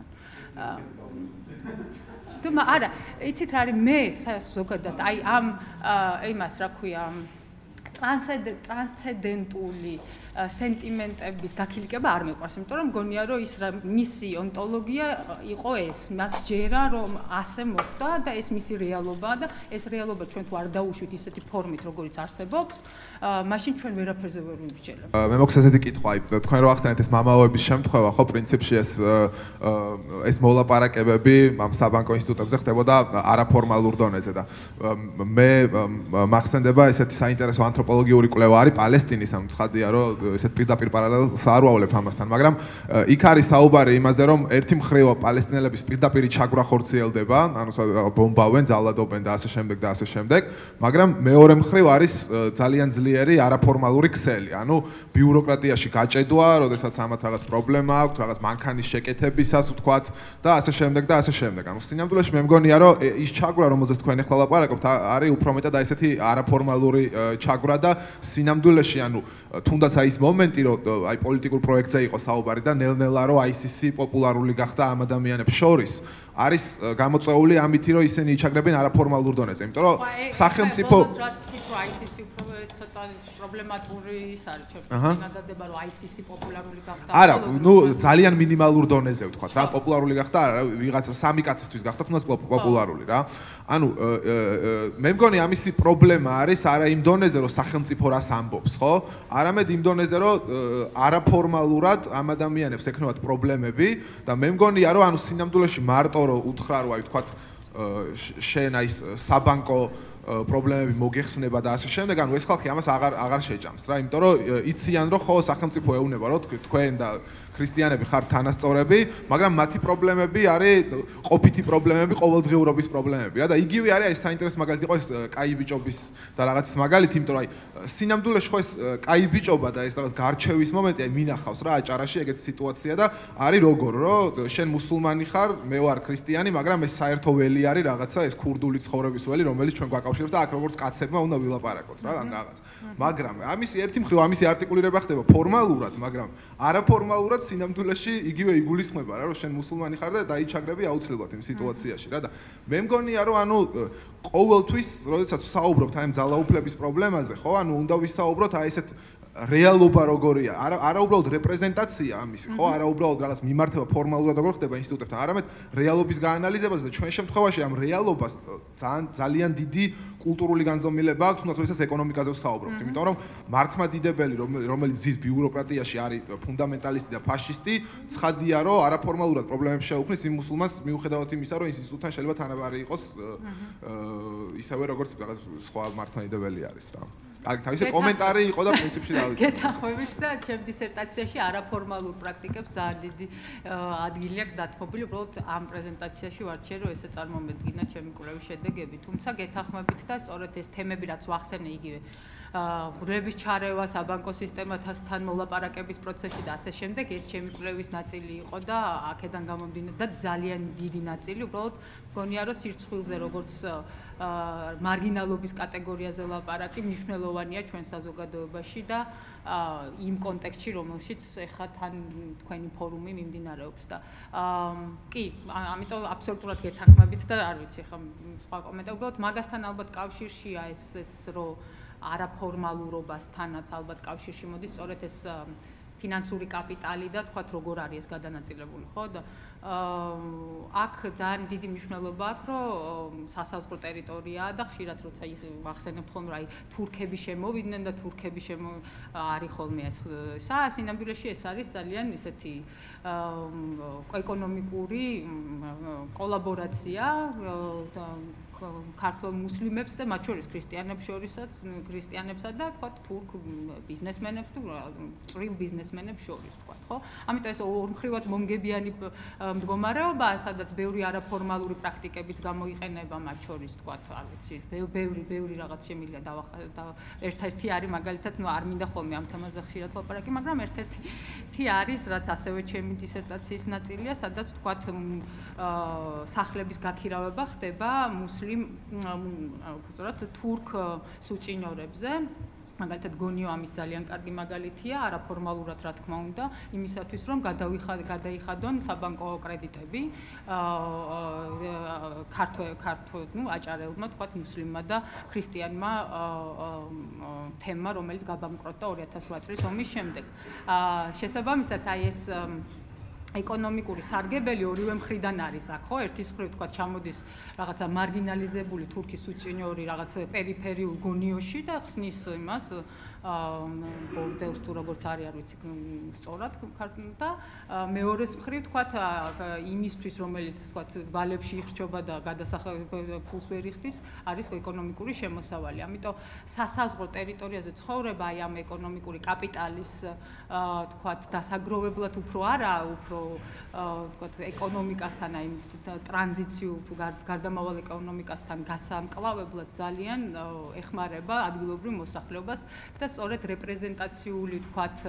თუმცა არა, იცით რა არის მე ზოგადად აი ამ იმას რა ქვია ტრანსცენდენტული სენტიმენტების გაქილიკება არ მეყვარს, იმიტომ რომ მგონია რომ ის მისი ონტოლოგია იყო ეს, მას ჯერა რომ ასე მოხდა და ეს მისი რეალობაა და ეს რეალობა ჩვენ თუ არ დაუშვით ისეთი ფორმით, როგორიც არსებობს, მაშინ ჩვენ ვერაფერზე ვერ მივსჯელებ. მე მოხს ესეთი კითხვა, თქვენ რო ახსენეთ ეს მამაოების შემთხვევა, ხო, პრინციპში ეს მოლაპარაკებები ამ საბანკო ინსტიტუტებზე ხდებოდა არაფორმალურ დონეზე და მე მახსენდება ესეთი საინტერესო ანთროპოლოგიური კვლევა არის პალესტინის, ამ ცხადია რომ ესეთ პირდაპირ პარალელს არ ვავლებ ამასთან, მაგრამ იქ არის საუბარი იმაზე, რომ ერთი მხრივ პალესტინელების პირდაპირი ჩაგვრა ხორციელდება, ანუ ბომბავენ, ძალადობენ და ასე შემდეგ და ასე შემდეგ, მაგრამ მეორე მხრივ არის ძალიან ძლიერი არაფორმალური ქსელი, ანუ ბიუროკრატიაში გაჭედვა, როდესაც ამათ რაღაც პრობლემა აქვს, რაღაც მანქანის შეკეთებისას ვთქვათ და ასე შემდეგ და ასე შემდეგ. ანუ სინამდვილეში მე მგონია, რომ ის ჩაგვრა, რომელზეც თქვენ ახლა ლაპარაკობთ, არის უფრო მეტად აი ესეთი არაფორმალური ჩაგვრა და სინამდვილეში, ანუ თუნდაც აი ის მომენტი, რომ აი პოლიტიკურ პროექტზე იყო საუბარი და ნელ-ნელა რომ ICC პოპულარული გახდა ამ ადამიანებს შორის, არის გამოწვეული ამითი, რომ ისინი იჩაგრებენ არაფორმალურ დონეზე, იმიტომ რომ სახელმწიფო ICC უფრო ეს ცოტა პრობლემატური ის არის ჩემთვის ნადადება რომ ICC პოპულარული გახდა. არა, ნუ ძალიან მინიმალურ დონეზე ვთქვათ რა, პოპულარული გახდა, არა, ვიღაცა სამი კაცისთვის გახდა თუნდაც პოპულარული რა. ანუ მე მგონი ამისი პრობლემა არის არა იმ დონეზე რომ სახელმწიფო რას ამბობს, ხო? არამედ იმ დონეზე რომ არაფორმალურად ამ ადამიანებს ექნებათ პრობლემები და მე მგონია რომ ანუ სინამდვილეში მარტო რომ უთხრა რომ აი ვთქვათ შენ აი საბანკო პრობლემები მოგეხსნება და ასე შემდეგ, ანუ ეს ხალხი ამას აღარ შეჭამს რა, იმიტომ რომ იციან რომ ხო სახელმწიფო ეუნება რომ თქვენ და ქრისტიანები ხართ თანასწორები, მაგრამ მათი პრობლემები არის ყოფითი პრობლემები, ყოველდღიურობის პრობლემები რა და იგივე არის ეს საინტერესო მაგალითი იყო ეს კაი ბიჭობის და რაღაცის მაგალითი, იმიტომ რომ აი სინამდვილეში ხო ეს კაი ბიჭობა და ეს რაღაც გარჩევის მომენტი აი მინახავს რა აჭარაში ეგეთი სიტუაცია და არის როგორ რომ შენ მუსულმანი ხარ, მე ვარ ქრისტიანი, მაგრამ ეს საერთო ველი არის რაღაცა ეს ქურდული ცხოვრების ველი, რომელიც ჩვენ გვაკავშირებს და აქ როგორც კაცებმა უნდა ვილაპარაკოთ რა ან რაღაც. მაგრამ ამისი ერთი მხრივ ამისი არტიკულირება ხდება ფორმალურად, მაგრამ არაფორმალურად სინამდვილეში იგივე იგულისხმება რა, რომ შენ მუსულმანი ხარ და დაიჩაგრები აუცილებლად იმ სიტუაციაში რა და მე მგონია რომ ანუ ყოველთვის, როდესაც ვსაუბრობთ აი ამ ძალაუფლების პრობლემაზე, ხო, ანუ უნდა ვისაუბროთ აი ესეთ რეალობა როგორია, არა უბრალოდ რეპრეზენტაცია ამისი, ხო, არა უბრალოდ რაღაც მიმართება ფორმალურად როგორ ხდება ინსტიტუტებთან, არამედ რეალობის გაანალიზებაზე და ჩვენ შემთხვევაში ამ რეალობას ძალიან დიდი კულტურული განზომილება აქვს, თუნდაც როდესაც ეკონომიკაზე ვსაუბრობთ, იმიტომ რომ მართლმადიდებელი, რომელიც ზის ბიუროკრატიაში არის ფუნდამენტალისტი და ფაშისტი, ცხადია რომ არაფორმალურად პრობლემებს შეუქმნის იმ მუსულმანს მიუხედავად იმისა, რომ ის ინსტიტუტთან შეიძლება თანაბარი იყოს ისევე როგორც რაღაც სხვა მართლმადიდებელი არის რა. აი, თავისი კომენტარი იყო და პრინციპში დავიწყე. გეთანხმებით და ჩემ დისერტაციაში არაფორმალურ პრაქტიკებს ძალიან დიდი ადგილი აქვს დათმობილი, უბრალოდ ამ პრეზენტაციაში ვარჩიე რომ ესე წარმომედგინა ჩემი კვლევის შედეგები, თუმცა გეთანხმებით და სწორედ ეს თემები რაც ვახსენე იგივე ღრუბლების ჩარევა, საბანკო სისტემასთან მოლაპარაკების პროცესი და ასე შემდეგ, ეს ჩემი კვლევის ნაწილი იყო და აქედან გამომდინარე და ძალიან დიდი ნაწილი, უბრალოდ მგონია რომ სირცხვილზე როგორც მარგინალობის კატეგორიაზე ლაპარაკი მნიშვნელოვანია ჩვენ საზოგადოებაში და იმ კონტექსტში, რომელშიც ეხლა თან თქვენი ფორუმი მიმდინარეობს და კი, ამიტომ აბსოლუტურად გეთანხმებით და არ ვიცი ხა სხვა კომენტარი, უბრალოდ მაგასთან ალბათ კავშირშია ესეც რომ არაფორმალურობასთანაც ალბათ კავშირში მოდის სწორედ ეს ფინანსური კაპიტალი და თქვათ როგორ არის ეს გადანაწილებული, ხო და აქ ძალიან დიდი მნიშვნელობა აქვს, რომ სასაზღვრო ტერიტორიაა და ხშირად როცა ვახსენებთ ხოლმე, აი თურქები შემოვიდნენ და თურქები არის ხოლმე ეს სინამდვილეში ეს არის ძალიან ისეთი ეკონომიკური კოლაბორაცია ქართულ მუსლიმებს და მათ შორის ქრისტიანებსა და თქვათ თურქ ბიზნესმენებს თუ წვრილ ბიზნესმენებს შორის თქვათ, ხო? ამიტომ ეს ორმხრივად მომგებიანი მდგომარეობა, სადაც ბევრი არაფორმალური პრაქტიკებიც გამოიყენება მათ შორის, თქვათ, არ ვიცი, ბევრი რაღაც შემიძლია და ერთ-ერთი არის მაგალითად, ნუ არ მინდა ხოლმე ამ თემაზე ხშირად ლაპარაკი, მაგრამ ერთ-ერთი არის, რაც ასევე ჩემი დისერტაციის ნაწილია, სადაც თქვათ სახლების გაქირავება ხდება მუსლიმ, უბრალოდ თურქ სუჭინორებზე მაგალითად გონიო ამის ძალიან კარგი მაგალითია, არაფორმალურად რა თქმა უნდა, იმისათვის რომ გადაიხადონ საბანკო კრედიტები ქართულ აჭარელმა, თქვათ მუსლიმმა და ქრისტიანმა თემმა, რომელიც გაბამკროტდა 2008 წლის ომის შემდეგ. შესაბამისად, აი ეს ეკონომიკური სარგებელი ორივე მხრიდან არის აქ, ხო? ერთის მხრივ თქვა ჩამოდის რაღაცა მარგინალიზებული თურქის უწინორი რაღაც პერიფერიულ გონიოში და ხსნის იმას ბორდელს თუ როგორც არის არ ვიცი სწორად და მეორეს მხრივ თქვა იმისთვის რომელიც თქვა ვალებში იხრჩობა და ფულს ვერ იხდის არის ეკონომიკური შემოსავალი. ამიტომ სასაზღვრო ტერიტორიაზე ცხოვრება აი ამ ეკონომიკური კაპიტალის თქვა დასაგროვებლად უფრო არა, უფრო თქვა ეკონომიკასთან აი ტრანზიციულ თუ გარდამავალ ეკონომიკასთან გასამკლავებლად ძალიან ეხმარება ადგილობრივ მოსახლეობას და სწორედ რეპრეზენტაციული თქვათ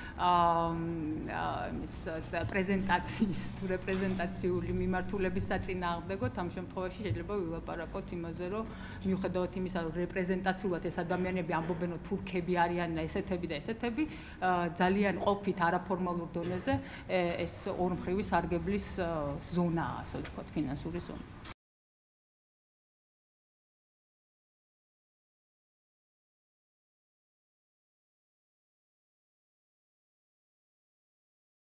პრეზენტაციული მიმართულების საწინააღმდეგოდ ამ შემთხვევაში შეიძლება ვილაპარაკოთ იმაზე, რომ მიუხედავად იმისა, რომ რეპრეზენტაციულად ეს ადამიანები ამბობენ, რომ თურქები არიან ესეთები და ესეთები, ძალიან ყოფით არაფორმალურ დონეზე ეს ორმხრივი სარგებლის ზონაა, ასე ვთქვათ, ფინანსური ზონა.